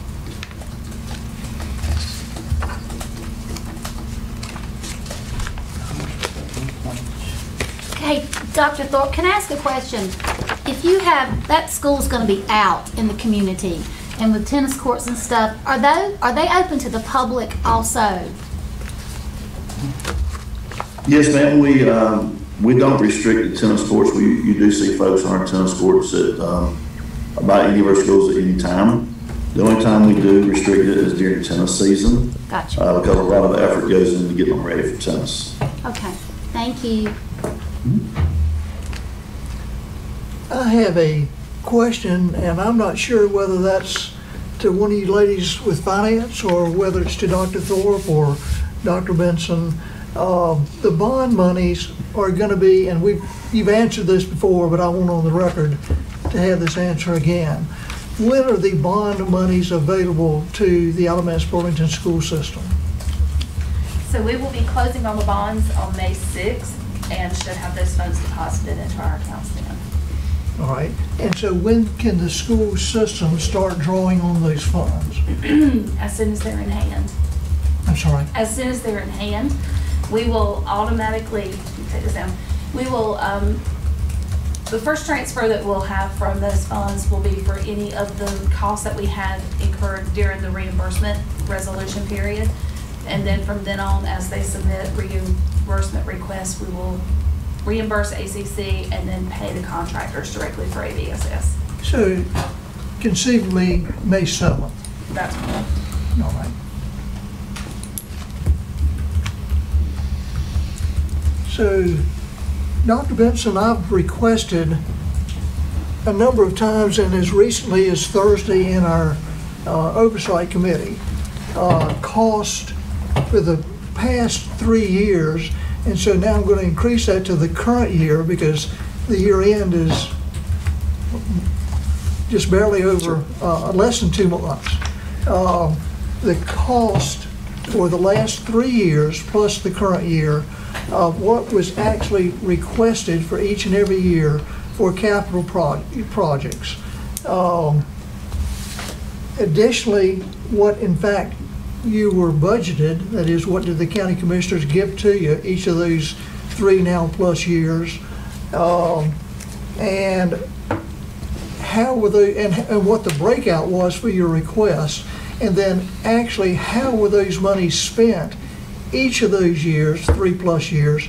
Hey, Dr. Thorpe, can I ask a question? If you have, that school's going to be out in the community and with tennis courts and stuff, are they open to the public also? Yes, ma'am. We don't restrict the tennis courts. You do see folks on our tennis courts at about any of our schools at any time. The only time we do restrict it is during tennis season. Gotcha. Because a lot of effort goes into getting them ready for tennis. Okay, thank you. I have a question, and I'm not sure whether that's to one of you ladies with finance or whether it's to Dr. Thorpe or Dr. Benson. The bond monies are going to be, and you've answered this before, but I want on the record to have this answer again. When are the bond monies available to the Alamance Burlington school system? So we will be closing on the bonds on May 6th and should have those funds deposited into our accounts then. All right. And so when can the school system start drawing on those funds? As soon as they're in hand. I'm sorry? As soon as they're in hand, we will automatically, take this down, we will, the first transfer that we'll have from those funds will be for any of the costs that we had incurred during the reimbursement resolution period. And then from then on, as they submit reimbursement requests, we will reimburse ACC and then pay the contractors directly for ABSS. So conceivably May 7th. That's correct. All right. So, Dr. Benson, I've requested a number of times, and as recently as Thursday in our oversight committee, cost for the past 3 years, and so now I'm going to increase that to the current year because the year end is just barely over, less than 2 months. The cost for the last 3 years plus the current year of what was actually requested for each and every year for capital projects. Additionally, what in fact you were budgeted, that is, what did the county commissioners give to you each of those 3 now plus years, and how were they, and what the breakout was for your request, and then actually how were those monies spent each of those years, 3+ years,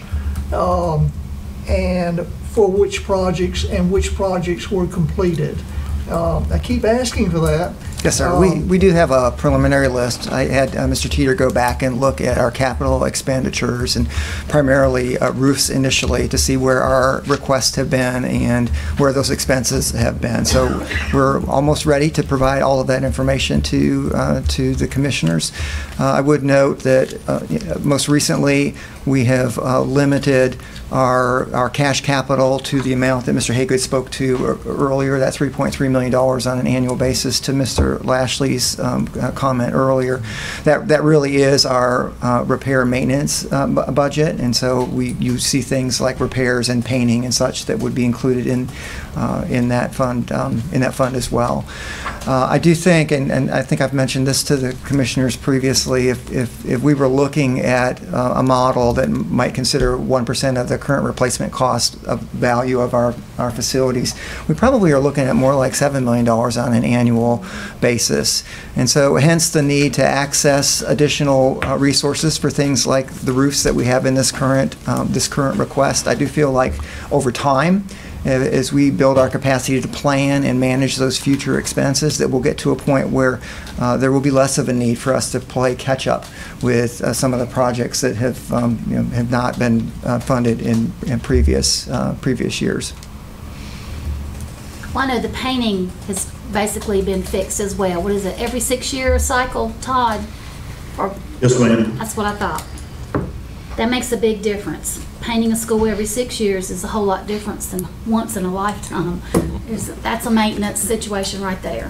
and for which projects and which projects were completed. I keep asking for that, Yes, sir. We do have a preliminary list. I had Mr. Teeter go back and look at our capital expenditures and primarily roofs initially to see where our requests have been and where those expenses have been. So we're almost ready to provide all of that information to the commissioners. I would note that most recently we have limited our cash capital to the amount that Mr. Haygood spoke to earlier, that $3.3 million on an annual basis, to Mr. Lashley's comment earlier. That really is our repair and maintenance budget, and so you see things like repairs and painting and such that would be included in that fund as well. I do think, and I think I've mentioned this to the commissioners previously, if we were looking at a model that might consider 1% of the current replacement cost of value of our facilities, we probably are looking at more like $7 million on an annual basis. And so hence the need to access additional resources for things like the roofs that we have in this current request. I do feel like over time, as we build our capacity to plan and manage those future expenses, that we'll get to a point where there will be less of a need for us to play catch up with some of the projects that have not been funded in previous years. Well, I know the painting has basically been fixed as well. What is it, every 6-year cycle, Todd? Or, yes, ma'am. That's what I thought. That makes a big difference. Painting a school every 6 years is a whole lot different than once in a lifetime. That's a maintenance situation right there.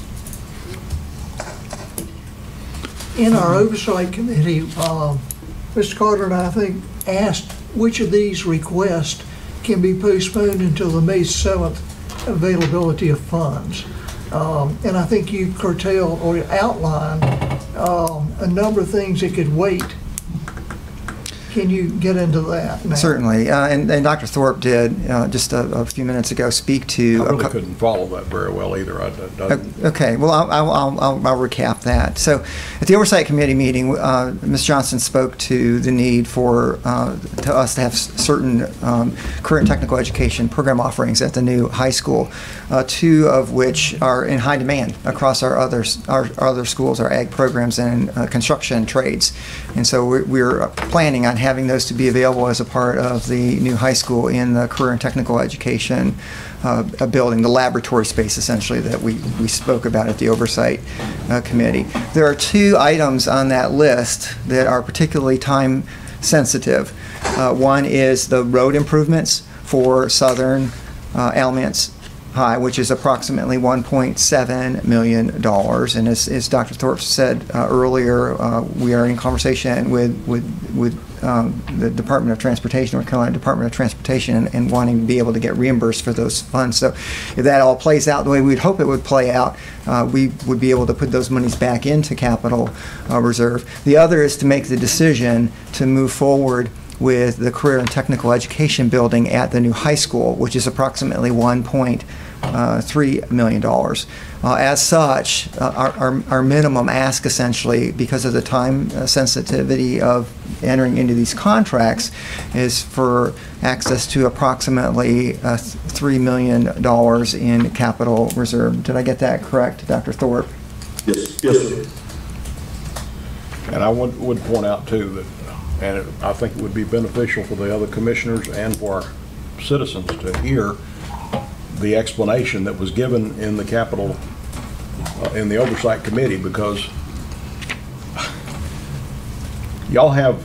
In our oversight committee, Mr. Carter and I think asked which of these requests can be postponed until the May 7th availability of funds. And I think you curtailed or outlined a number of things that could wait. Can you get into that now? Certainly, and Dr. Thorpe did just a few minutes ago speak to. I really couldn't follow that very well either. Okay, well I'll recap that. So, at the Oversight Committee meeting, Ms. Johnson spoke to the need for to us to have certain career and technical education program offerings at the new high school, 2 of which are in high demand across our other schools, our ag programs and construction trades, and so we're planning on having those to be available as a part of the new high school in the career and technical education building, the laboratory space essentially that we spoke about at the Oversight Committee. There are 2 items on that list that are particularly time sensitive. One is the road improvements for Southern Alamance High, which is approximately $1.7 million. And as Dr. Thorpe said earlier, we are in conversation with the Department of Transportation, North Carolina Department of Transportation, and wanting to be able to get reimbursed for those funds. So if that all plays out the way we'd hope it would play out, we would be able to put those monies back into capital reserve. The other is to make the decision to move forward with the career and technical education building at the new high school, which is approximately $1.3 million. As such, our minimum ask essentially, because of the time sensitivity of entering into these contracts, is for access to approximately $3 million in capital reserve. Did I get that correct, Dr. Thorpe? Yes, sir. And I would point out too that, and I think it would be beneficial for the other commissioners and for our citizens to hear the explanation that was given in the capital, in the Oversight Committee, because y'all have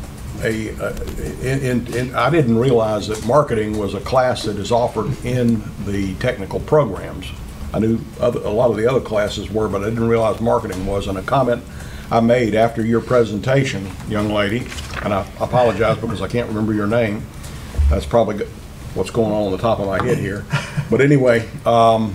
I didn't realize that marketing was a class that is offered in the technical programs. I knew a lot of the other classes were, but I didn't realize marketing was. And a comment I made after your presentation, young lady, and I apologize because I can't remember your name. That's probably what's going on the top of my head here. But anyway, y'all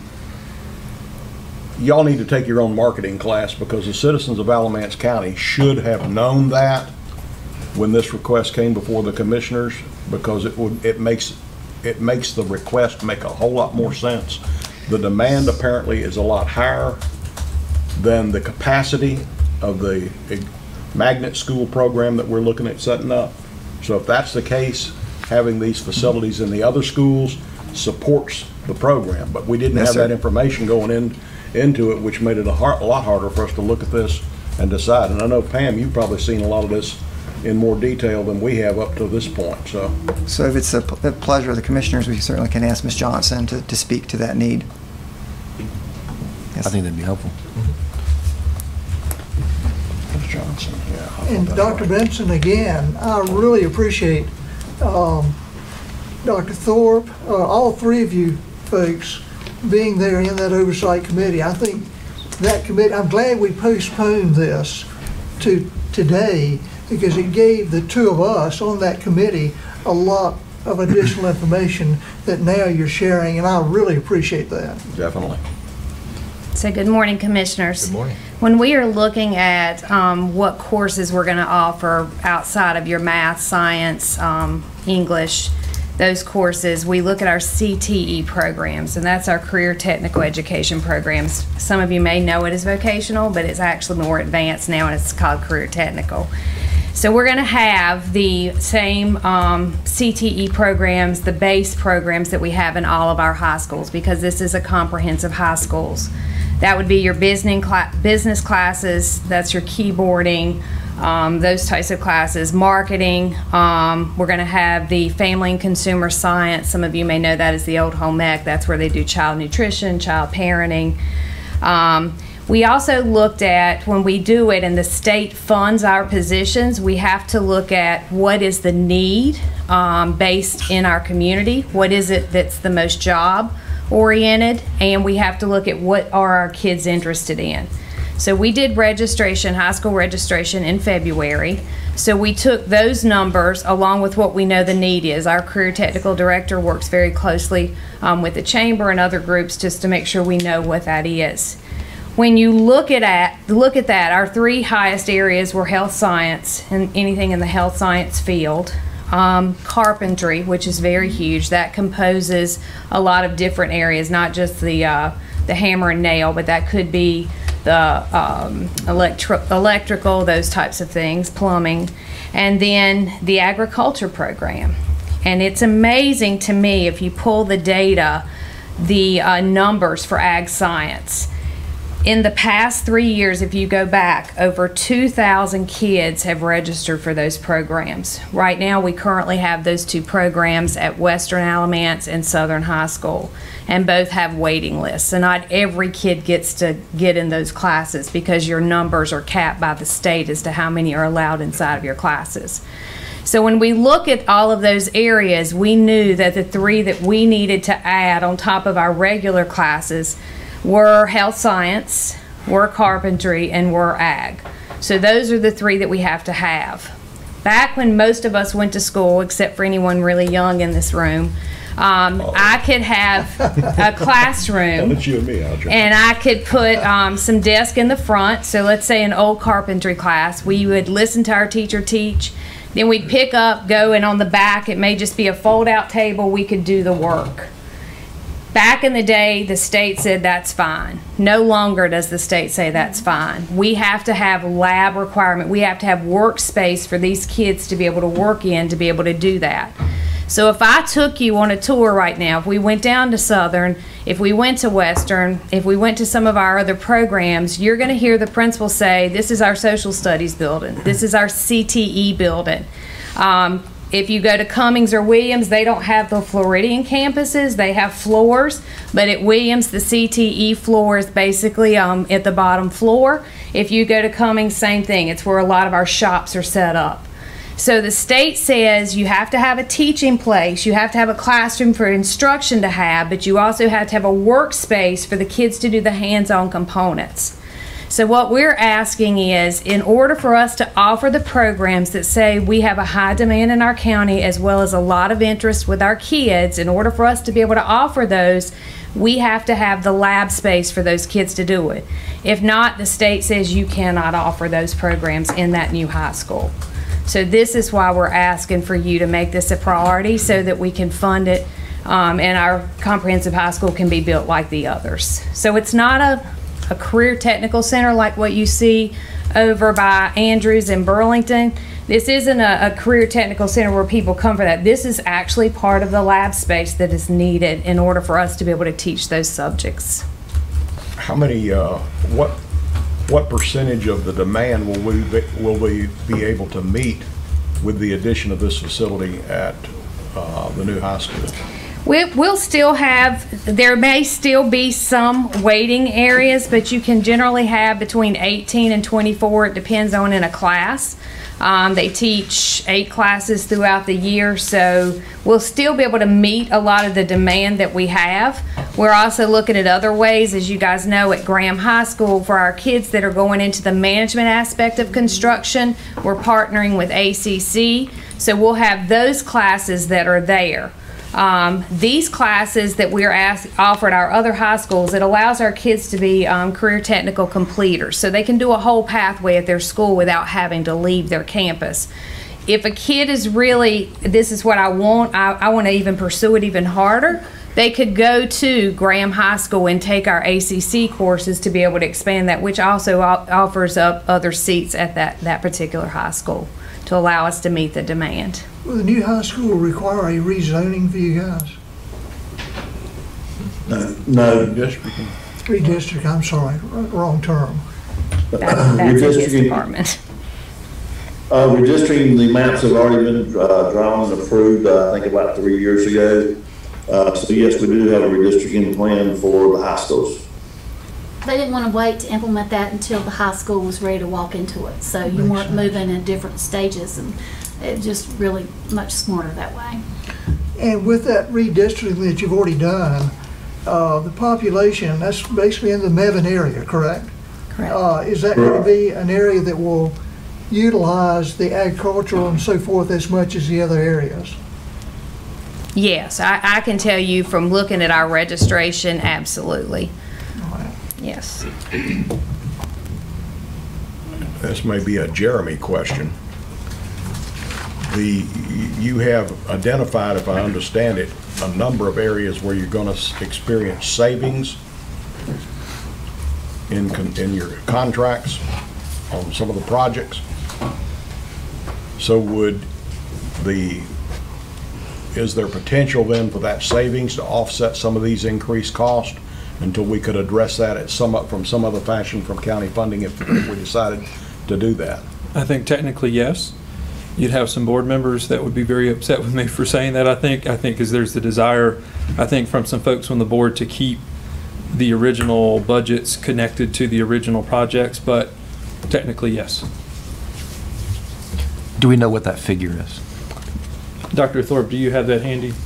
need to take your own marketing class, because the citizens of Alamance County should have known that when this request came before the commissioners, because it makes the request make a whole lot more sense. The demand apparently is a lot higher than the capacity of the magnet school program that we're looking at setting up. So if that's the case, having these facilities in the other schools supports the program. But we didn't have that information going into it, which made it a lot harder for us to look at this and decide. And I know, Pam, you've probably seen a lot of this in more detail than we have up to this point. So if it's the pleasure of the commissioners, we certainly can ask Ms. Johnson to speak to that need. I think that'd be helpful. Ms. Johnson, yeah. And Dr. Benson, again, I really appreciate Dr. Thorpe, all three of you folks being there in that oversight committee. I think that committee, I'm glad we postponed this to today because it gave the two of us on that committee a lot of additional information that now you're sharing, and I really appreciate that. Definitely. So good morning, Commissioners. Good morning. When we are looking at what courses we're going to offer outside of your math, science, English, those courses, we look at our CTE programs, and that's our career technical education programs. Some of you may know it as vocational, but it's actually more advanced now, and it's called career technical. So we're going to have the same CTE programs, the base programs that we have in all of our high schools, because this is a comprehensive high schools. That would be your business classes, that's your keyboarding, those types of classes, marketing. We're going to have the family and consumer science. Some of you may know that as the old home ec. That's where they do child nutrition, child parenting. We also looked at, when we do it and the state funds our positions, we have to look at what is the need based in our community, what is it that's the most job oriented, and we have to look at what are our kids interested in. So we did registration, high school registration in February. So we took those numbers along with what we know the need is. Our career technical director works very closely with the chamber and other groups just to make sure we know what that is. When you look at that, our three highest areas were health science and anything in the health science field. Carpentry, which is very huge. That composes a lot of different areas, not just the hammer and nail, but that could be the electrical, those types of things, plumbing, and then the agriculture program. And it's amazing to me if you pull the data, the numbers for ag science. In the past 3 years, if you go back, over 2,000 kids have registered for those programs. Right now, we currently have those two programs at Western Alamance and Southern High School, and both have waiting lists. So not every kid gets to get in those classes because your numbers are capped by the state as to how many are allowed inside of your classes. So when we look at all of those areas, we knew that the three that we needed to add on top of our regular classes were health science, were carpentry, and were ag. So those are the three that we have to have. Back when most of us went to school, except for anyone really young in this room, I could have a classroom, That's you and me, Alger. and I could put some desk in the front. So let's say an old carpentry class, we would listen to our teacher teach, then we'd pick up, go, and on the back it may just be a fold-out table, we could do the work. Back in the day, the state said that's fine. No longer does the state say that's fine. We have to have lab requirement. We have to have workspace for these kids to be able to work in, to be able to do that. So if I took you on a tour right now, if we went down to Southern, if we went to Western, if we went to some of our other programs, you're going to hear the principal say, this is our social studies building. This is our CTE building. If you go to Cummings or Williams, they don't have the Floridian campuses. They have floors, but at Williams, the CTE floor is basically at the bottom floor. If you go to Cummings, same thing. It's where a lot of our shops are set up. So the state says you have to have a teaching place, you have to have a classroom for instruction to have, but you also have to have a workspace for the kids to do the hands-on components. So what we're asking is, in order for us to offer the programs that say we have a high demand in our county as well as a lot of interest with our kids, in order for us to be able to offer those, we have to have the lab space for those kids to do it. If not, the state says you cannot offer those programs in that new high school. So this is why we're asking for you to make this a priority so that we can fund it and our comprehensive high school can be built like the others. So it's not a career technical center like what you see over by Andrews and Burlington. This isn't a career technical center where people come for that. This is actually part of the lab space that is needed in order for us to be able to teach those subjects. how many, what percentage of the demand will we be able to meet with the addition of this facility at the new high school? We'll still have, there may still be some waiting areas, but you can generally have between 18 and 24. It depends on in a class. They teach 8 classes throughout the year, so we'll still be able to meet a lot of the demand that we have. We're also looking at other ways, as you guys know, at Graham High School for our kids that are going into the management aspect of construction. We're partnering with ACC, so we'll have those classes that are there. These classes that we're offered at our other high schools, it allows our kids to be career technical completers, so they can do a whole pathway at their school without having to leave their campus. If a kid is really, this is what I want to even pursue it even harder, they could go to Graham High School and take our ACC courses to be able to expand that, which also offers up other seats at that particular high school to allow us to meet the demand. Will the new high school require a rezoning for you guys? No. Redistricting, I'm sorry, wrong term. That's in his department. Redistricting, the maps have already been drawn and approved, I think about 3 years ago. So yes, we do have a redistricting plan for the high schools. They didn't want to wait to implement that until the high school was ready to walk into it. So you weren't moving in different stages, and it just really much smarter that way. And with that redistricting that you've already done, the population, that's basically in the Mevin area, correct? Correct. Is that going to be an area that will utilize the agricultural and so forth as much as the other areas? Yes, I can tell you from looking at our registration, absolutely. Yes. This may be a Jeremy question. You have identified, if I understand it, a number of areas where you're going to experience savings in your contracts on some of the projects. So is there potential then for that savings to offset some of these increased costs until we could address that from some other fashion from county funding if we decided to do that? I think technically yes. You'd have some board members that would be very upset with me for saying that. I think because there's the desire, I think, from some folks on the board to keep the original budgets connected to the original projects, but technically yes. Do we know what that figure is? Dr. Thorpe, do you have that handy?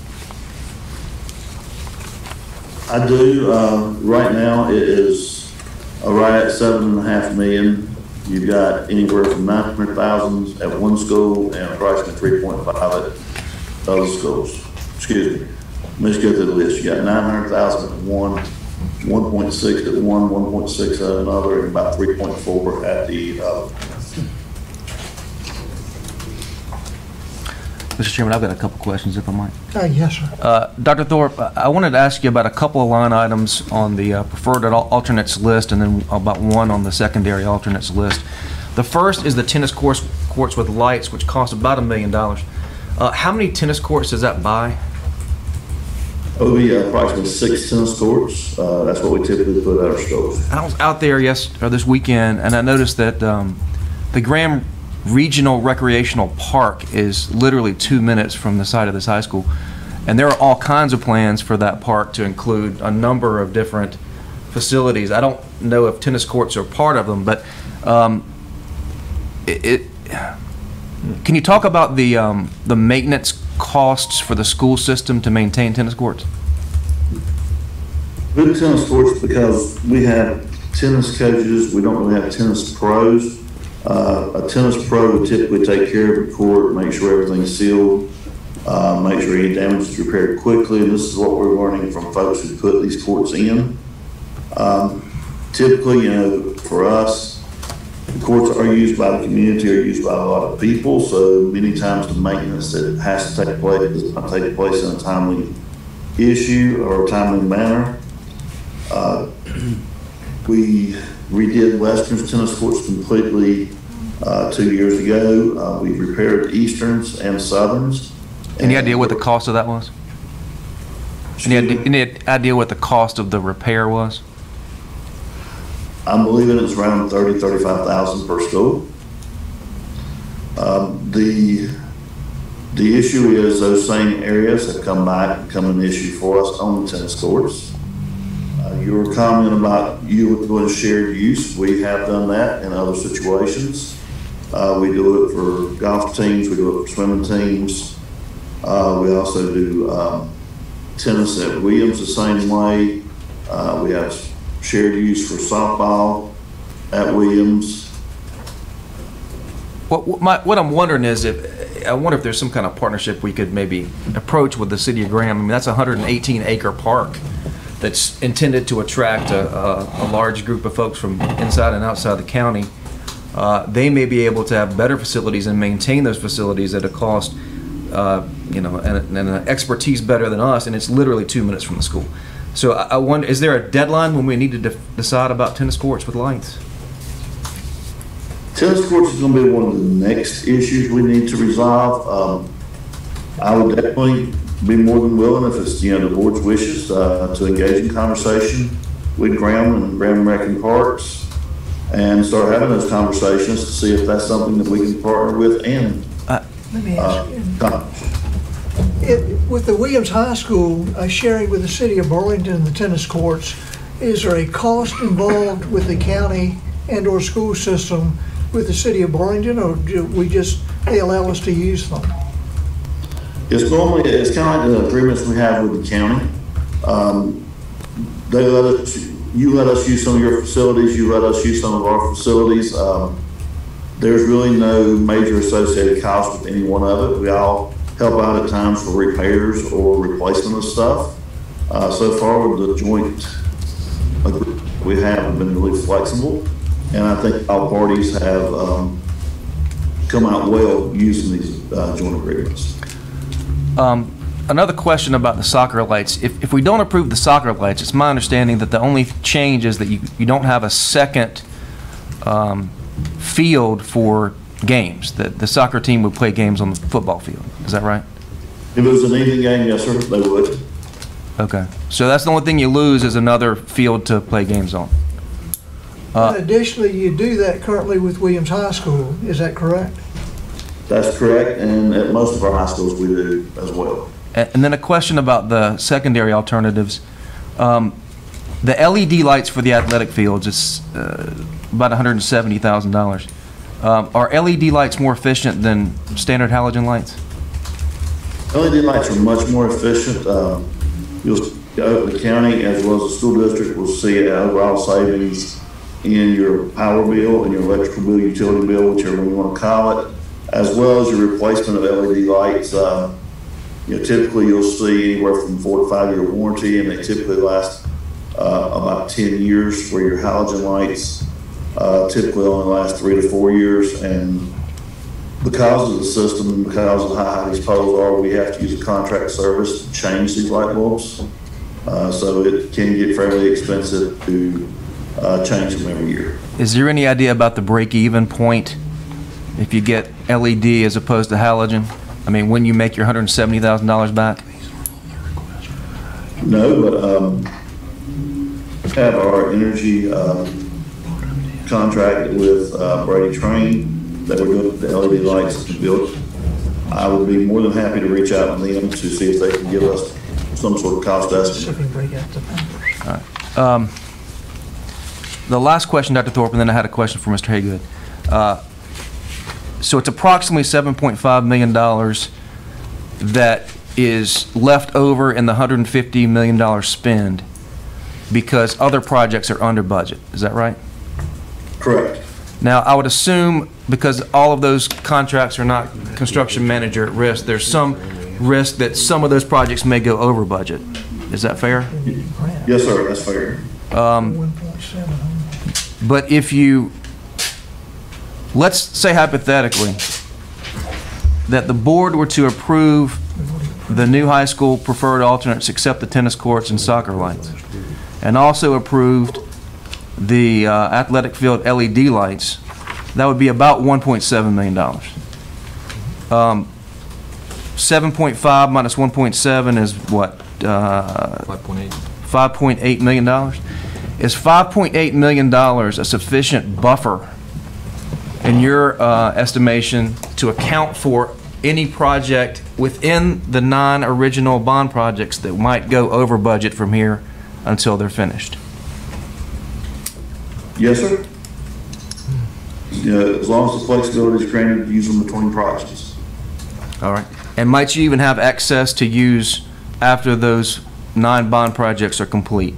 I do. Right now, it is right at $7.5 million. You've got anywhere from 900,000 at one school and approximately 3.5 at other schools. Excuse me. Let's go through the list. You got 900,000 at one, 1.6 at one, 1.6 at another, and about 3.4 at the other. Mr. Chairman, I've got a couple questions, if I might. Yes, sir. Dr. Thorpe, I wanted to ask you about a couple of line items on the preferred alternates list, and then about one on the secondary alternates list. The first is the tennis courts with lights, which cost about $1 million. How many tennis courts does that buy? It'll be approximately 6 tennis courts. That's what we typically put at our schools. I was out there this weekend, and I noticed that the Graham Regional Recreational Park is literally 2 minutes from the site of this high school, and there are all kinds of plans for that park to include a number of different facilities. I don't know if tennis courts are part of them, but can you talk about the maintenance costs for the school system to maintain tennis courts? With tennis courts, because we have tennis coaches, we don't really have tennis pros. A tennis pro would typically take care of the court, make sure everything's sealed, make sure any damage is repaired quickly, and this is what we're learning from folks who put these courts in. Typically, for us, the courts are used by the community, are used by a lot of people, so many times the maintenance that has to take place does not take place in a timely issue or a timely manner. We redid Western's tennis courts completely 2 years ago. We repaired Easterns and Southerns. Any idea what the cost of that was? Any idea what the cost of the repair was? I'm believing it's around 35,000 per school. The issue is those same areas have come back and become an issue for us on the tennis courts. Your comment about you doing shared use, we have done that in other situations. We do it for golf teams, we do it for swimming teams. We also do tennis at Williams the same way. We have shared use for softball at Williams. What I'm wondering is I wonder if there's some kind of partnership we could maybe approach with the city of Graham. I mean, that's a 118-acre park that's intended to attract a large group of folks from inside and outside the county. They may be able to have better facilities and maintain those facilities at a cost, and an expertise better than us, and it's literally 2 minutes from the school. So I wonder, is there a deadline when we need to decide about tennis courts with lights? Tennis courts is going to be one of the next issues we need to resolve. I would definitely be more than willing, if it's the board's wishes, to engage in conversation with Graham and Graham American Parks and start having those conversations to see if that's something that we can partner with and Let me ask you. With the Williams High School sharing with the city of Burlington the tennis courts, is there a cost involved with the county and or school system with the city of Burlington, or do they allow us to use them? It's kind of like the agreements we have with the county. You let us use some of your facilities, you let us use some of our facilities. There's really no major associated cost with any one of it. We all help out at times for repairs or replacement of stuff. So far with the joint agreement we have been really flexible, and I think all parties have come out well using these joint agreements. Another question about the soccer lights. If we don't approve the soccer lights, it's my understanding that the only change is that you don't have a second field for games. The soccer team would play games on the football field. Is that right? If it was an evening game, yes, sir, they would. Okay. So that's the only thing you lose is another field to play games on. Additionally, you do that currently with Williams High School. Is that correct? That's correct, and at most of our high schools we do as well. And then a question about the secondary alternatives. The LED lights for the athletic fields is about $170,000. Are LED lights more efficient than standard halogen lights? LED lights are much more efficient. The county as well as the school district will see an overall savings in your power bill and your electrical bill, utility bill, whichever you want to call it, as well as your replacement of LED lights. Typically you'll see anywhere from 4 to 5 year warranty, and they typically last about 10 years for your halogen lights. Typically only last 3 to 4 years, and because of the system and because of how high these poles are, we have to use a contract service to change these light bulbs. So it can get fairly expensive to change them every year. Is there any idea about the break-even point if you get LED as opposed to halogen? I mean, when you make your $170,000 back? No, but we have our energy contract with Brady Train that we're doing the LED lights to build. I would be more than happy to reach out to them to see if they can give us some sort of cost estimate. All right. The last question, Dr. Thorpe, and then I had a question for Mr. Haygood. So it's approximately $7.5 million that is left over in the $150 million spend because other projects are under budget. Is that right? Correct. Now, I would assume because all of those contracts are not construction manager at risk, there's some risk that some of those projects may go over budget. Is that fair? Yes, sir. That's fair. But if you, let's say hypothetically, that the board were to approve the new high school preferred alternates except the tennis courts and soccer lights, and also approved the athletic field LED lights, that would be about $1.7 million. 7.5 minus 1.7 is what? 5.8. $5.8 million. Is $5.8 million a sufficient buffer in your estimation to account for any project within the non-original bond projects that might go over budget from here until they're finished? Yes, sir. As long as the flexibility is granted to use them between projects. All right. And might you even have excess to use after those non-bond projects are complete?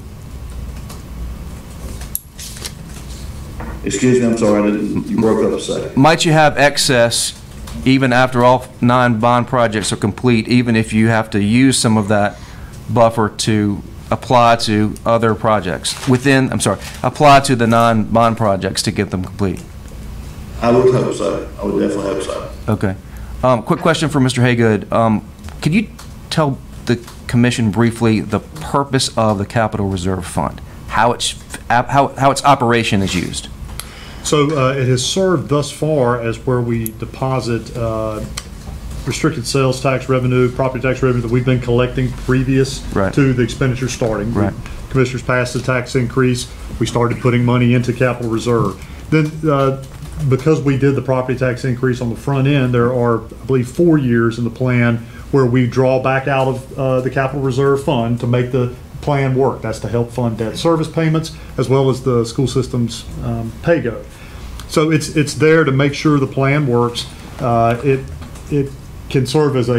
Excuse me, I'm sorry, you broke up a second. Might you have excess even after all non-bond projects are complete, even if you have to use some of that buffer to apply to other projects apply to the non-bond projects to get them complete? I would hope so. I would definitely hope so. Okay. Quick question for Mr. Haygood. Could you tell the commission briefly the purpose of the Capital Reserve Fund, how its operation is used? So it has served thus far as where we deposit restricted sales tax revenue, property tax revenue that we've been collecting previous to the expenditure starting. Right. Commissioners passed the tax increase. We started putting money into capital reserve. Then because we did the property tax increase on the front end, there are, I believe, 4 years in the plan where we draw back out of the capital reserve fund to make the plan work. That's to help fund debt service payments as well as the school system's pay-go. So it's there to make sure the plan works. It can serve as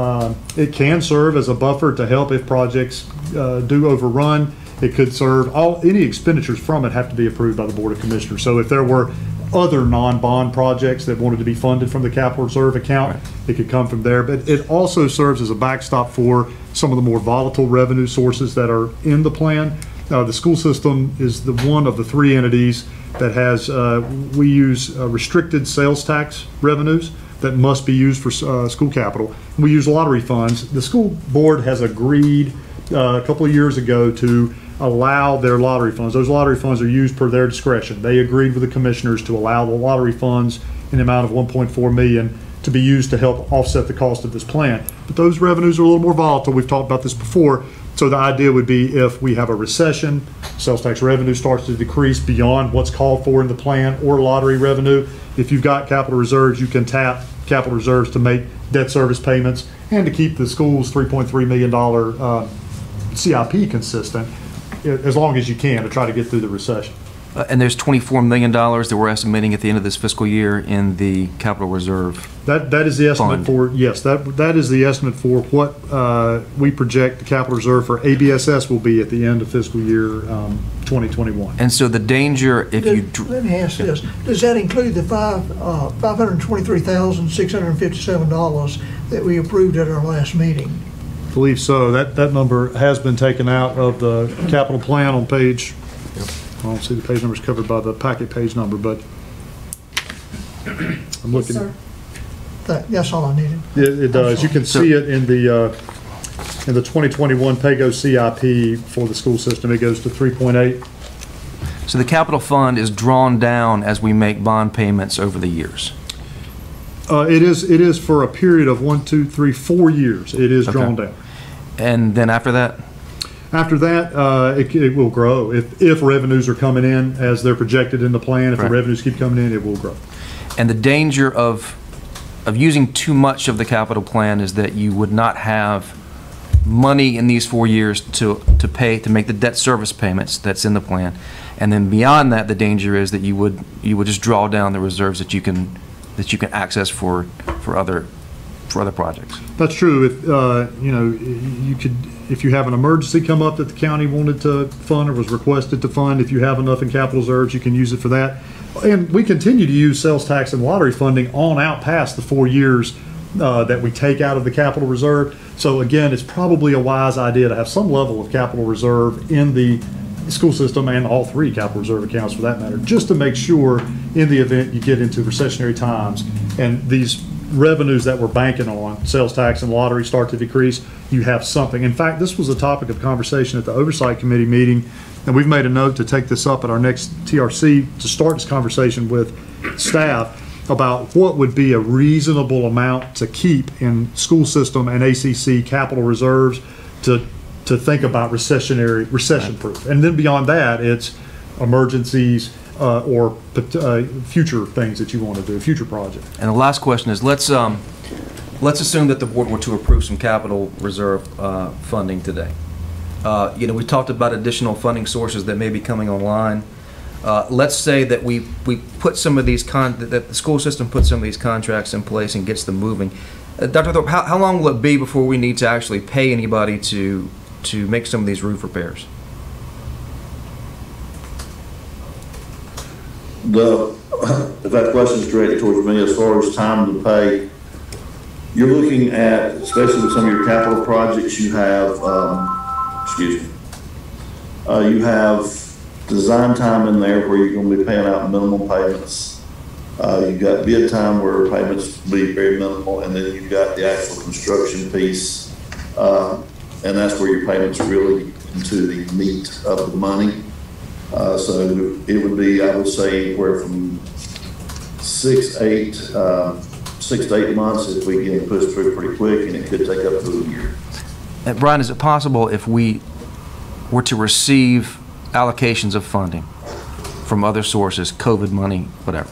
a buffer to help if projects do overrun. It could serve any expenditures from it have to be approved by the Board of Commissioners. So if there were other non-bond projects that wanted to be funded from the capital reserve account, it could come from there. But it also serves as a backstop for some of the more volatile revenue sources that are in the plan. The school system is the one of the 3 entities that has, we use restricted sales tax revenues that must be used for school capital. We use lottery funds. The school board has agreed a couple of years ago to allow their lottery funds. Those lottery funds are used per their discretion. They agreed with the commissioners to allow the lottery funds in the amount of $1.4 million to be used to help offset the cost of this plan. But those revenues are a little more volatile. We've talked about this before. So the idea would be if we have a recession, sales tax revenue starts to decrease beyond what's called for in the plan, or lottery revenue. If you've got capital reserves, you can tap capital reserves to make debt service payments and to keep the school's $3.3 million CIP consistent as long as you can to try to get through the recession. And there's $24 million that we're estimating at the end of this fiscal year in the capital reserve. That is the estimate for, yes, that is the estimate for what we project the capital reserve for ABSS will be at the end of fiscal year 2021. And so the danger, if you... Let me ask this. Does that include the $523,657 that we approved at our last meeting? I believe so. That number has been taken out of the capital plan on page... I don't see the page numbers covered by the packet page number, but I'm looking. Yes, sir. That's all I needed. It does. You can see it in the 2021 PAYGO CIP for the school system. It goes to 3.8. So the capital fund is drawn down as we make bond payments over the years. It is for a period of 4 years. It is drawn down. And then after that? After that, it will grow. If revenues are coming in as they're projected in the plan, if the revenues keep coming in, it will grow. And the danger of using too much of the capital plan is that you would not have money in these 4 years to make the debt service payments that's in the plan. And then beyond that, the danger is that you would just draw down the reserves that you can access for other projects. That's true. If if you have an emergency come up that the county wanted to fund or was requested to fund, if you have enough in capital reserves, you can use it for that. And we continue to use sales tax and lottery funding on out past the 4 years that we take out of the capital reserve. So again, it's probably a wise idea to have some level of capital reserve in the school system and all 3 capital reserve accounts for that matter, just to make sure in the event you get into recessionary times and these revenues that we're banking on, sales tax and lottery, start to decrease, you have something. In fact, this was a topic of conversation at the Oversight Committee meeting, and we've made a note to take this up at our next TRC to start this conversation with staff about what would be a reasonable amount to keep in school system and ACC capital reserves to to think about recession-proof. And then beyond that, it's emergencies or future things that you want to do, future projects. And the last question is, let's assume that the board were to approve some capital reserve funding today. We talked about additional funding sources that may be coming online. Let's say that we put some of these that the school system puts some of these contracts in place and gets them moving. Dr. Thorpe, how long will it be before we need to actually pay anybody to make some of these roof repairs? If that question is directed towards me, as far as time to pay, you're looking at, especially with some of your capital projects, you have, you have design time in there where you're going to be paying out minimum payments. You've got bid time where payments will be very minimal, and then you've got the actual construction piece, and that's where your payments really into the meat of the money. So it would be, I would say, anywhere from 6 to 8 months if we get pushed through pretty quick, and it could take up to a year. Brian, is it possible if we were to receive allocations of funding from other sources, COVID money, whatever,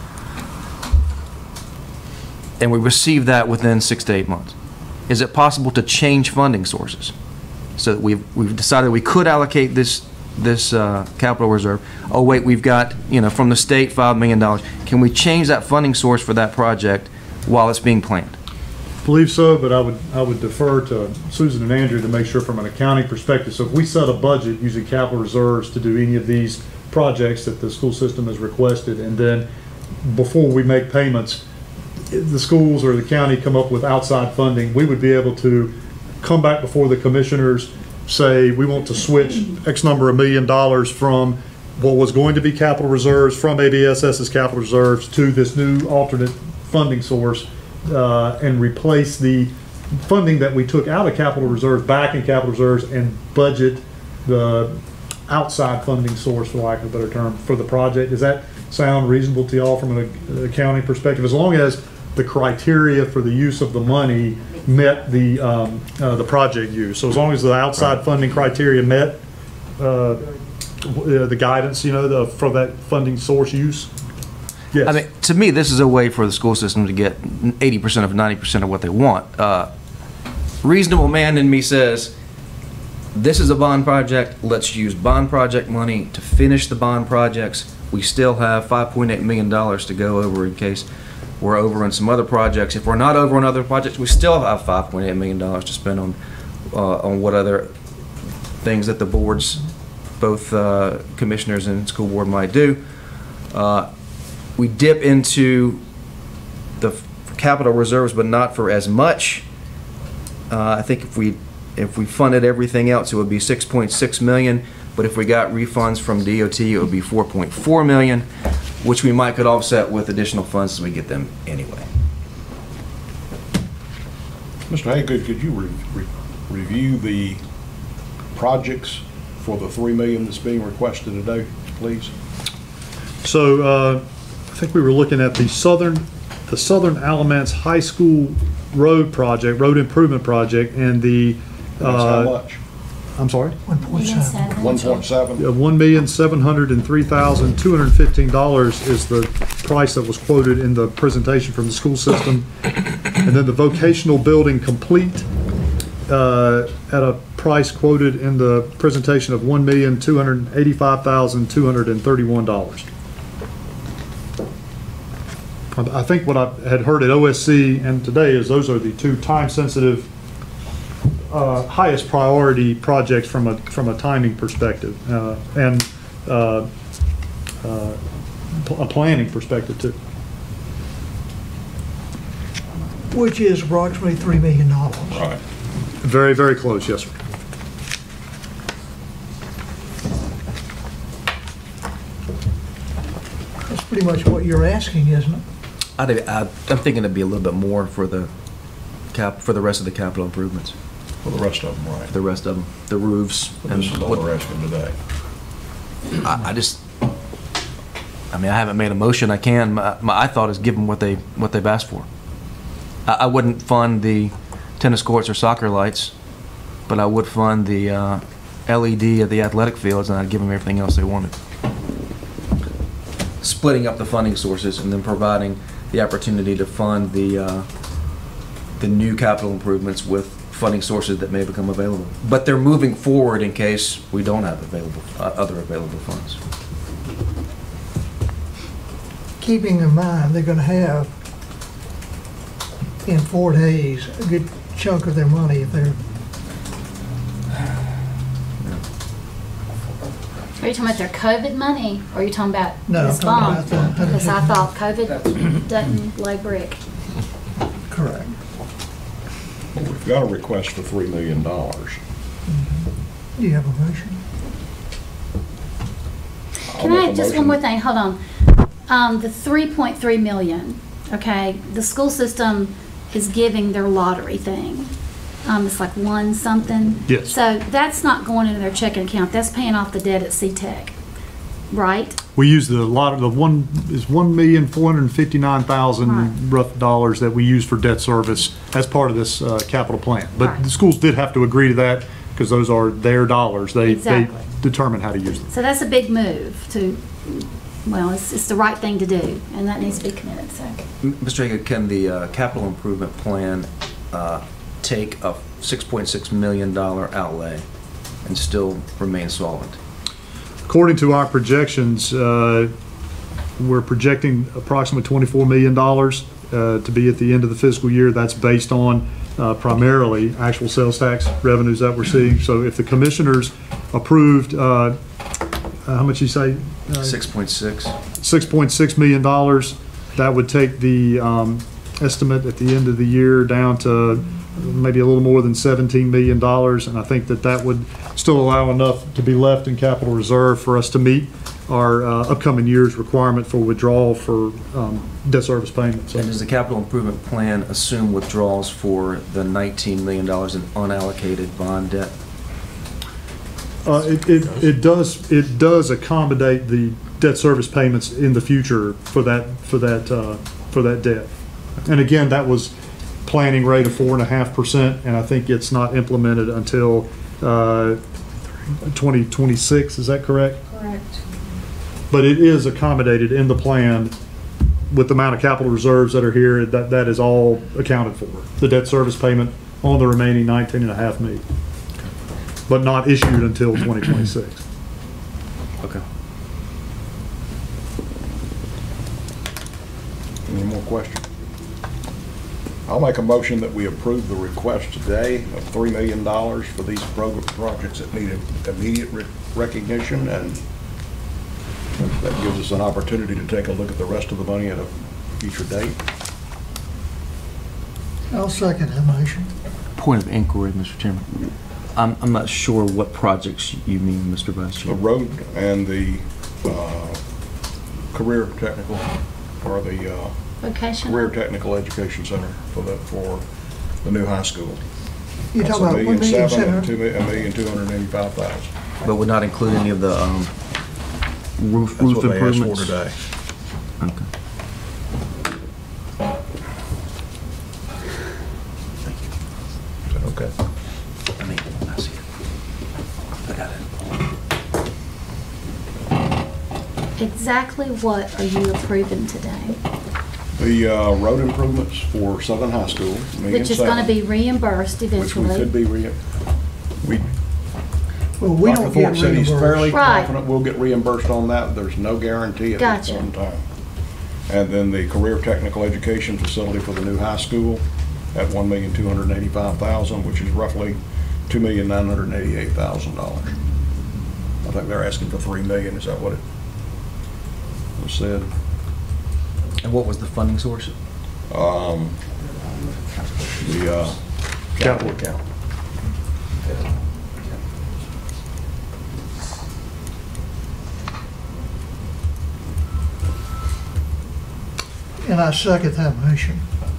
and we receive that within 6 to 8 months, is it possible to change funding sources so that we've decided we could allocate this capital reserve? Oh wait, we've got, from the state $5 million. Can we change that funding source for that project while it's being planned? I believe so, but I would defer to Susan and Andrew to make sure from an accounting perspective. So if we set a budget using capital reserves to do any of these projects that the school system has requested, and then before we make payments, the schools or the county come up with outside funding, we would be able to come back before the commissioners, say we want to switch X number of $1 million from what was going to be capital reserves, from ABSS's capital reserves, to this new alternate funding source, and replace the funding that we took out of capital reserves back in capital reserves and budget the outside funding source, for lack of a better term, for the project. Does that sound reasonable to y'all from an accounting perspective? As long as the criteria for the use of the money met the project use. So as long as the outside funding criteria met the guidance, for that funding source use. Yes. I mean, to me, this is a way for the school system to get 80% of 90% of what they want. Reasonable man in me says, this is a bond project. Let's use bond project money to finish the bond projects. We still have $5.8 million to go over in case we're over on some other projects. If we're not over on other projects, we still have $5.8 million to spend on what other things that the boards, both commissioners and school board, might do. We dip into the capital reserves, but not for as much. I think if we funded everything else, it would be $6.6 million. But if we got refunds from DOT, it would be $4.4 million, which we might could offset with additional funds as we get them anyway. Mr. Haygood, could you review the projects for the $3 million that's being requested today, please? So I think we were looking at the Southern Alamance High School road project, road improvement project, and the how much? I'm sorry? 1.7. 1.7? $1,703,215 is the price that was quoted in the presentation from the school system. And then the vocational building complete at a price quoted in the presentation of $1,285,231. I think what I had heard at OSC and today is those are the two time-sensitive, highest priority projects from a timing perspective and a planning perspective too. Which is approximately $3 million. Right. Very, very close, yes, sir. That's pretty much what you're asking, isn't it? I'm thinking it'd be a little bit more for the rest of the capital improvements. For the rest of them, right? The rest of them, the roofs. And this is all the rest of them today. I mean, I haven't made a motion. I can. My thought is give them what they've asked for. I wouldn't fund the tennis courts or soccer lights but I would fund the LED at the athletic fields, and I'd give them everything else they wanted. Splitting up the funding sources and then providing the opportunity to fund the new capital improvements with funding sources that may become available. But they're moving forward in case we don't have available other available funds. Keeping in mind, they're going to have in 4 days a good chunk of their money if they're. Are you talking about their COVID money, or are you talking about No, this I'm talking bond? about the Because I thought COVID doesn't lay brick. Correct. We've got a request for $3 million. Do you have a motion? Can I, just one more thing, hold on. The 3.3 million, okay, the school system is giving their lottery thing. It's like one something. Yes. So that's not going into their checking account, that's paying off the debt at C-Tech, right? We use the lot of the $1,459,000 Right. rough dollars that we use for debt service as part of this capital plan. But Right. the schools did have to agree to that because those are their dollars. They Exactly. determine how to use them. So that's a big move to, well, it's the right thing to do, and that needs to be committed, so. Mr. Hager, can the capital improvement plan take a $6.6 million outlay and still remain solvent? According to our projections, we're projecting approximately $24 million to be at the end of the fiscal year. That's based on primarily actual sales tax revenues that we're seeing. So if the commissioners approved, how much you say? 6.6. $6.6 million, that would take the estimate at the end of the year down to maybe a little more than $17 million. And I think that would still allow enough to be left in capital reserve for us to meet our upcoming year's requirement for withdrawal for debt service payments. And does the capital improvement plan assume withdrawals for the $19 million in unallocated bond debt? It does accommodate the debt service payments in the future for that debt. And again, that was planning rate of 4.5%, and I think it's not implemented until 2026. Is that correct? Correct. But it is accommodated in the plan with the amount of capital reserves that are here. That is all accounted for. The debt service payment on the remaining $19.5 million, but not issued until 2026. Okay. Any more questions? I'll make a motion that we approve the request today of $3 million for these projects that need immediate recognition, and that gives us an opportunity to take a look at the rest of the money at a future date. I'll second that motion. Point of inquiry, Mr. Chairman. I'm not sure what projects you mean, Mr. Vice Chair. The road and the career technical, or the Vocational. Career Technical Education Center for the new high school. You're That's talking about $1,700,000 and $1,285,000. But would not include any of the roof That's what they asked improvements? for today. Okay. Is that okay? I mean, I see it. I got it. Exactly what are you approving today? The road improvements for Southern High School, Which is going to be reimbursed which we eventually. could be, Well, we Dr. don't Thorpe get said he's fairly reimbursed. Right. confident we'll get reimbursed on that. There's no guarantee at this Gotcha. point in time. And then the Career Technical Education Facility for the new high school at $1,285,000, which is roughly $2,988,000. I think they're asking for $3 million. Is that what it was said? And what was the funding source? The capital account. And I second that motion.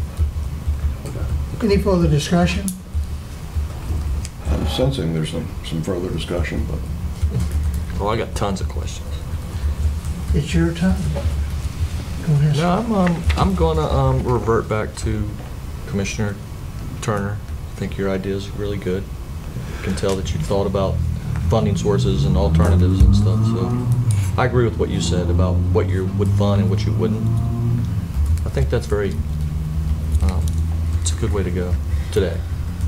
Any further discussion? I'm sensing there's some further discussion, but. Well, I got tons of questions. It's your time. Go ahead. No, I'm gonna revert back to Commissioner Turner. I think your idea is really good. I can tell that you've thought about funding sources and alternatives and stuff. So I agree with what you said about what you would fund and what you wouldn't. I think that's very, it's a good way to go today.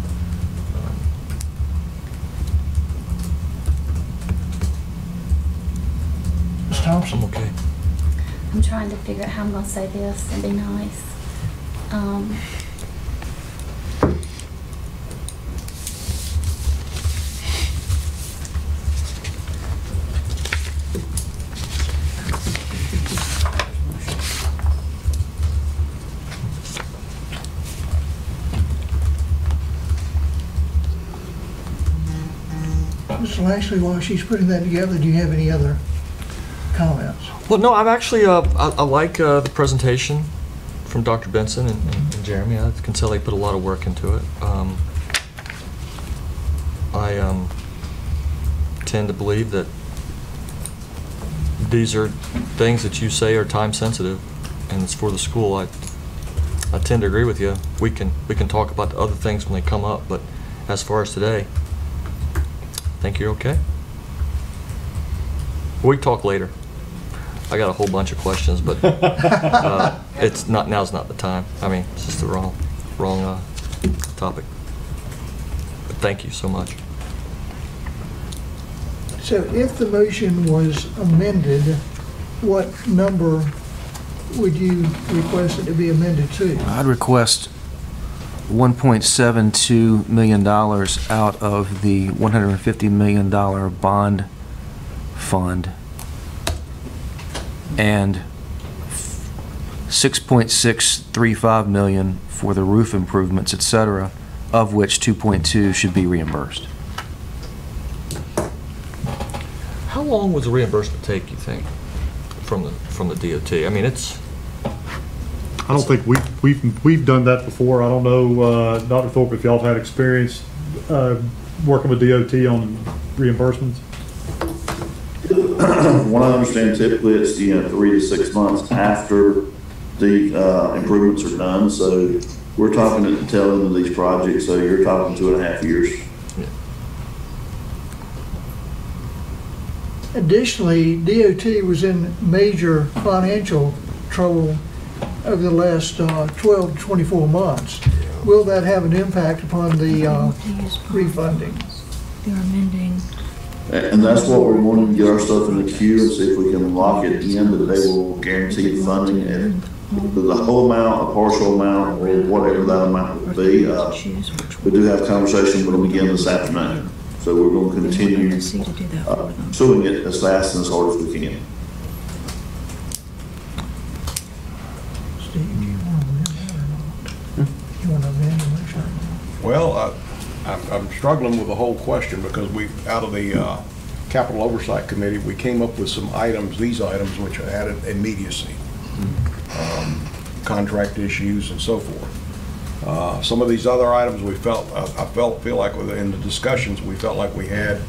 Ms. Thompson? I'm okay. I'm trying to figure out how I'm going to say this and be nice. Mr. Lashley, while she's putting that together, do you have any other comments? Well, no, I'm actually, I like the presentation from Dr. Benson and Jeremy. I can tell they put a lot of work into it. I tend to believe that these are things that you say are time sensitive, and it's for the school. I tend to agree with you. We can talk about the other things when they come up, but as far as today, I think you're okay. We can talk later. I got a whole bunch of questions, but it's not, now's not the time. I mean, it's just the wrong topic. But thank you so much. So if the motion was amended, what number would you request it to be amended to? I'd request $1.72 million out of the $150 million bond fund and $6.635 million for the roof improvements, etc., of which 2.2 should be reimbursed. How long would the reimbursement take, you think, from the DOT? I mean, it's. I don't think we've done that before. I don't know, Dr. Thorpe, if y'all have had experience working with DOT on reimbursements. From what I understand, typically it's 3 to 6 months after the improvements are done. So we're talking at the tail end of these projects. So you're talking 2.5 years. Additionally, DOT was in major financial trouble over the last 12 to 24 months. Will that have an impact upon the refunding? They're amending. And that's what we're wanting to get our stuff in the queue and see if we can lock it in, that they will guarantee funding and the whole amount, a partial amount, or whatever that amount will be. We do have a conversation with them again this afternoon. So we're going to continue pursuing it as fast and as hard as we can. Steve, do you want to amend that or not? You want to amend the motion? Well, I'm struggling with the whole question because out of the Capital Oversight Committee, we came up with some items, these items, which added immediacy, contract issues and so forth. Some of these other items we feel like in the discussions we felt like we had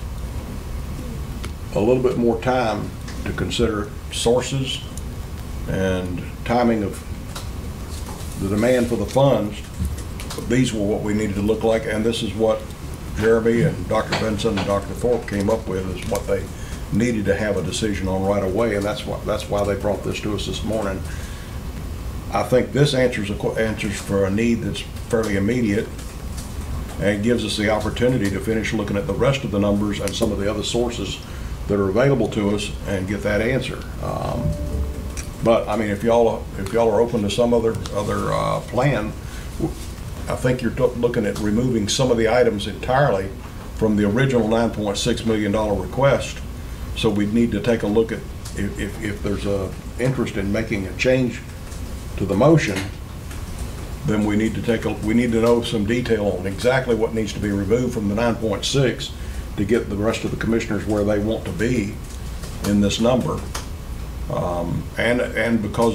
a little bit more time to consider sources and timing of the demand for the funds. But these were what we needed to look like, and this is what Jeremy and Dr. Benson and Dr. Thorpe came up with, is what they needed to have a decision on right away, and that's why they brought this to us this morning. I think this answers for a need that's fairly immediate, and gives us the opportunity to finish looking at the rest of the numbers and some of the other sources that are available to us and get that answer. But I mean, if y'all are open to some other plan, I think you're looking at removing some of the items entirely from the original $9.6 million request. So we need to take a look at if there's a interest in making a change to the motion, then we need to know some detail on exactly what needs to be removed from the 9.6 to get the rest of the commissioners where they want to be in this number. And because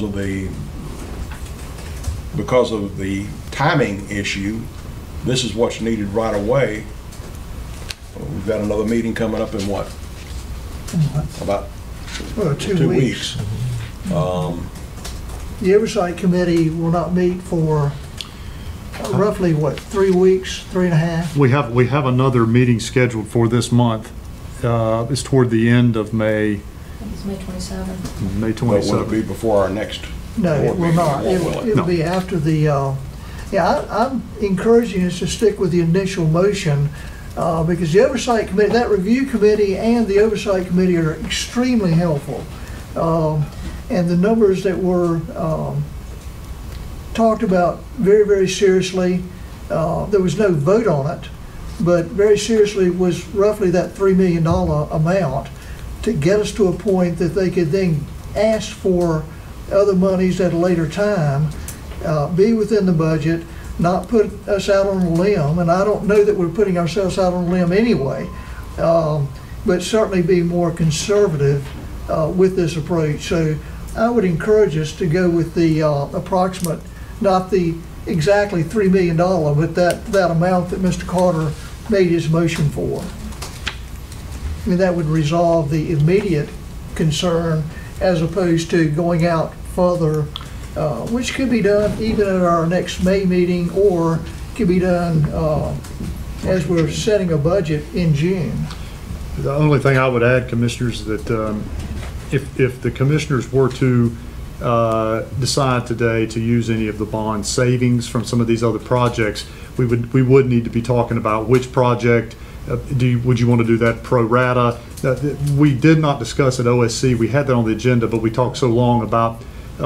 of the timing issue, this is what's needed right away. We've got another meeting coming up in what? About 2 weeks. The Oversight Committee will not meet for roughly, what, 3 weeks, 3.5? We have another meeting scheduled for this month. It's toward the end of May. I think it's May 27th. May But will 27th. it be before our next? No, it will not. It'll be after the, I'm encouraging us to stick with the initial motion, because the oversight committee, that review committee and the oversight committee are extremely helpful. And the numbers that were talked about very, very seriously, there was no vote on it, but very seriously was roughly that $3 million amount to get us to a point that they could then ask for other monies at a later time, be within the budget, not put us out on a limb, and I don't know that we're putting ourselves out on a limb anyway, but certainly be more conservative with this approach. So I would encourage us to go with the approximate, not the exactly $3 million, but that amount that Mr. Carter made his motion for. I mean, that would resolve the immediate concern as opposed to going out further, which could be done even at our next May meeting, or could be done as we're setting a budget in June. The only thing I would add, Commissioners, that if the Commissioners were to decide today to use any of the bond savings from some of these other projects, we would need to be talking about which project. Would you want to do that pro rata? We did not discuss at OSC. We had that on the agenda, but we talked so long about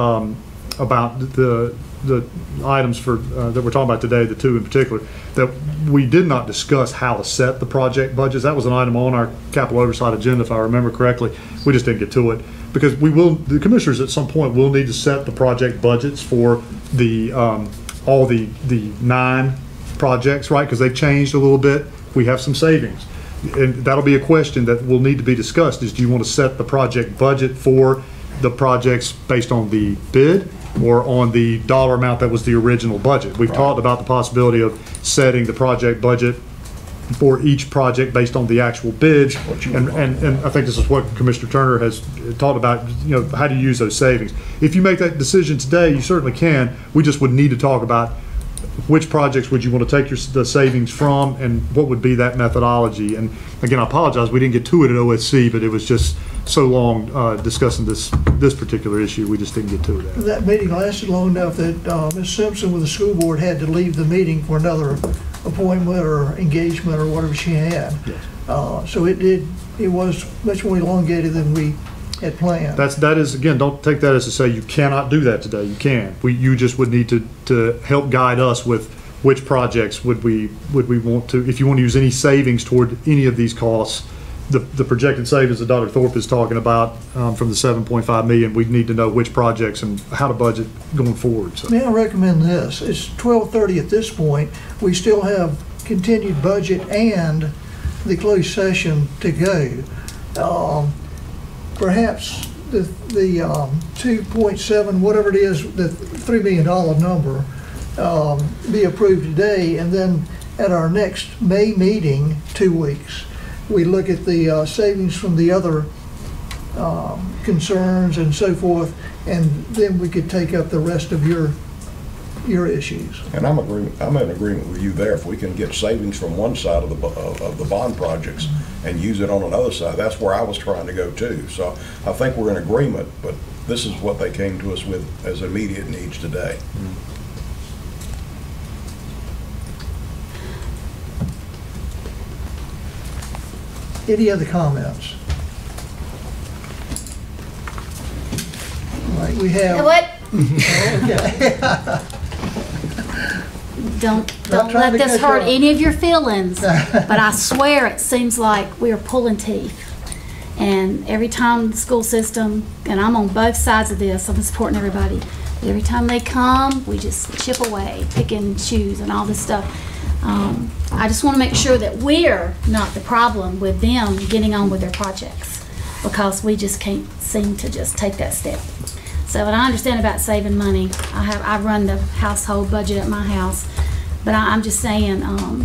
the items for that we're talking about today, the two in particular, that we did not discuss how to set the project budgets. That was an item on our capital oversight agenda, if I remember correctly. We just didn't get to it because the Commissioners at some point will need to set the project budgets for the all the 9 projects, right? Because they've changed a little bit. We have some savings, and that'll be a question that will need to be discussed. Is, do you want to set the project budget for the projects based on the bid or on the dollar amount that was the original budget? We've talked about the possibility of setting the project budget for each project based on the actual bid, and I think this is what Commissioner Turner has talked about, you know, how do you use those savings. If you make that decision today, you certainly can. We just would need to talk about which projects would you want to take the savings from, and what would be that methodology. And again, I apologize, we didn't get to it at OSC, but it was just so long discussing this particular issue, we just didn't get to it. That meeting lasted long enough that Ms. Simpson with the school board had to leave the meeting for another appointment or engagement or whatever she had. Yes. So it was much more elongated than we had planned. That is, again, don't take that as to say you cannot do that today. You can. You just would need to help guide us with which projects would we want to, if you want to use any savings toward any of these costs. The projected savings that Dr. Thorpe is talking about from the $7.5 million, we'd need to know which projects and how to budget going forward. So. May I recommend this? It's 12:30 at this point. We still have continued budget and the closed session to go. Perhaps the 2.7, whatever it is, the $3 million number be approved today, and then at our next May meeting, 2 weeks, we look at the savings from the other concerns and so forth, and then we could take up the rest of your issues. And I'm in agreement with you there. If we can get savings from one side of the bond projects and use it on another side, that's where I was trying to go too. So I think we're in agreement, but this is what they came to us with as immediate needs today. Any other comments? All right, we have. What? Okay. Don't Not trying let to this catch hurt up. any of your feelings, but I swear it seems like we are pulling teeth. And every time the school system, and I'm on both sides of this, I'm supporting everybody. Every time they come, we just chip away, pick and choose and all this stuff. I just want to make sure that we're not the problem with them getting on with their projects, because we just can't seem to just take that step. So, and I understand about saving money. I run the household budget at my house, but I'm just saying, I'm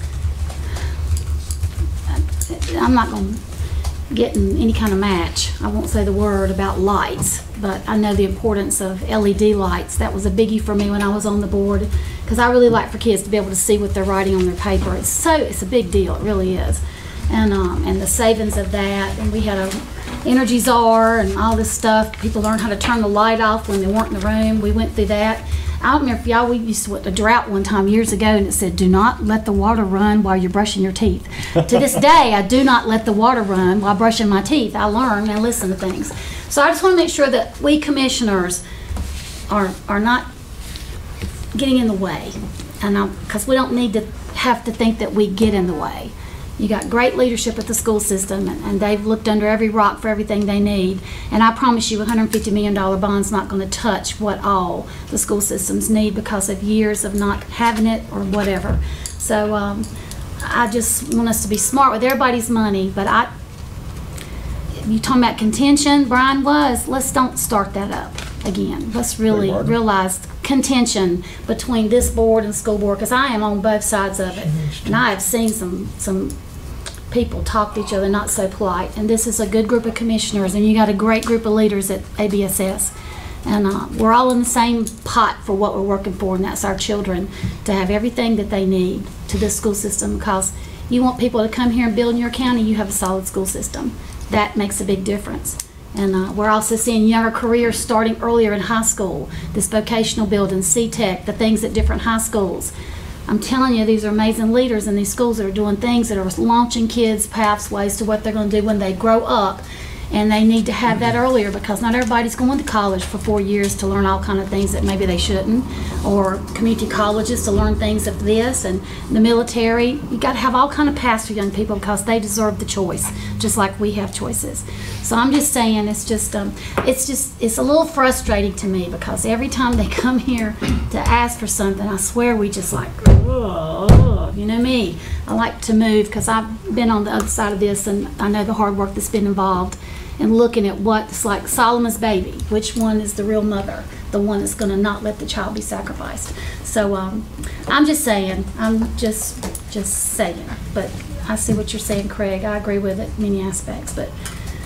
not going to get in any kind of match. I won't say the word about lights, but I know the importance of LED lights. That was a biggie for me when I was on the board, because because I really like for kids to be able to see what they're writing on their paper. It's a big deal, it really is. And the savings of that, and we had a energy czar and all this stuff. People learned how to turn the light off when they weren't in the room. We went through that. I don't remember if y'all, we used to a drought one time years ago, and it said, do not let the water run while you're brushing your teeth. To this day, I do not let the water run while brushing my teeth. I learn and listen to things. So I just want to make sure that we commissioners are not getting in the way, and because we don't need to have to think that we get in the way. You got great leadership at the school system, and they've looked under every rock for everything they need. And I promise you, a $150 million bond's not going to touch what all the school systems need because of years of not having it or whatever. So I just want us to be smart with everybody's money. But you talking about contention, Brian, let's don't start that up again. Let's really realize contention between this board and school board, because I am on both sides of it, and I have seen some people talk to each other not so polite. And this is a good group of commissioners, and you got a great group of leaders at ABSS, and we're all in the same pot for what we're working for, and that's our children to have everything that they need to this school system. Because you want people to come here and build in your county, you have a solid school system. That makes a big difference. And we're also seeing younger careers starting earlier in high school, this vocational building, C-Tech, the things at different high schools. I'm telling you, these are amazing leaders in these schools that are doing things that are launching kids pathways to what they're going to do when they grow up. And they need to have that earlier, because not everybody's going to college for 4 years to learn all kind of things that maybe they shouldn't, or community colleges to learn things of this, and the military. You got to have all kind of paths for young people because they deserve the choice, just like we have choices. So I'm just saying, it's a little frustrating to me, because every time they come here to ask for something, I swear we just like, ugh, you know me. I like to move because I've been on the other side of this, and I know the hard work that's been involved. And looking at what's like Solomon's baby, which one is the real mother, the one that's going to not let the child be sacrificed. So I'm just saying, just saying. But I see what you're saying, Craig. I agree with it in many aspects, but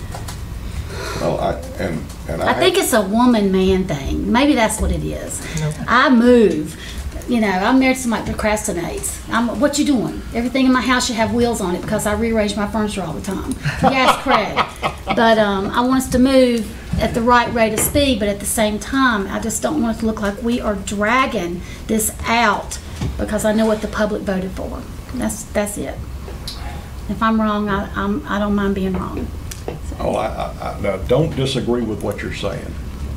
well, I think it's a woman-man thing. Maybe that's what it is. I move. You know, I'm married to somebody that procrastinates. What you doing? Everything in my house should have wheels on it because I rearrange my furniture all the time. Yes, Craig. But I want us to move at the right rate of speed, but at the same time, I just don't want it to look like we are dragging this out because I know what the public voted for. That's it. If I'm wrong, I don't mind being wrong. Oh, I don't disagree with what you're saying.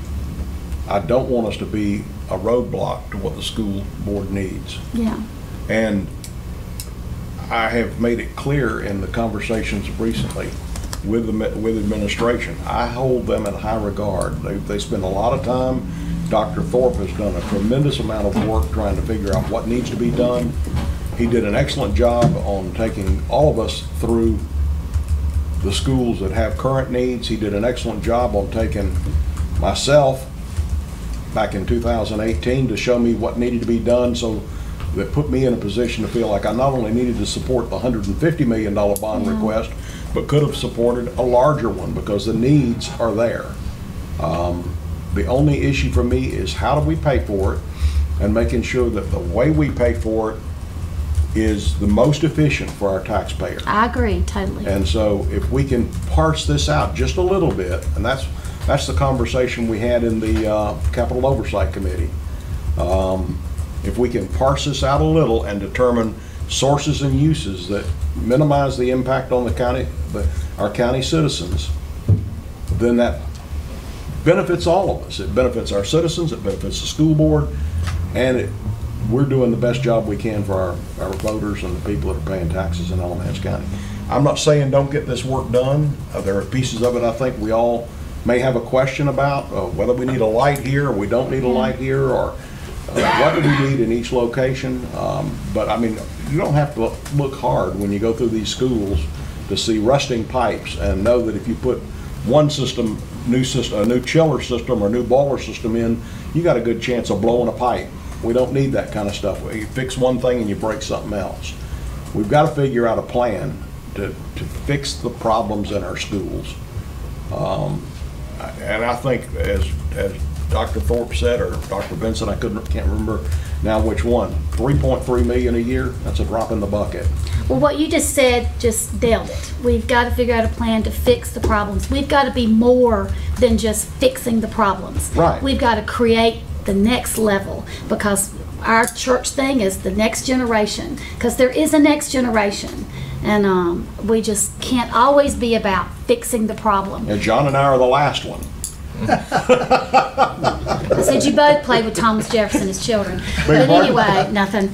I don't want us to be a roadblock to what the school board needs. Yeah. And I have made it clear in the conversations recently with administration. I hold them in high regard. They spend a lot of time. Dr. Thorpe has done a tremendous amount of work trying to figure out what needs to be done. He did an excellent job on taking all of us through the schools that have current needs. He did an excellent job on taking myself back in 2018 to show me what needed to be done, so that put me in a position to feel like I not only needed to support the $150 million bond request, but could have supported a larger one because the needs are there. The only issue for me is how do we pay for it, and making sure that the way we pay for it is the most efficient for our taxpayer. I agree, totally. And so if we can parse this out just a little bit, and that's the conversation we had in the Capital Oversight Committee. If we can parse this out a little and determine sources and uses that minimize the impact on the county, our county citizens, then that benefits all of us. It benefits our citizens, it benefits the school board, and we're doing the best job we can for our voters and the people that are paying taxes in Alamance County. I'm not saying don't get this work done. There are pieces of it I think we all may have a question about, whether we need a light here or we don't need a light here, or what do we need in each location. But I mean, you don't have to look hard when you go through these schools to see rusting pipes and know that if you put one system, a new chiller system or new boiler system in, you got a good chance of blowing a pipe. We don't need that kind of stuff. You fix one thing and you break something else. We've got to figure out a plan to fix the problems in our schools. And I think as Dr. Thorpe said, or Dr. Vincent, can't remember now which one. 3.3 million a year, that's a drop in the bucket. Well, what you just said just nailed it. We've got to figure out a plan to fix the problems. We've got to be more than just fixing the problems. Right. We've got to create the next level, because our church thing is the next generation, because there is a next generation. And we just can't always be about fixing the problem. And John and I are the last one. I said you both played with Thomas Jefferson as children. But anyway, nothing.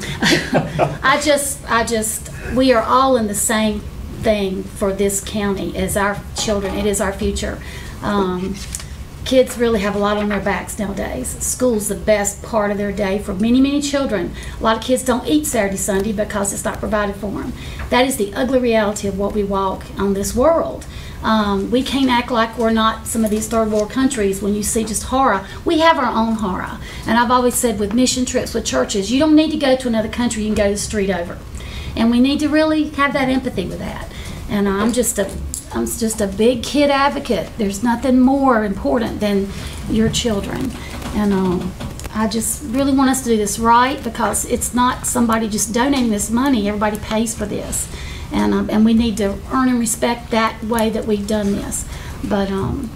We are all in the same thing for this county as our children. It is our future. Kids really have a lot on their backs nowadays. School's the best part of their day for many, many children. A lot of kids don't eat Saturday, Sunday because it's not provided for them. That is the ugly reality of what we walk on this world. We can't act like we're not some of these third world countries when you see just horror. We have our own horror. And I've always said with mission trips, with churches, you don't need to go to another country, you can go the street over. And we need to really have that empathy with that. And I'm just a big kid advocate. There's nothing more important than your children. And I just really want us to do this right, because it's not somebody just donating this money. Everybody pays for this. And we need to earn and respect that way that we've done this. But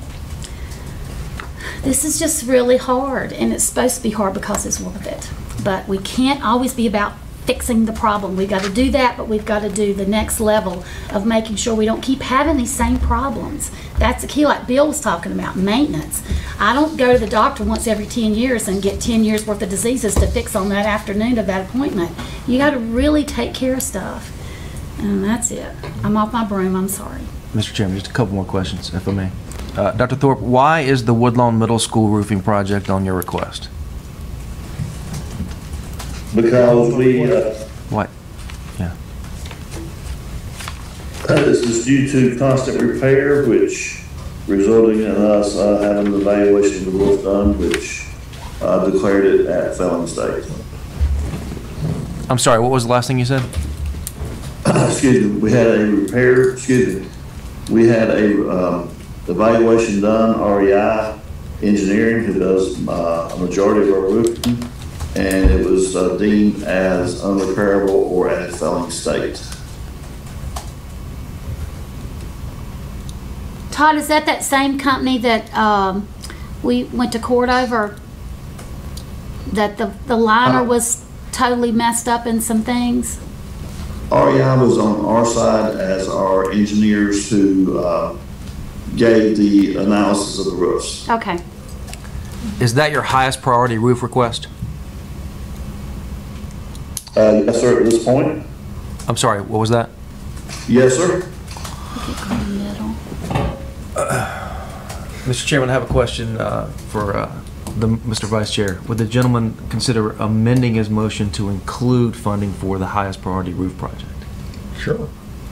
this is just really hard, and it's supposed to be hard because it's worth it. But we can't always be about fixing the problem. We've got to do that, but we've got to do the next level of making sure we don't keep having these same problems. That's the key, like Bill was talking about, maintenance. I don't go to the doctor once every 10 years and get 10 years worth of diseases to fix on that afternoon of that appointment. You got to really take care of stuff. And that's it. I'm off my broom, I'm sorry. Mr. Chairman, just a couple more questions, if I may. Dr. Thorpe, why is the Woodlawn Middle School roofing project on your request? Because we, What? Yeah. this is due to constant repair, which resulting in us having the evaluation of the roof done, which declared it at failing state. I'm sorry, what was the last thing you said? Excuse me, we had a evaluation done, REI Engineering, who does a majority of our roofing, and it was deemed as unrepairable or at a failing state. Todd, is that same company that we went to court over? That the liner was totally messed up in some things? REI was on our side as our engineers who gave the analysis of the roofs. Okay. Is that your highest priority roof request? Yes, sir, at this point. I'm sorry, what was that? Yes, sir. Mr. Chairman, I have a question for Mr. Vice Chair. Would the gentleman consider amending his motion to include funding for the highest priority roof project? Sure.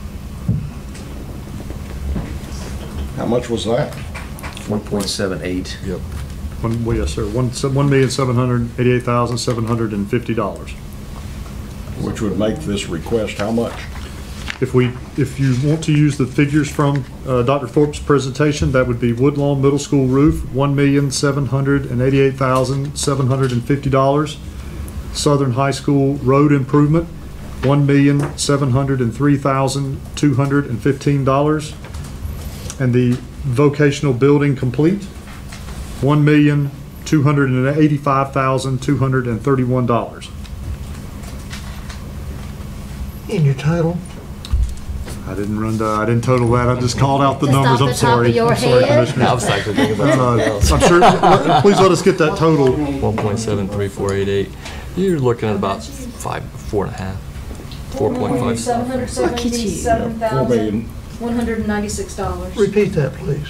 How much was that? 1.78. Yep. Yes, sir. $1,788,750. Which would make this request how much? If you want to use the figures from Dr. Thorpe's presentation, that would be Woodlawn Middle School roof, $1,788,750. Southern High School road improvement, $1,703,215. And the vocational building complete, $1,285,231. In your title? I didn't total that. I just called out the Just numbers. off I'm the top sorry. of your I'm sorry, head? Commissioner. I was actually thinking about something else. I'm sure. Please let us get that total. 1.73488. You're looking at about 4.5. 4.5. $777,196. Repeat that, please.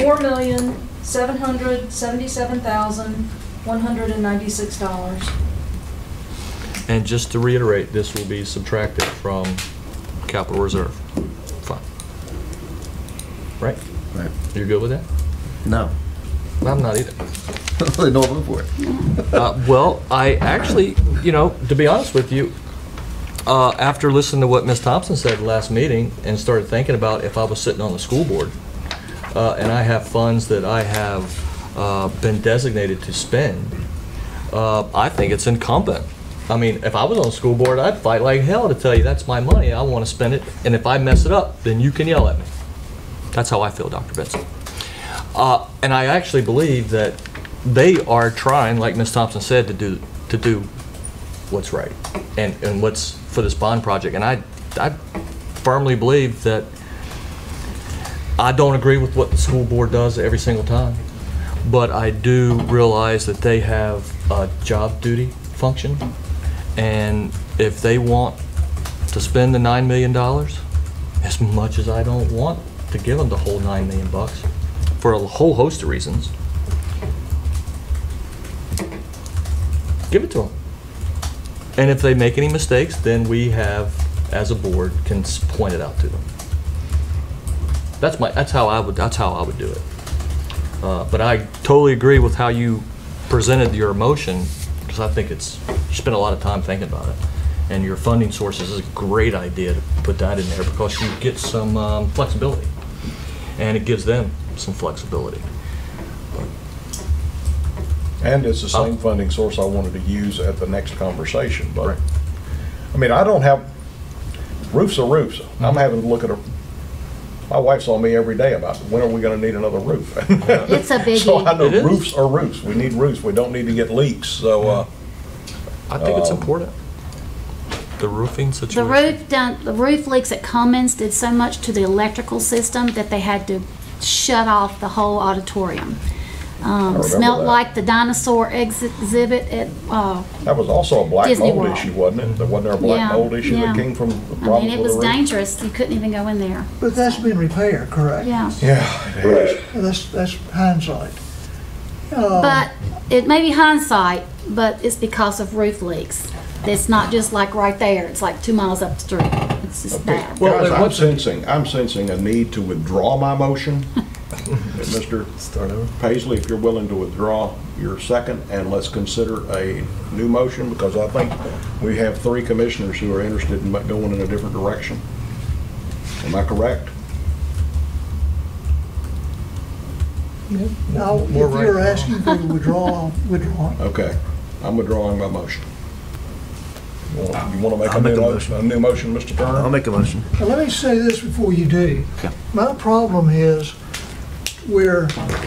$4,777,196. And just to reiterate, this will be subtracted from capital reserve fund. Right? Right. You're good with that? No. I'm not either. No vote for it. Well, I actually, to be honest with you, after listening to what Ms. Thompson said last meeting and started thinking about if I was sitting on the school board and I have funds that I have been designated to spend, I think it's incumbent. I mean, if I was on the school board, I'd fight like hell to tell you that's my money, I want to spend it, and if I mess it up, then you can yell at me. That's how I feel, Dr. Benson. And I actually believe that they are trying, like Ms. Thompson said, to do what's right and what's for this bond project. And I firmly believe that I don't agree with what the school board does every single time, but I do realize that they have a job duty function, and if they want to spend the $9 million, as much as I don't want to give them the whole $9 million bucks for a whole host of reasons, give it to them. And if they make any mistakes, then we have, as a board, can point it out to them. That's how I would do it. But I totally agree with how you presented your motion, because I think you spend a lot of time thinking about it. And your funding sources is a great idea to put that in there, because you get some flexibility, and it gives them some flexibility. And it's the same funding source I wanted to use at the next conversation. But I mean, I don't have roofs are roofs. I'm having to look at my wife's on me every day about when are we going to need another roof. It's a biggie. So I know roofs are roofs. We need roofs. We don't need to get leaks. So I think it's important. The roofing situation. The roof leaks at Cummins did so much to the electrical system that they had to shut off the whole auditorium. Smelled that. like the dinosaur exhibit at that was also a black Disney mold World. issue, wasn't it? Wasn't there a black mold issue that came from the I problem mean, it with was the roof? dangerous. You couldn't even go in there. But that's been repaired, correct? Yeah. Yeah. That's hindsight. But it may be hindsight, but it's because of roof leaks. It's not just like right there. It's like 2 miles up the street. It's just bad. Well, guys, I'm sensing a need to withdraw my motion. Mr. Paisley, if you're willing to withdraw your second, and let's consider a new motion, because I think we have 3 commissioners who are interested in going in a different direction. Am I correct? Now, if you're asking for withdrawal, withdraw. Okay, I'm withdrawing my motion. You want to make a new motion, Mr. Turner? I'll make a motion. Now, let me say this before you do. Okay. My problem is where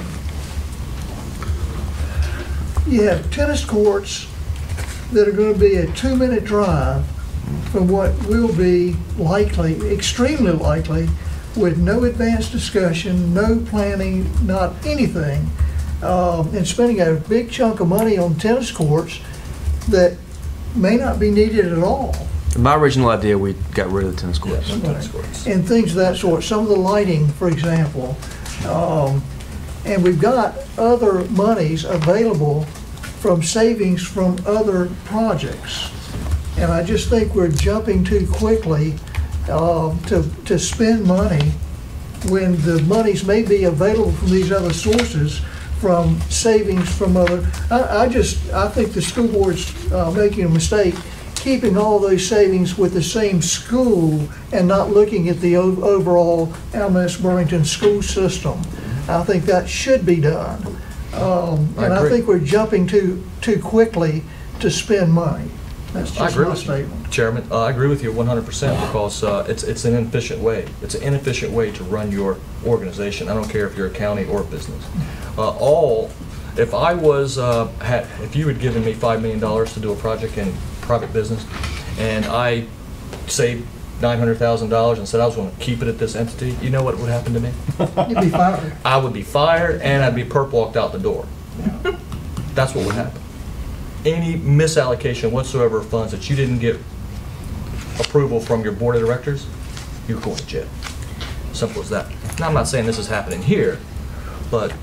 you have tennis courts that are going to be a 2-minute drive from what will be likely, extremely likely, with no advanced discussion, no planning, not anything, and spending a big chunk of money on tennis courts that may not be needed at all. My original idea, we got rid of the tennis courts. And things of that sort. Some of the lighting, for example. And we've got other monies available from savings from other projects. And I just think we're jumping too quickly to spend money when the monies may be available from these other sources, from savings from other. I think the school board's making a mistake keeping all those savings with the same school and not looking at the overall Alamance Burlington school system. I think that should be done. And I think we're jumping too quickly to spend money. That's just my statement. Chairman, I agree with you 100% because it's an inefficient way. It's an inefficient way to run your organization. I don't care if you're a county or a business. If I was, if you had given me $5 million to do a project in private business, and I saved $900,000 and said I was going to keep it at this entity, you know what would happen to me? You'd be fired. I would be fired, and I'd be perp walked out the door. That's what would happen. Any misallocation whatsoever of funds that you didn't get approval from your board of directors, you're going to jail. Simple as that. Now, I'm not saying this is happening here, but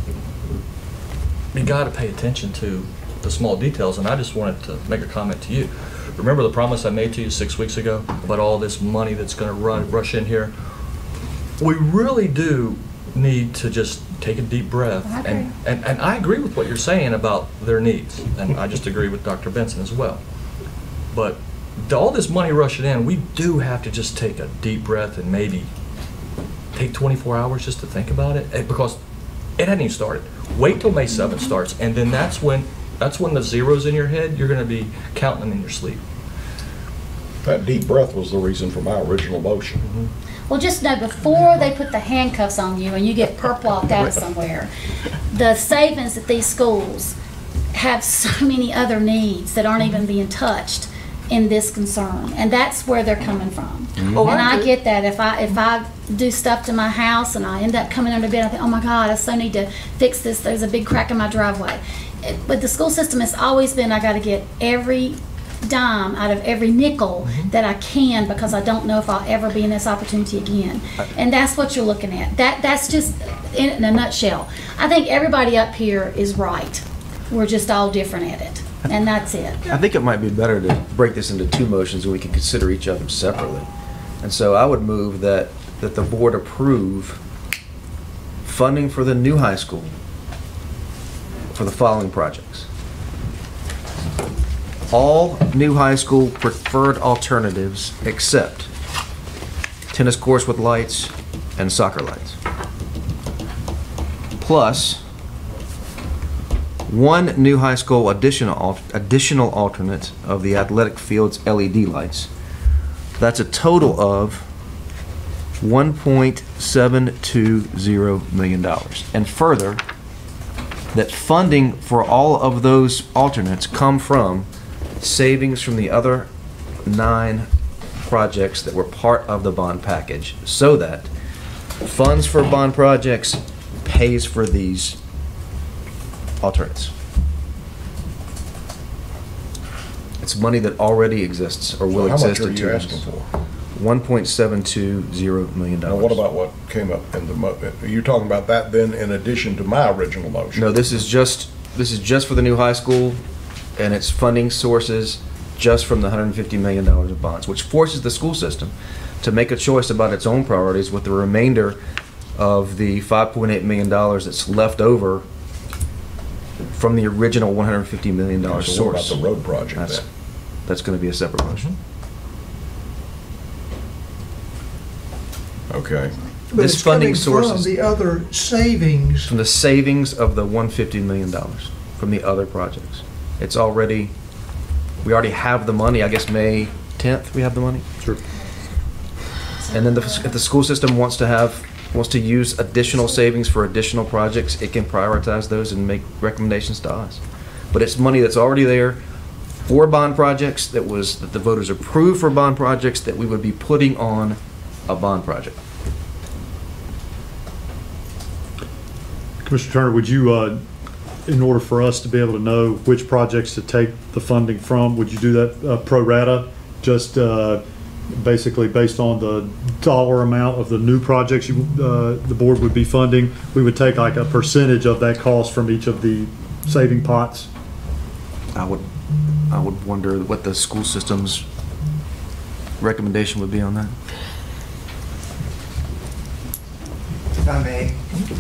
you got to pay attention to the small details, and I just wanted to make a comment to you. Remember the promise I made to you 6 weeks ago about all this money that's going to rush in here? We really do need to just take a deep breath. And I agree with what you're saying about their needs, and I just agree with Dr. Benson as well. But all this money rushing in, we do have to just take a deep breath and maybe take 24 hours just to think about it, because it hadn't even started. Wait till May 7th starts, and then that's when the zeros in your head, you're going to be counting them in your sleep. That deep breath was the reason for my original motion. Well, just know before they put the handcuffs on you and you get perp-walked out of somewhere, the savings at these schools have so many other needs that aren't even being touched in this concern, and that's where they're coming from. Oh, And I I agree. get that. If I do stuff to my house and I end up coming under bed, I think, oh my God, I so need to fix this. There's a big crack in my driveway. But the school system has always been, I got to get every dime out of every nickel that I can, because I don't know if I'll ever be in this opportunity again. And that's what you're looking at. That's just in a nutshell. I think everybody up here is right. We're just all different at it. And that's it. I think it might be better to break this into two motions and we can consider each of them separately. And so I would move that the board approve funding for the new high school for the following projects. All new high school preferred alternatives except tennis courts with lights and soccer lights. Plus one new high school additional alternate of the athletic field's LED lights. That's a total of $1.720 million. And further, that funding for all of those alternates come from savings from the other 9 projects that were part of the bond package, so that funds for bond projects pays for these alternates. It's money that already exists or will exist in 2 years. How much are you asking for? $1.720 million. Now, what about what came up in the, are you talking about that then in addition to my original motion? No, this is just for the new high school, and its funding sources just from the $150 million of bonds, which forces the school system to make a choice about its own priorities, with the remainder of the $5.8 million that's left over from the original $150 million So source. what about the road project then? That's going to be a separate motion. Okay. But This it's funding coming source from is the other savings. from the savings of the $150 million from the other projects. It's already, we already have the money. I guess May 10th we have the money. Sure. And then if the school system wants to use additional savings for additional projects, it can prioritize those and make recommendations to us. But it's money that's already there for bond projects, that the voters approved for bond projects, that we would be putting on a bond project. Commissioner Turner, would you, in order for us to be able to know which projects to take the funding from, would you do that pro rata, just basically based on the dollar amount of the new projects the board would be funding? We would take like a percentage of that cost from each of the saving pots? I would wonder what the school system's recommendation would be on that. If I may.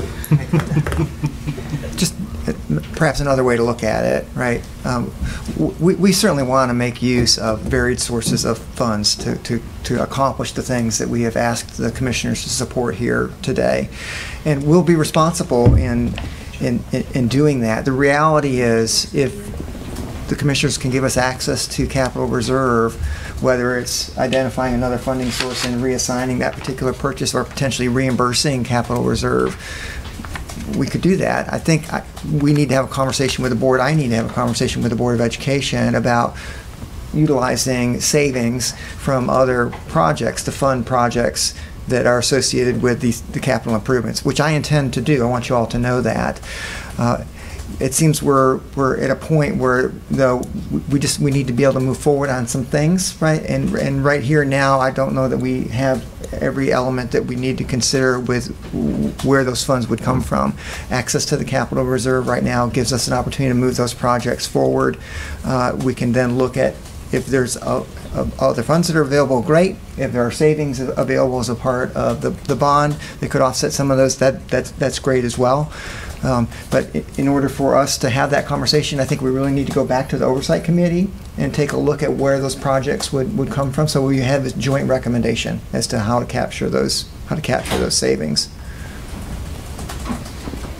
Just perhaps another way to look at it, right? We certainly want to make use of varied sources of funds to accomplish the things that we have asked the commissioners to support here today. And we'll be responsible in doing that. The reality is, if the commissioners can give us access to capital reserve, whether it's identifying another funding source and reassigning that particular purchase, or potentially reimbursing capital reserve, we could do that. I think we need to have a conversation with the board. I need to have a conversation with the Board of Education about utilizing savings from other projects to fund projects that are associated with the capital improvements, which I intend to do. I want you all to know that. It seems we're at a point where, though, we need to be able to move forward on some things, right? And right here now, I don't know that we have every element that we need to consider with where those funds would come from. Access to the capital reserve right now gives us an opportunity to move those projects forward. We can then look at if there's other funds that are available, great. If there are savings available as a part of the bond that could offset some of those, that's great as well. But in order for us to have that conversation, I think we really need to go back to the Oversight Committee and take a look at where those projects would come from, so we have this joint recommendation as to how to capture those savings.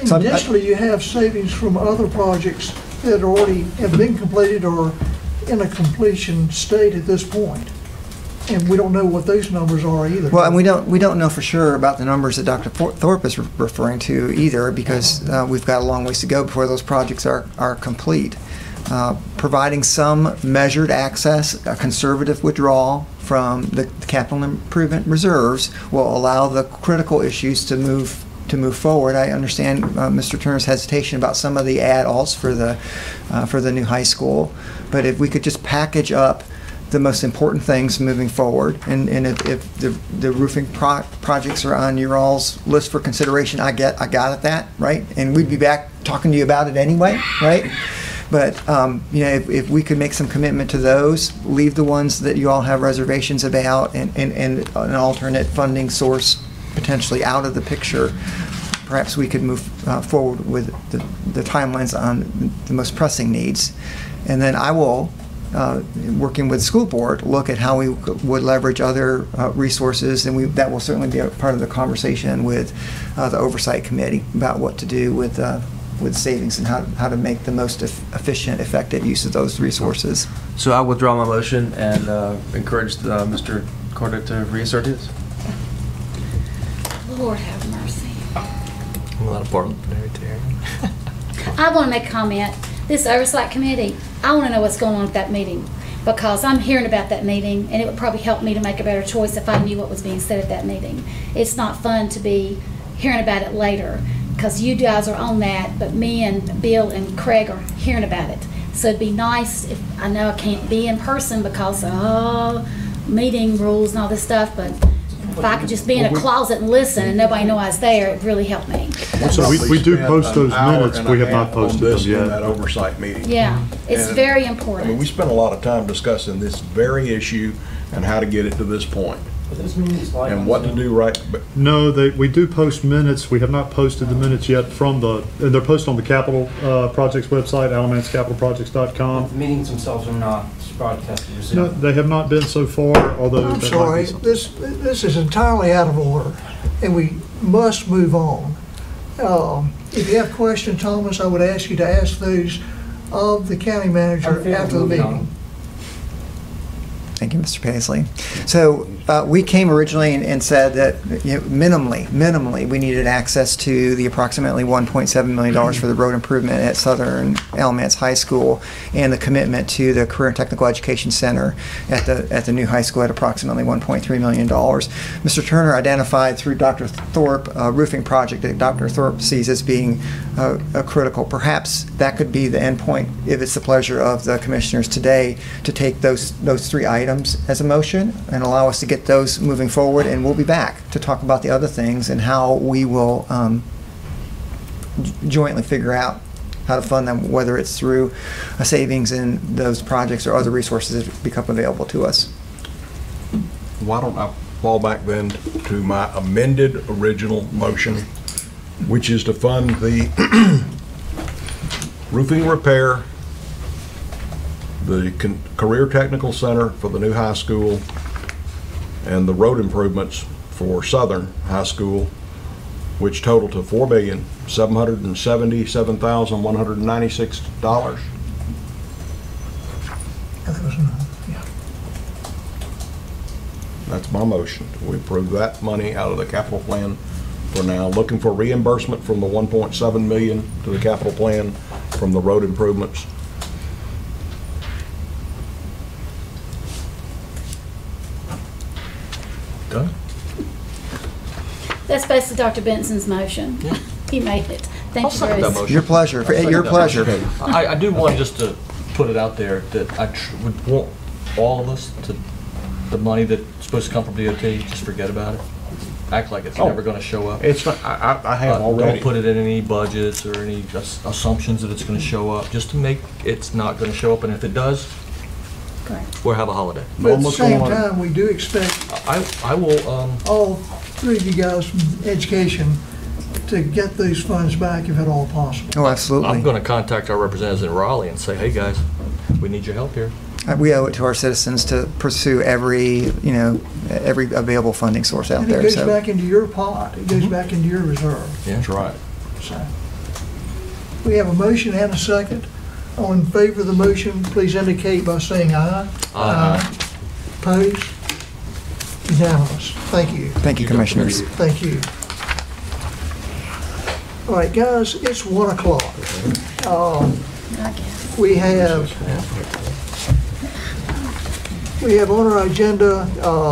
So Additionally, you have savings from other projects that already have been completed or in a completion state at this point. And we don't know what those numbers are either. Well, and we don't know for sure about the numbers that Dr. Thorpe is referring to either, because we've got a long ways to go before those projects are complete. Providing some measured access, a conservative withdrawal from the capital improvement reserves will allow the critical issues to move forward. I understand Mr. Turner's hesitation about some of the add-ons for the new high school, but if we could just package up the most important things moving forward, and if the roofing projects are on your all's list for consideration, I got at that, right? And we'd be back talking to you about it anyway, right? But you know, if we could make some commitment to those, leave the ones that you all have reservations about, and an alternate funding source potentially out of the picture, perhaps we could move forward with the timelines on the most pressing needs. And then I will, working with the school board, look at how we would leverage other resources, and that will certainly be a part of the conversation with the oversight committee about what to do with savings and how to make the most efficient, effective use of those resources. So I withdraw my motion and encourage Mr. Carter to reassert his. Lord have mercy. I'm not a parliamentarian. I want to make a comment. This oversight committee, I want to know what's going on at that meeting, because I'm hearing about that meeting, and it would probably help me to make a better choice if I knew what was being said at that meeting. It's not fun to be hearing about it later, because you guys are on that, but me and Bill and Craig are hearing about it. So it'd be nice if, I know I can't be in person because meeting rules and all this stuff, but if I could just be in a closet and listen and nobody know I was there, it'd really help me. So we do post those minutes, we have not posted them in yet. that oversight meeting. Yeah, it's very important. I mean, we spent a lot of time discussing this very issue and how to get it to this point. And what to do right. No, we do post minutes. We have not posted the minutes yet and they're posted on the Capital Projects website, alamancecapitalprojects.com. The meetings themselves are not broadcasted. No, they have not been so far, although I'm sorry, this is entirely out of order, and we must move on. If you have questions, Thomas, I would ask you to ask those of the county manager after the meeting. Thank you, Mr. Paisley. So we came originally and said that minimally, we needed access to the approximately $1.7 million for the road improvement at Southern Alamance High School, and the commitment to the Career and Technical Education Center at the new high school at approximately $1.3 million. Mr. Turner identified through Dr. Thorpe a roofing project that Dr. Thorpe sees as being critical. Perhaps that could be the end point, if it's the pleasure of the commissioners today, to take those three items as a motion and allow us to get those moving forward, and we'll be back to talk about the other things and how we will jointly figure out how to fund them, whether it's through a savings in those projects or other resources that become available to us. Why don't I fall back then to my amended original motion, which is to fund the roofing repair, the Career Technical Center for the new high school, and the road improvements for Southern High School, which total to $4,777,196. That's my motion. We approve that money out of the capital plan for now. Looking for reimbursement from the $1.7 million to the capital plan from the road improvements. Done. That's basically Dr. Benson's motion. Yeah. He made it. Thank you, Bruce. Your pleasure. Your pleasure. I do want just to put it out there that I would want all of us to, the money that's supposed to come from DOT, just forget about it. Act like it's never going to show up. It's not, I have already. Don't put it in any budgets or any assumptions that it's going to show up, just to make it's not going to show up. And if it does, we'll have a holiday. But at the same time, we do expect I will all three of you guys from education to get those funds back if at all possible. Oh, absolutely. I'm going to contact our representatives in Raleigh and say, hey guys, we need your help here. We owe it to our citizens to pursue every available funding source out there. And it goes back into your pot. It goes back into your reserve. Yeah, that's right. So. We have a motion and a second. All in favor of the motion, please indicate by saying aye. Aye. Opposed? Unanimous. Thank you. Thank you, Commissioners. Thank you. All right, guys, it's 1 o'clock. We have on our agenda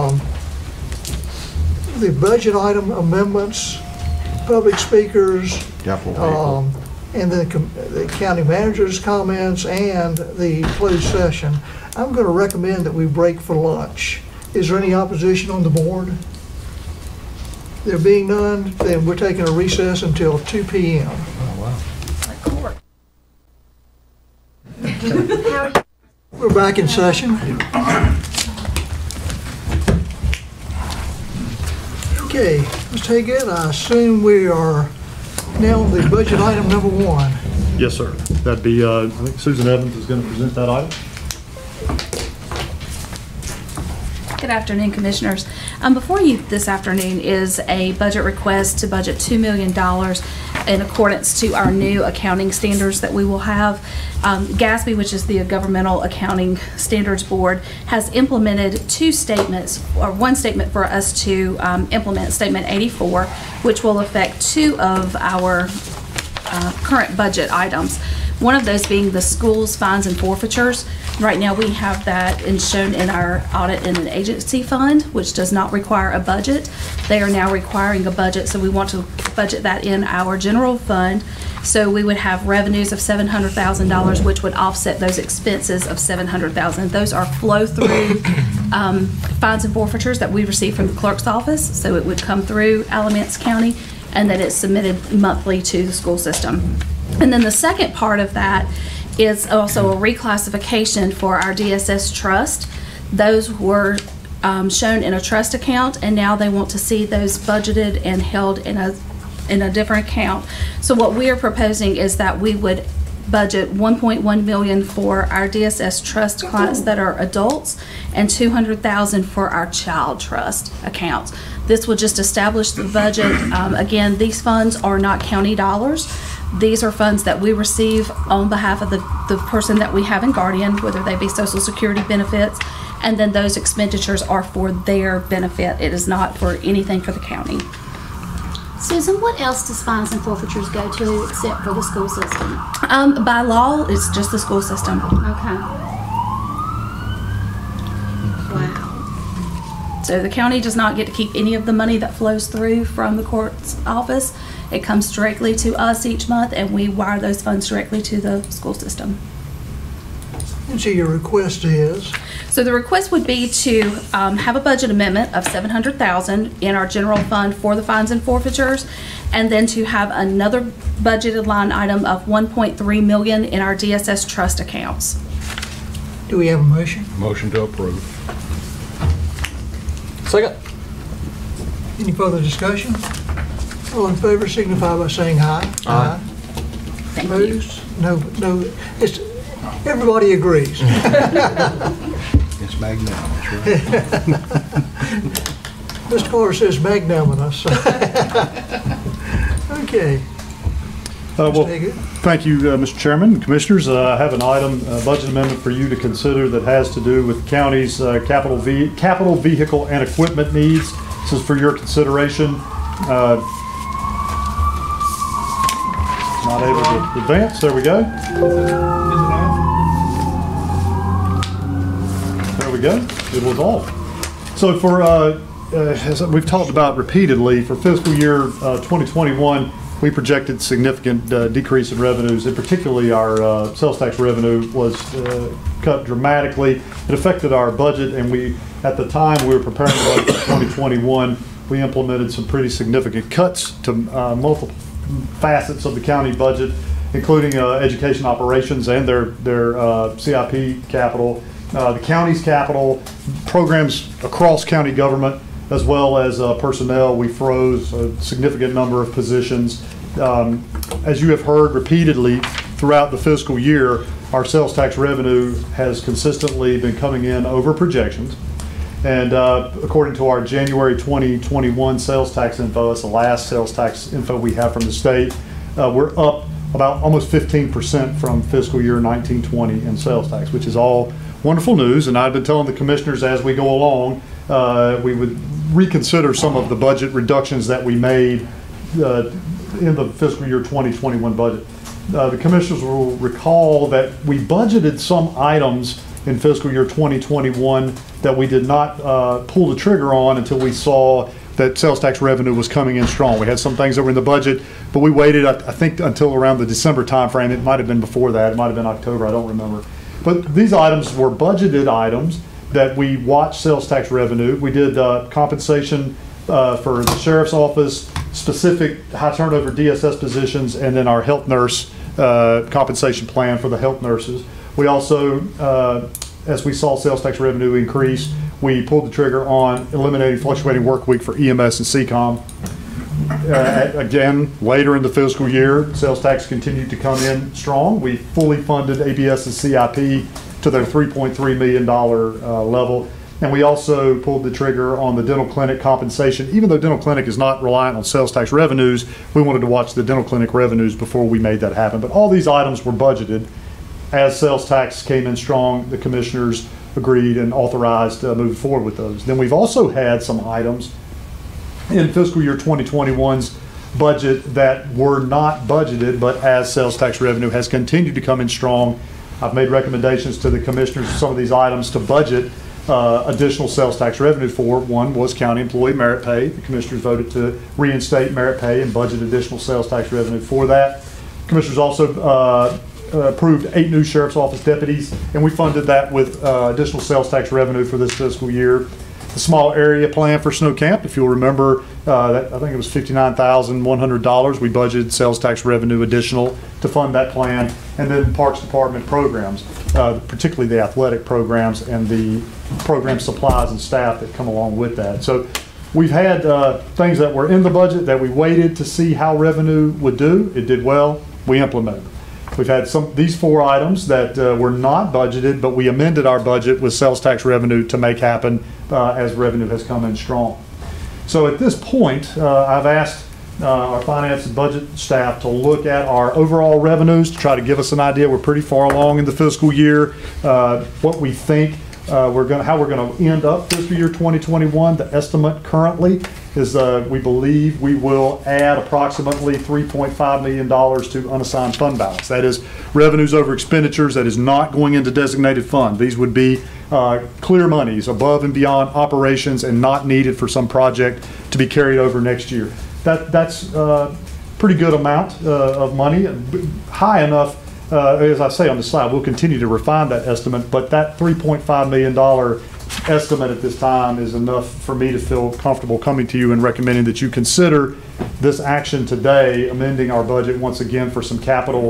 the budget item amendments, public speakers, and the county manager's comments, and the closed session. I'm going to recommend that we break for lunch. Is there any opposition on the board? There being none, then we're taking a recess until 2 p.m. We're back in session. Okay, let's take it. I assume we are now on the budget item number 1. Yes, sir. That'd be, I think Susan Evans is going to present that item. Good afternoon, Commissioners. Before you this afternoon is a budget request to budget $2 million in accordance to our new accounting standards that we will have. GASB, which is the Governmental Accounting Standards Board, has implemented 2 statements, or 1 statement for us to implement, Statement 84, which will affect 2 of our current budget items. One of those being the schools, fines, and forfeitures. Right now we have that shown in our audit and an agency fund, which does not require a budget. They are now requiring a budget, so we want to budget that in our general fund. So we would have revenues of $700,000, which would offset those expenses of $700,000. Those are flow-through fines and forfeitures that we receive from the clerk's office. So it would come through Alamance County, and then it's submitted monthly to the school system. And then the second part of that is also a reclassification for our DSS trust. Those were shown in a trust account, and now they want to see those budgeted and held in a different account. So what we are proposing is that we would budget $1.1 million for our DSS trust clients that are adults and $200,000 for our child trust accounts. This will just establish the budget. Again, these funds are not county dollars. These are funds that we receive on behalf of the person that we have in guardian, whether they be Social Security benefits, and then those expenditures are for their benefit. It is not for anything for the county. Susan, what else does fines and forfeitures go to except for the school system? By law, it's just the school system. Okay. Wow. So the county does not get to keep any of the money that flows through from the court's office. It comes directly to us each month, and we wire those funds directly to the school system. And so your request is? So the request would be to have a budget amendment of $700,000 in our general fund for the fines and forfeitures, and then to have another budgeted line item of $1.3 million in our DSS trust accounts. Do we have a motion? Motion to approve. Second. Any further discussion? All in favor signify by saying aye. Aye. Thank Opposed? No, it's, everybody agrees. It's magnanimous, right? Mr. Carter says magnanimous. Okay. Well, thank you, Mr. Chairman and Commissioners. I have an item, budget amendment for you to consider that has to do with county's capital vehicle and equipment needs. This is for your consideration. Not able to advance. There we go. There we go. It was off. So for, as we've talked about repeatedly, for fiscal year 2021, we projected significant decrease in revenues, and particularly our sales tax revenue was cut dramatically. It affected our budget, and at the time we were preparing the budget for 2021, we implemented some pretty significant cuts to multiple facets of the county budget, including education operations and their CIP capital, the county's capital, programs across county government, as well as personnel. We froze a significant number of positions. As you have heard repeatedly throughout the fiscal year, our sales tax revenue has consistently been coming in over projections. And according to our January 2021 sales tax info, that's the last sales tax info we have from the state, we're up about almost 15% from fiscal year 1920 in sales tax, which is all wonderful news. And I've been telling the commissioners as we go along, we would reconsider some of the budget reductions that we made in the fiscal year 2021 budget. The commissioners will recall that we budgeted some items in fiscal year 2021 that we did not pull the trigger on until we saw that sales tax revenue was coming in strong. We had some things that were in the budget, but we waited, I think, until around the December timeframe. It might have been before that. It might have been October. I don't remember. But these items were budgeted items that we watched sales tax revenue. We did compensation for the sheriff's office, specific high turnover DSS positions, and then our health nurse compensation plan for the health nurses. We also, as we saw sales tax revenue increase, we pulled the trigger on eliminating fluctuating work week for EMS and CCOM. Again, later in the fiscal year, sales tax continued to come in strong. We fully funded ABS's CIP to their $3.3 million level. And we also pulled the trigger on the dental clinic compensation. Even though dental clinic is not reliant on sales tax revenues, we wanted to watch the dental clinic revenues before we made that happen. But all these items were budgeted. As sales tax came in strong, the commissioners agreed and authorized moving forward with those. Then we've also had some items in fiscal year 2021's budget that were not budgeted, but as sales tax revenue has continued to come in strong, I've made recommendations to the commissioners of some of these items to budget additional sales tax revenue for. One was county employee merit pay. The commissioners voted to reinstate merit pay and budget additional sales tax revenue for that. Commissioners also approved 8 new sheriff's office deputies, and we funded that with additional sales tax revenue for this fiscal year. The small area plan for snow camp, if you'll remember, I think it was $59,100. We budgeted sales tax revenue additional to fund that plan. And then Parks Department programs, particularly the athletic programs and the program supplies and staff that come along with that. So we've had things that were in the budget that we waited to see how revenue would do. It did well. We implemented. We've had these 4 items that were not budgeted, but we amended our budget with sales tax revenue to make happen as revenue has come in strong. So at this point, I've asked our finance and budget staff to look at our overall revenues to try to give us an idea. We're pretty far along in the fiscal year. What we think how we're going to end up fiscal year 2021. The estimate currently is we believe we will add approximately $3.5 million to unassigned fund balance. That is revenues over expenditures that is not going into designated fund. These would be clear monies above and beyond operations and not needed for some project to be carried over next year. That's a pretty good amount of money, high enough. As I say on the slide, we'll continue to refine that estimate, but that $3.5 million estimate at this time is enough for me to feel comfortable coming to you and recommending that you consider this action today, amending our budget once again for some capital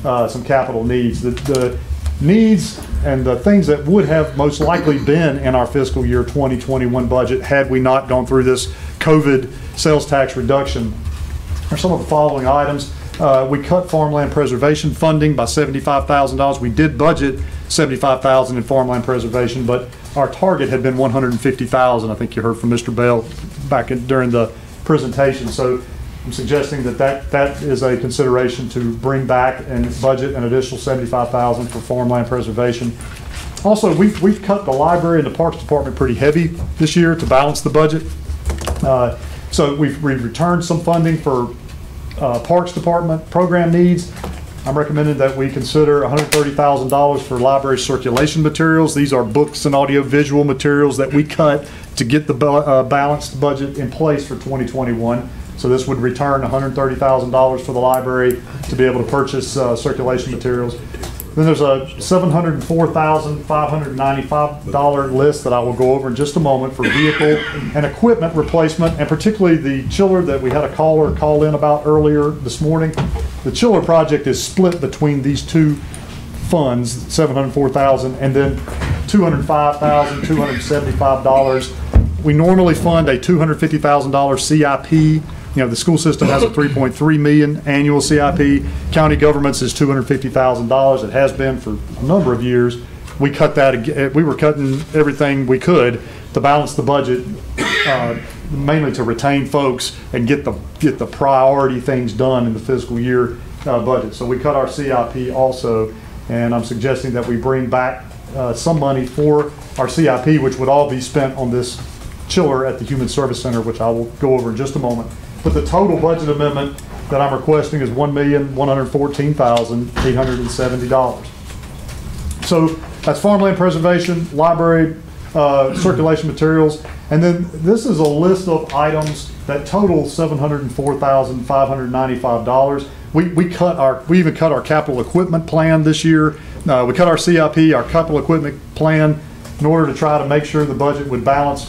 needs. The needs and the things that would have most likely been in our fiscal year 2021 budget had we not gone through this COVID sales tax reduction are some of the following items. We cut farmland preservation funding by $75,000. We did budget $75,000 in farmland preservation, but our target had been $150,000. I think you heard from Mr. Bell back during the presentation. So I'm suggesting that is a consideration to bring back and budget an additional $75,000 for farmland preservation. Also, we've cut the library and the Parks Department pretty heavy this year to balance the budget. So we've returned some funding for Parks Department program needs. I'm recommending that we consider $130,000 for library circulation materials. These are books and audio-visual materials that we cut to get the balanced budget in place for 2021. So this would return $130,000 for the library to be able to purchase circulation materials. Then there's a $704,595 list that I will go over in just a moment for vehicle and equipment replacement, and particularly the chiller that we had a caller call in about earlier this morning. The chiller project is split between these two funds, $704,000 and then $205,275. We normally fund a $250,000 CIP. You know, the school system has a $3.3 million annual CIP. County government's is $250,000. It has been for a number of years. We cut that. We were cutting everything we could to balance the budget, mainly to retain folks and get the priority things done in the fiscal year. budget. So we cut our CIP also, and I'm suggesting that we bring back some money for our CIP, which would all be spent on this chiller at the Human Service Center, which I will go over in just a moment. But the total budget amendment that I'm requesting is $1,114,870. So that's farmland preservation, library, circulation materials, and then this is a list of items that total $704,595. We even cut our capital equipment plan this year. We cut our CIP, our capital equipment plan, in order to try to make sure the budget would balance,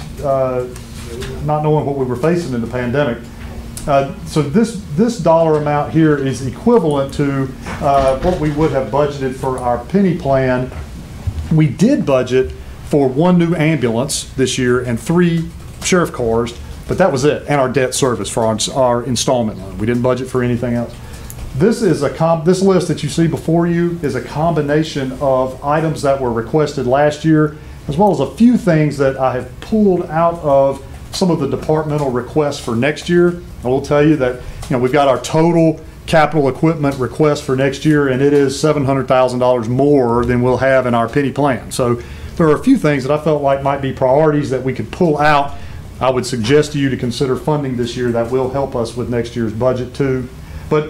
not knowing what we were facing in the pandemic. So this dollar amount here is equivalent to what we would have budgeted for our penny plan. We did budget for 1 new ambulance this year and 3 sheriff cars, but that was it, and our debt service for our installment loan. We didn't budget for anything else. This is this list that you see before you is a combination of items that were requested last year, as well as a few things that I have pulled out of some of the departmental requests for next year. I will tell you that we've got our total capital equipment request for next year, and it is $700,000 more than we'll have in our penny plan. So there are a few things that I felt like might be priorities that we could pull out. I would suggest to you to consider funding this year that will help us with next year's budget too. But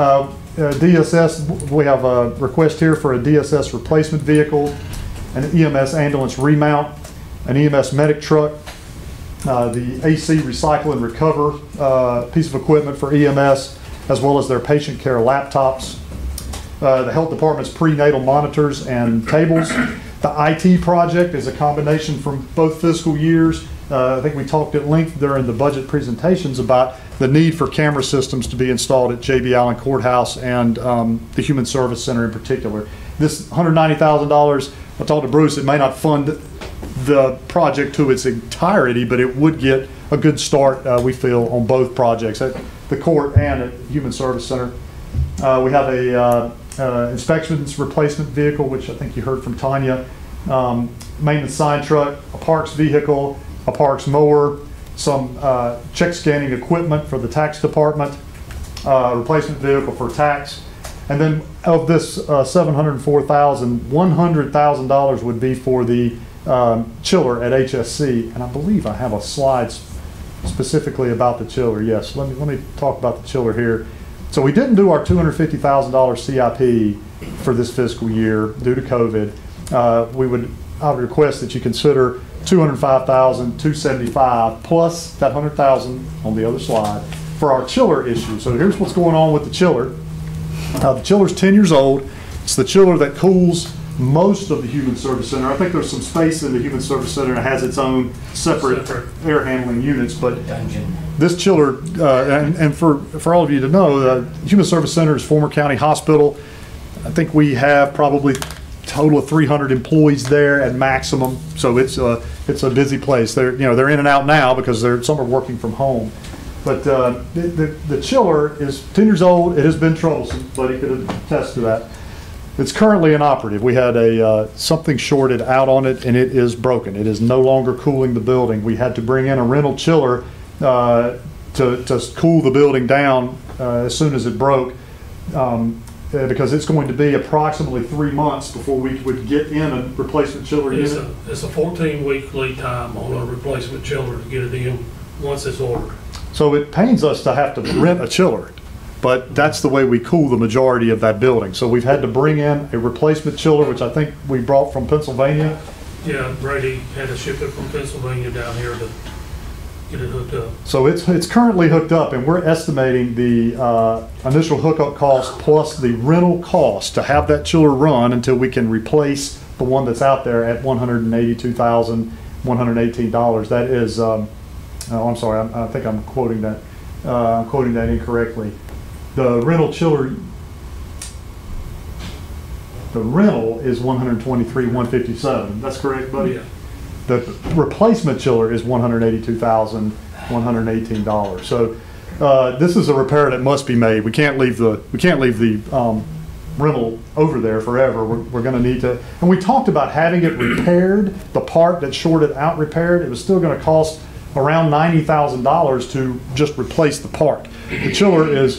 DSS, we have a request here for a DSS replacement vehicle, an EMS ambulance remount, an EMS medic truck, the AC recycle and recover piece of equipment for EMS, as well as their patient care laptops, the health department's prenatal monitors and tables. The IT project is a combination from both fiscal years. I think we talked at length during the budget presentations about the need for camera systems to be installed at J.B. Allen Courthouse and the Human Service Center in particular. This $190,000, I talked to Bruce, it may not fund the project to its entirety, but it would get a good start, we feel, on both projects, at the court and at Human Service Center. We have a inspections replacement vehicle, which I think you heard from Tanya, maintenance sign truck, a parks vehicle, a parks mower, some check scanning equipment for the tax department, replacement vehicle for tax, and then of this $704,000, $100,000 would be for the chiller at HSC, and I believe I have a slide specifically about the chiller. Yes, let me talk about the chiller here. So we didn't do our $250,000 CIP for this fiscal year due to COVID. I would request that you consider $205,275 plus that $100,000 on the other slide for our chiller issue. So here's what's going on with the chiller. The chiller's 10 years old. It's the chiller that cools most of the Human Service Center. I think there's some space in the Human Service Center that has its own separate air handling units, but this chiller, and for all of you to know, the Human Service Center is former county hospital. I think we have probably a total of 300 employees there at maximum, so it's a busy place. They're in and out now because some are working from home. But the chiller is 10 years old. It has been troublesome. Buddy could attest to that. It's currently inoperative. We had something shorted out on it, and it is broken. It is no longer cooling the building. We had to bring in a rental chiller to cool the building down as soon as it broke, because it's going to be approximately 3 months before we would get in a replacement chiller unit. It's a 14-week lead time on a replacement chiller to get it in once it's ordered. So it pains us to have to rent a chiller, but that's the way we cool the majority of that building. So we've had to bring in a replacement chiller, which I think we brought from Pennsylvania. Yeah, Brady had to ship it from Pennsylvania down here to get it hooked up. So it's currently hooked up, and we're estimating the initial hookup cost plus the rental cost to have that chiller run until we can replace the one that's out there at $182,118. That is, oh, I'm sorry, I think I'm quoting that. I'm quoting that incorrectly. The rental chiller, the rental is $123,157. That's correct, buddy? Yeah. The replacement chiller is $182,118. So this is a repair that must be made. We can't leave the rental over there forever. We're going to need to, and we talked about having it repaired, the part that shorted out repaired. It was still going to cost around $90,000 to just replace the part. The chiller is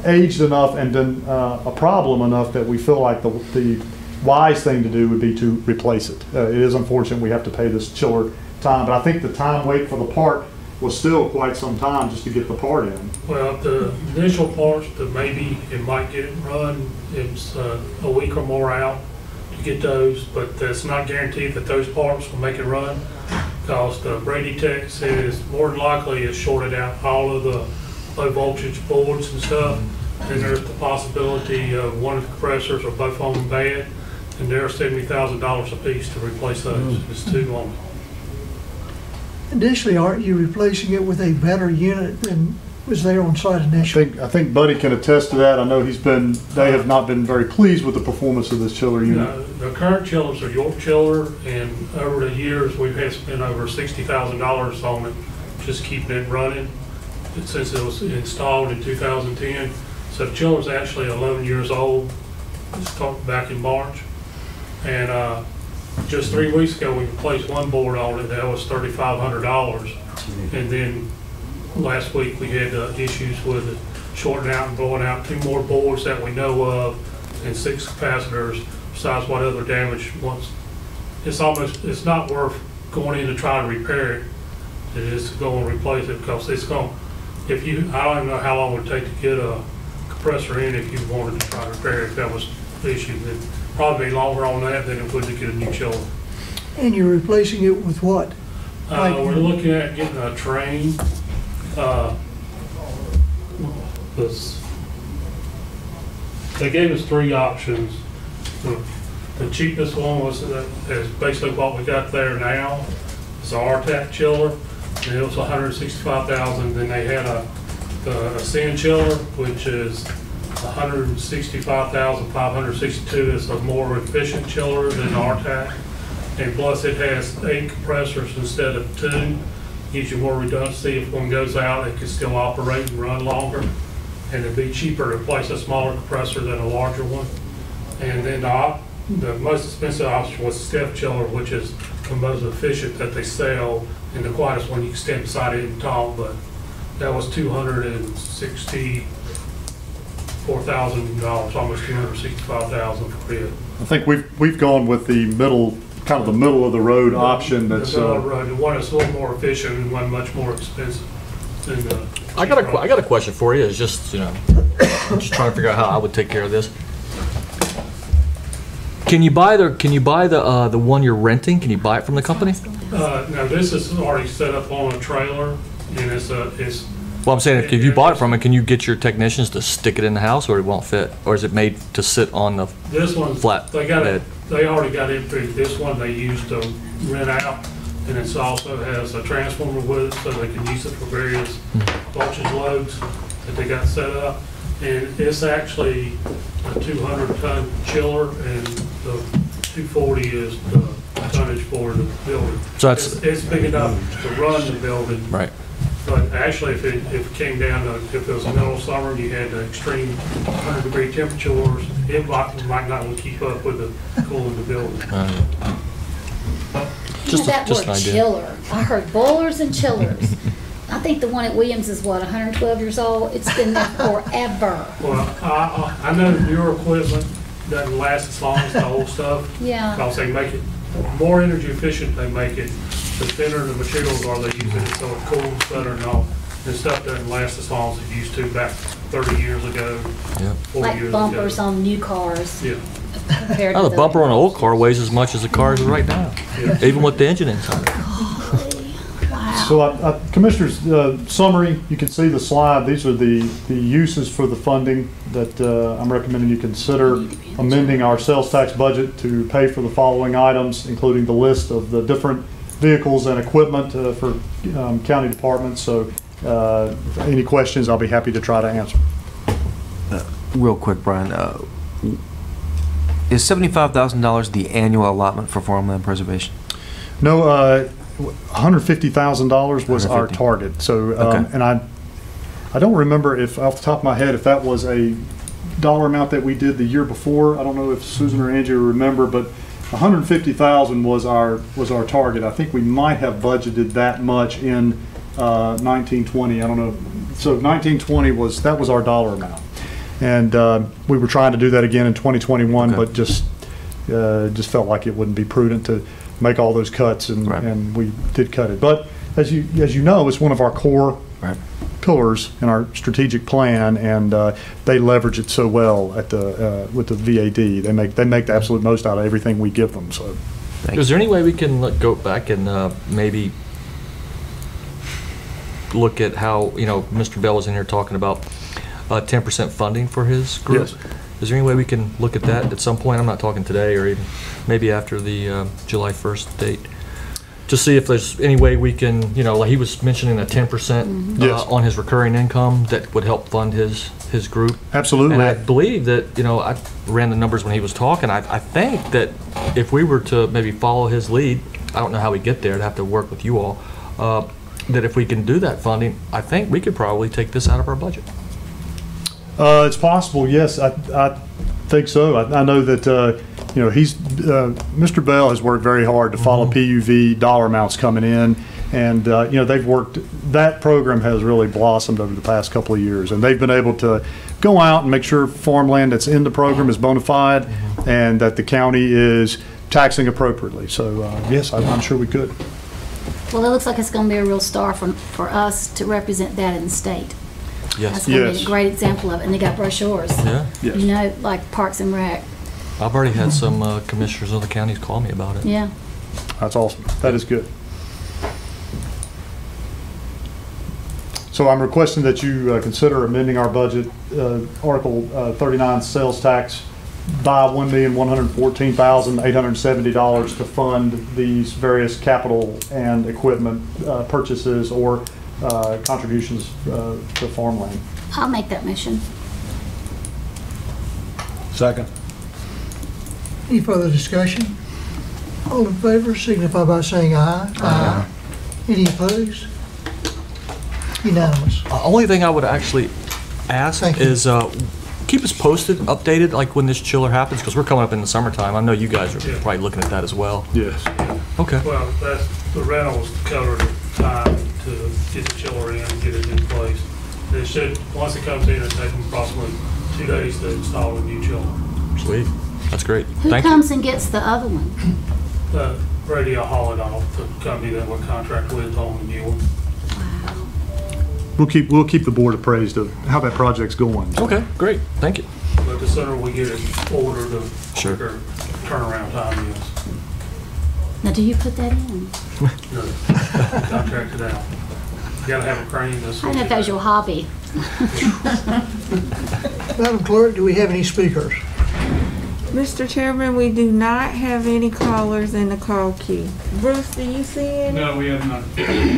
aged enough and been a problem enough that we feel like the wise thing to do would be to replace it. It is unfortunate we have to pay this chiller time, but I think the time wait for the part was still quite some time just to get the part in. Well, the initial parts, that maybe it might get it run, it's a week or more out to get those, but that's not guaranteed that those parts will make it run, because the Brady Tech says more than likely it's shorted out all of the low voltage boards and stuff, and there's the possibility of one of the compressors or both of them bad, and they're $70,000 a piece to replace those. It's too long. Additionally, aren't you replacing it with a better unit than was there on site initially? I think Buddy can attest to that. I know they have not been very pleased with the performance of this chiller unit. The current chillers are York chiller, and over the years we've had spent over $60,000 on it, just keeping it running since it was installed in 2010. So the chiller's actually 11 years old. It started back in March, and just 3 weeks ago we replaced one board on it. That was $3,500, and then last week we had issues with it shorting out and blowing out 2 more boards that we know of, and 6 capacitors, besides what other damage once. It's not worth going in to try to repair it. It is to go and replace it, because it's going, I don't even know how long it would take to get a compressor in if you wanted to try to repair it, if that was the issue. It'd probably be longer on that than it would to get a new chiller. And you're replacing it with what? We're looking at getting a train. They gave us 3 options. The cheapest one is basically what we got there now. It's an RTAC chiller, and it was $165,000. Then they had a Ascend chiller, which is $165,562. It's a more efficient chiller than RTAC, and plus it has 8 compressors instead of 2. Gives you more redundancy. If one goes out, it can still operate and run longer, and it'd be cheaper to replace a smaller compressor than a larger one. And then the most expensive option was the step chiller, which is the most efficient that they sell, and the quietest one you can stand beside it and talk, but that was $264,000, almost $265,000 for it. I think we've gone with the middle, kind of the middle of the road option. That's the one that's a little more efficient and one much more expensive than the. I got a question for you. It's just, I'm just trying to figure out how I would take care of this. Can you buy the one you're renting? Can you buy it from the company? No, this is already set up on a trailer, and it's. Well, I'm saying, if you bought it from it, can you get your technicians to stick it in the house, or it won't fit, or is it made to sit on the flat bed? They already got it fitted. This one they used to rent out, and it also has a transformer with it, so they can use it for various voltage loads that they got set up. And it's actually a 200-ton chiller, and the 240 is the tonnage for the building. So it's big enough to run the building. Right. But actually, if it came down to, if it was middle of summer and you had the extreme 100-degree temperatures, it might not keep up with the cooling of the building. Just that word chiller. I heard boilers and chillers. I think the one at Williams is what, 112 years old? It's been there forever. Well, I know the newer equipment doesn't last as long as the old stuff. Yeah. Because they make it more energy efficient. They make it, the thinner the materials are, they use it so it cools better and all. And stuff doesn't last as long as it used to back 30 years ago, 40 like years bumpers ago. on new cars. Yeah. Compared to The bumper on an old car weighs as much as the car is right now, even with the engine inside. So, Commissioner's summary, you can see the slide. These are the uses for the funding that I'm recommending you consider amending our sales tax budget to pay for the following items, including the list of the different vehicles and equipment for county departments. So, any questions, I'll be happy to try to answer. Real quick, Brian, is $75,000 the annual allotment for farmland preservation? No, $150,000 was our target. So, and I don't remember if, off the top of my head, if that was a dollar amount that we did the year before. I don't know if Susan or Angie remember, but $150,000 was our target. I think we might have budgeted that much in 1920. I don't know. So 1920 was our dollar amount. And we were trying to do that again in 2021, but just felt like it wouldn't be prudent to make all those cuts, and we did cut it. But as you know, it's one of our core pillars in our strategic plan, and they leverage it so well at the with the VAD. They make the absolute most out of everything we give them. So, is there any way we can go back and maybe look at how, you know, Mr. Bell was in here talking about 10% funding for his group? Yes. Is there any way we can look at that at some point? I'm not talking today, or even maybe after the July 1st date, to see if there's any way we can, you know, like he was mentioning a 10% on his recurring income that would help fund his group. Absolutely. And I believe that, you know, I ran the numbers when he was talking. I think that if we were to maybe follow his lead, I don't know how we get there, I'd have to work with you all, that if we can do that funding, I think we could probably take this out of our budget. It's possible, yes. I think so. I know that you know, Mr. Bell has worked very hard to follow PUV dollar amounts coming in, and you know, they've worked. That program has really blossomed over the past couple of years, and they've been able to go out and make sure farmland that's in the program is bona fide, and that the county is taxing appropriately. So yes, I'm sure we could. Well, it looks like it's going to be a real star for us to represent that in the state. Yes. That's going to be a great example of it. And they got brochures. Yeah. Yes. You know, like Parks and Rec. I've already had some commissioners of the counties call me about it. Yeah. That's awesome. That is good. So I'm requesting that you consider amending our budget, Article 39 sales tax, by $1,114,870 to fund these various capital and equipment purchases or contributions to farmland. I'll make that motion. Second. Any further discussion? All in favor signify by saying aye. Aye. Any opposed? Unanimous. Only thing I would actually ask is keep us posted, updated, like when this chiller happens, because we're coming up in the summertime. I know you guys are probably looking at that as well. Yes. Okay. Well, that's, the rentals cover the time to get the chiller in and get it in place. It should, once it comes in, it'll take them approximately 2 days to install a new chiller. Sweet. That's great. Who comes and gets the other one? The radio haul it off, the company that we're contract with on the new one. We'll keep the board appraised of how that project's going. Okay, great. Thank you. But the sooner we get it ordered, the quicker turnaround time is. Now, do you put that in? No, contract it out. You gotta have a crane to I don't know if that was your hobby. Madam Clerk, do we have any speakers? Mr. Chairman, we do not have any callers in the call queue. Bruce, do you see any? No, we have not.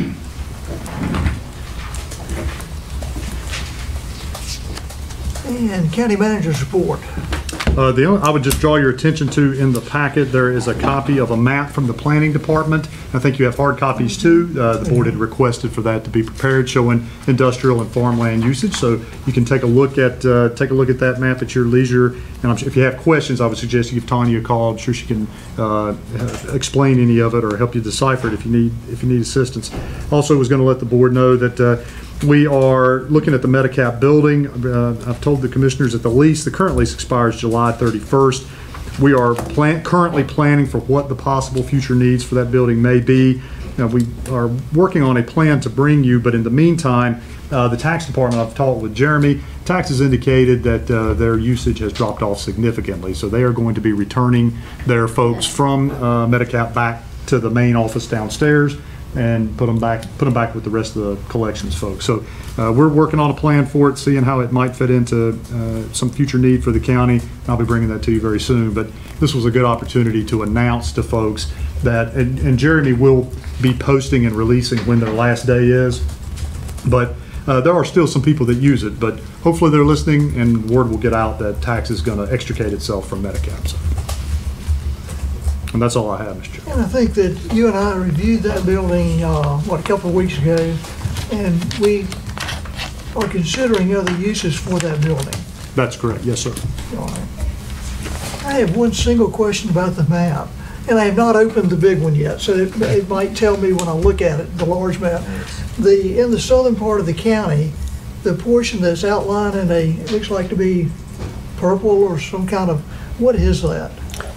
And County Manager's report. I would just draw your attention to, in the packet, there is a copy of a map from the Planning Department. I think you have hard copies too. The board had requested for that to be prepared, showing industrial and farmland usage. So you can take a look at that map at your leisure. And if you have questions, I would suggest you give Tanya a call. I'm sure she can explain any of it or help you decipher it if you need assistance. Also, was going to let the board know that we are looking at the Medicap building. I've told the commissioners that the current lease expires July 31st. We are currently planning for what the possible future needs for that building may be. Now, we are working on a plan to bring you, but in the meantime, the tax department, I've talked with Jeremy, tax has indicated that their usage has dropped off significantly. So they are going to be returning their folks from Medicap back to the main office downstairs and put them back with the rest of the collections folks. So we're working on a plan for it, seeing how it might fit into some future need for the county. I'll be bringing that to you very soon. But this was a good opportunity to announce to folks that, and Jeremy will be posting and releasing when their last day is. But there are still some people that use it, but hopefully they're listening and word will get out that tax is going to extricate itself from Medicap. So. And that's all I have, Mr. Chairman. And I think that you and I reviewed that building, a couple of weeks ago, and we are considering other uses for that building. That's correct. Yes, sir. All right. I have one single question about the map, and I have not opened the big one yet, so it might tell me when I look at it, the large map. In the southern part of the county, the portion that's outlined in it looks like to be purple or some kind of, what is that?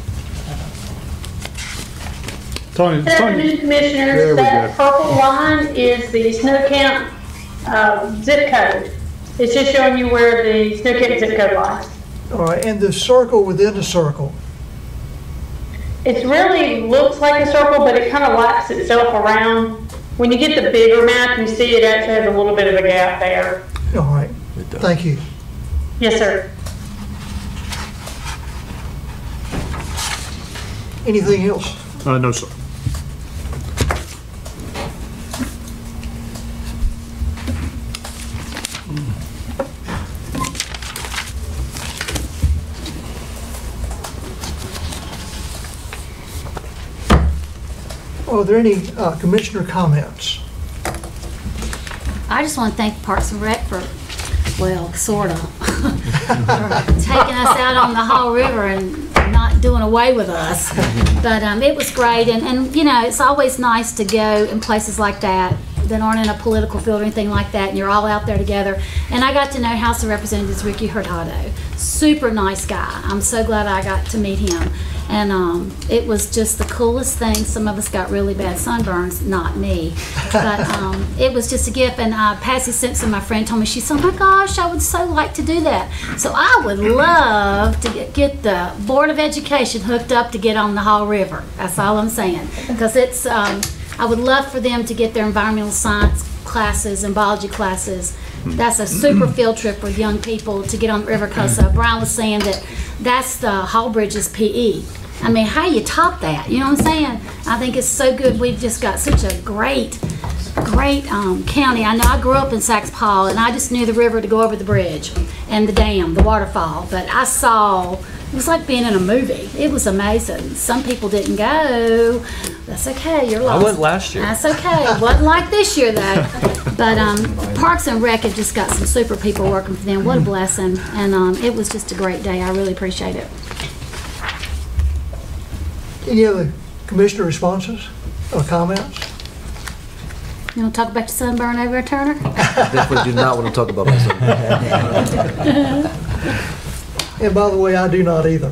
Tony, Good afternoon, Commissioners. That purple line is the snow count zip code. It's just showing you where the snow count zip code lies. All right, and the circle within the circle? It really looks like a circle, but it kind of laps itself around. When you get the bigger map, you see it actually has a little bit of a gap there. All right, thank you. Yes, sir. Anything else? No, sir. Are there any commissioner comments? I just want to thank Parks and Rec for, well, sort of, taking us out on the Hall River and not doing away with us. But it was great, and you know, it's always nice to go in places like that aren't in a political field or anything like that, and you're all out there together. And I got to know House of Representatives Ricky Hurtado. Super nice guy. I'm so glad I got to meet him. And it was just the coolest thing. Some of us got really bad sunburns, not me. But it was just a gift. And Patsy Simpson, my friend, told me, she said, oh my gosh, I would so like to do that. So I would love to get the Board of Education hooked up to get on the Hall River. That's all I'm saying. Because it's, I would love for them to get their environmental science classes and biology classes. That's a super field trip with young people to get on the river, because Brian was saying that that's the Hall Bridge's PE. I mean, how you top that? You know what I'm saying? I think it's so good. We've just got such a great county. I know I grew up in Sachs Paul, and I just knew the river to go over the bridge and the dam, the waterfall. But I saw, it was like being in a movie. It was amazing. Some people didn't go. That's okay. You're lost. I went last year. That's okay. It wasn't like this year, though. But Parks and Rec have just got some super people working for them. What a blessing. And it was just a great day. I really appreciate it. Any other commissioner responses or comments? You want to talk about your sunburn over there, Turner? Definitely do not want to talk about my sunburn. And by the way, I do not either.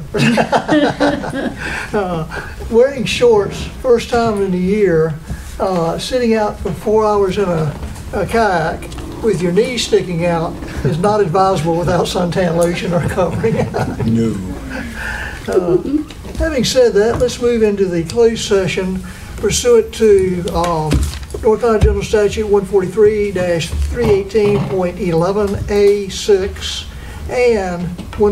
Wearing shorts, first time in the year, sitting out for 4 hours in a kayak with your knees sticking out is not advisable without suntan lotion or covering. No. Having said that, let's move into the closed session pursuant to North Carolina General Statute 143-318.11A6 and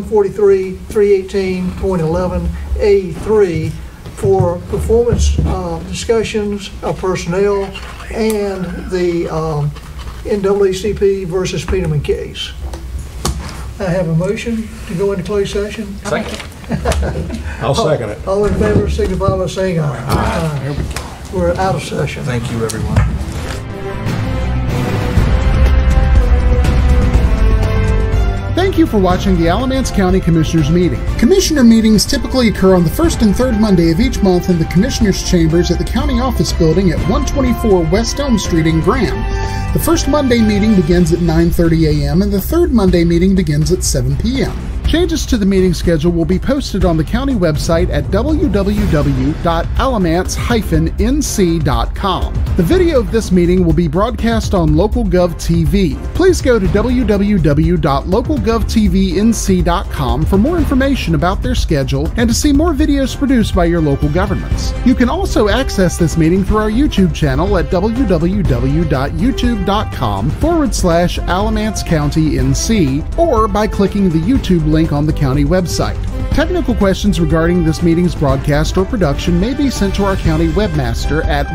143-318.11A3 for performance discussions of personnel and the NAACP versus Peterman case. I have a motion to go into closed session. Second. I'll second it. All in favor signify by saying aye. Aye. We're out of session. Thank you, everyone. Thank you for watching the Alamance County Commissioners Meeting. Commissioner meetings typically occur on the first and third Monday of each month in the Commissioners' Chambers at the County Office Building at 124 West Elm Street in Graham. The first Monday meeting begins at 9:30 a.m. and the third Monday meeting begins at 7 p.m. Changes to the meeting schedule will be posted on the county website at www.alamance-nc.com. The video of this meeting will be broadcast on LocalGov TV. Please go to www.localgovtvnc.com for more information about their schedule and to see more videos produced by your local governments. You can also access this meeting through our YouTube channel at www.youtube.com/Alamance County NC or by clicking the YouTube link on the county website. Technical questions regarding this meeting's broadcast or production may be sent to our county webmaster at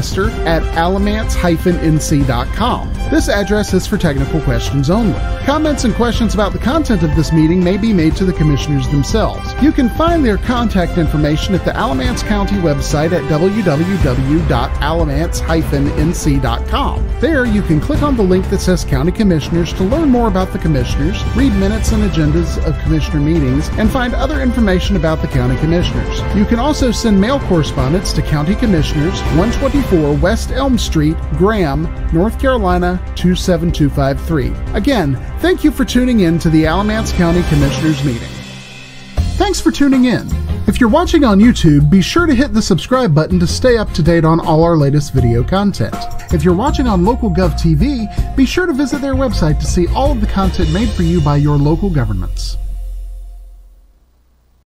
webmaster@alamance-nc.com. This address is for technical questions only. Comments and questions about the content of this meeting may be made to the commissioners themselves. You can find their contact information at the Alamance County website at www.alamance-nc.com. There you can click on the link that says County Commissioners to learn more about the commissioners, read minutes and agendas of commissioner meetings, and find other other information about the County Commissioners. You can also send mail correspondence to County Commissioners, 124 West Elm Street, Graham, North Carolina 27253. Again, thank you for tuning in to the Alamance County Commissioners meeting. Thanks for tuning in. If you're watching on YouTube, be sure to hit the subscribe button to stay up to date on all our latest video content. If you're watching on LocalGov TV, be sure to visit their website to see all of the content made for you by your local governments.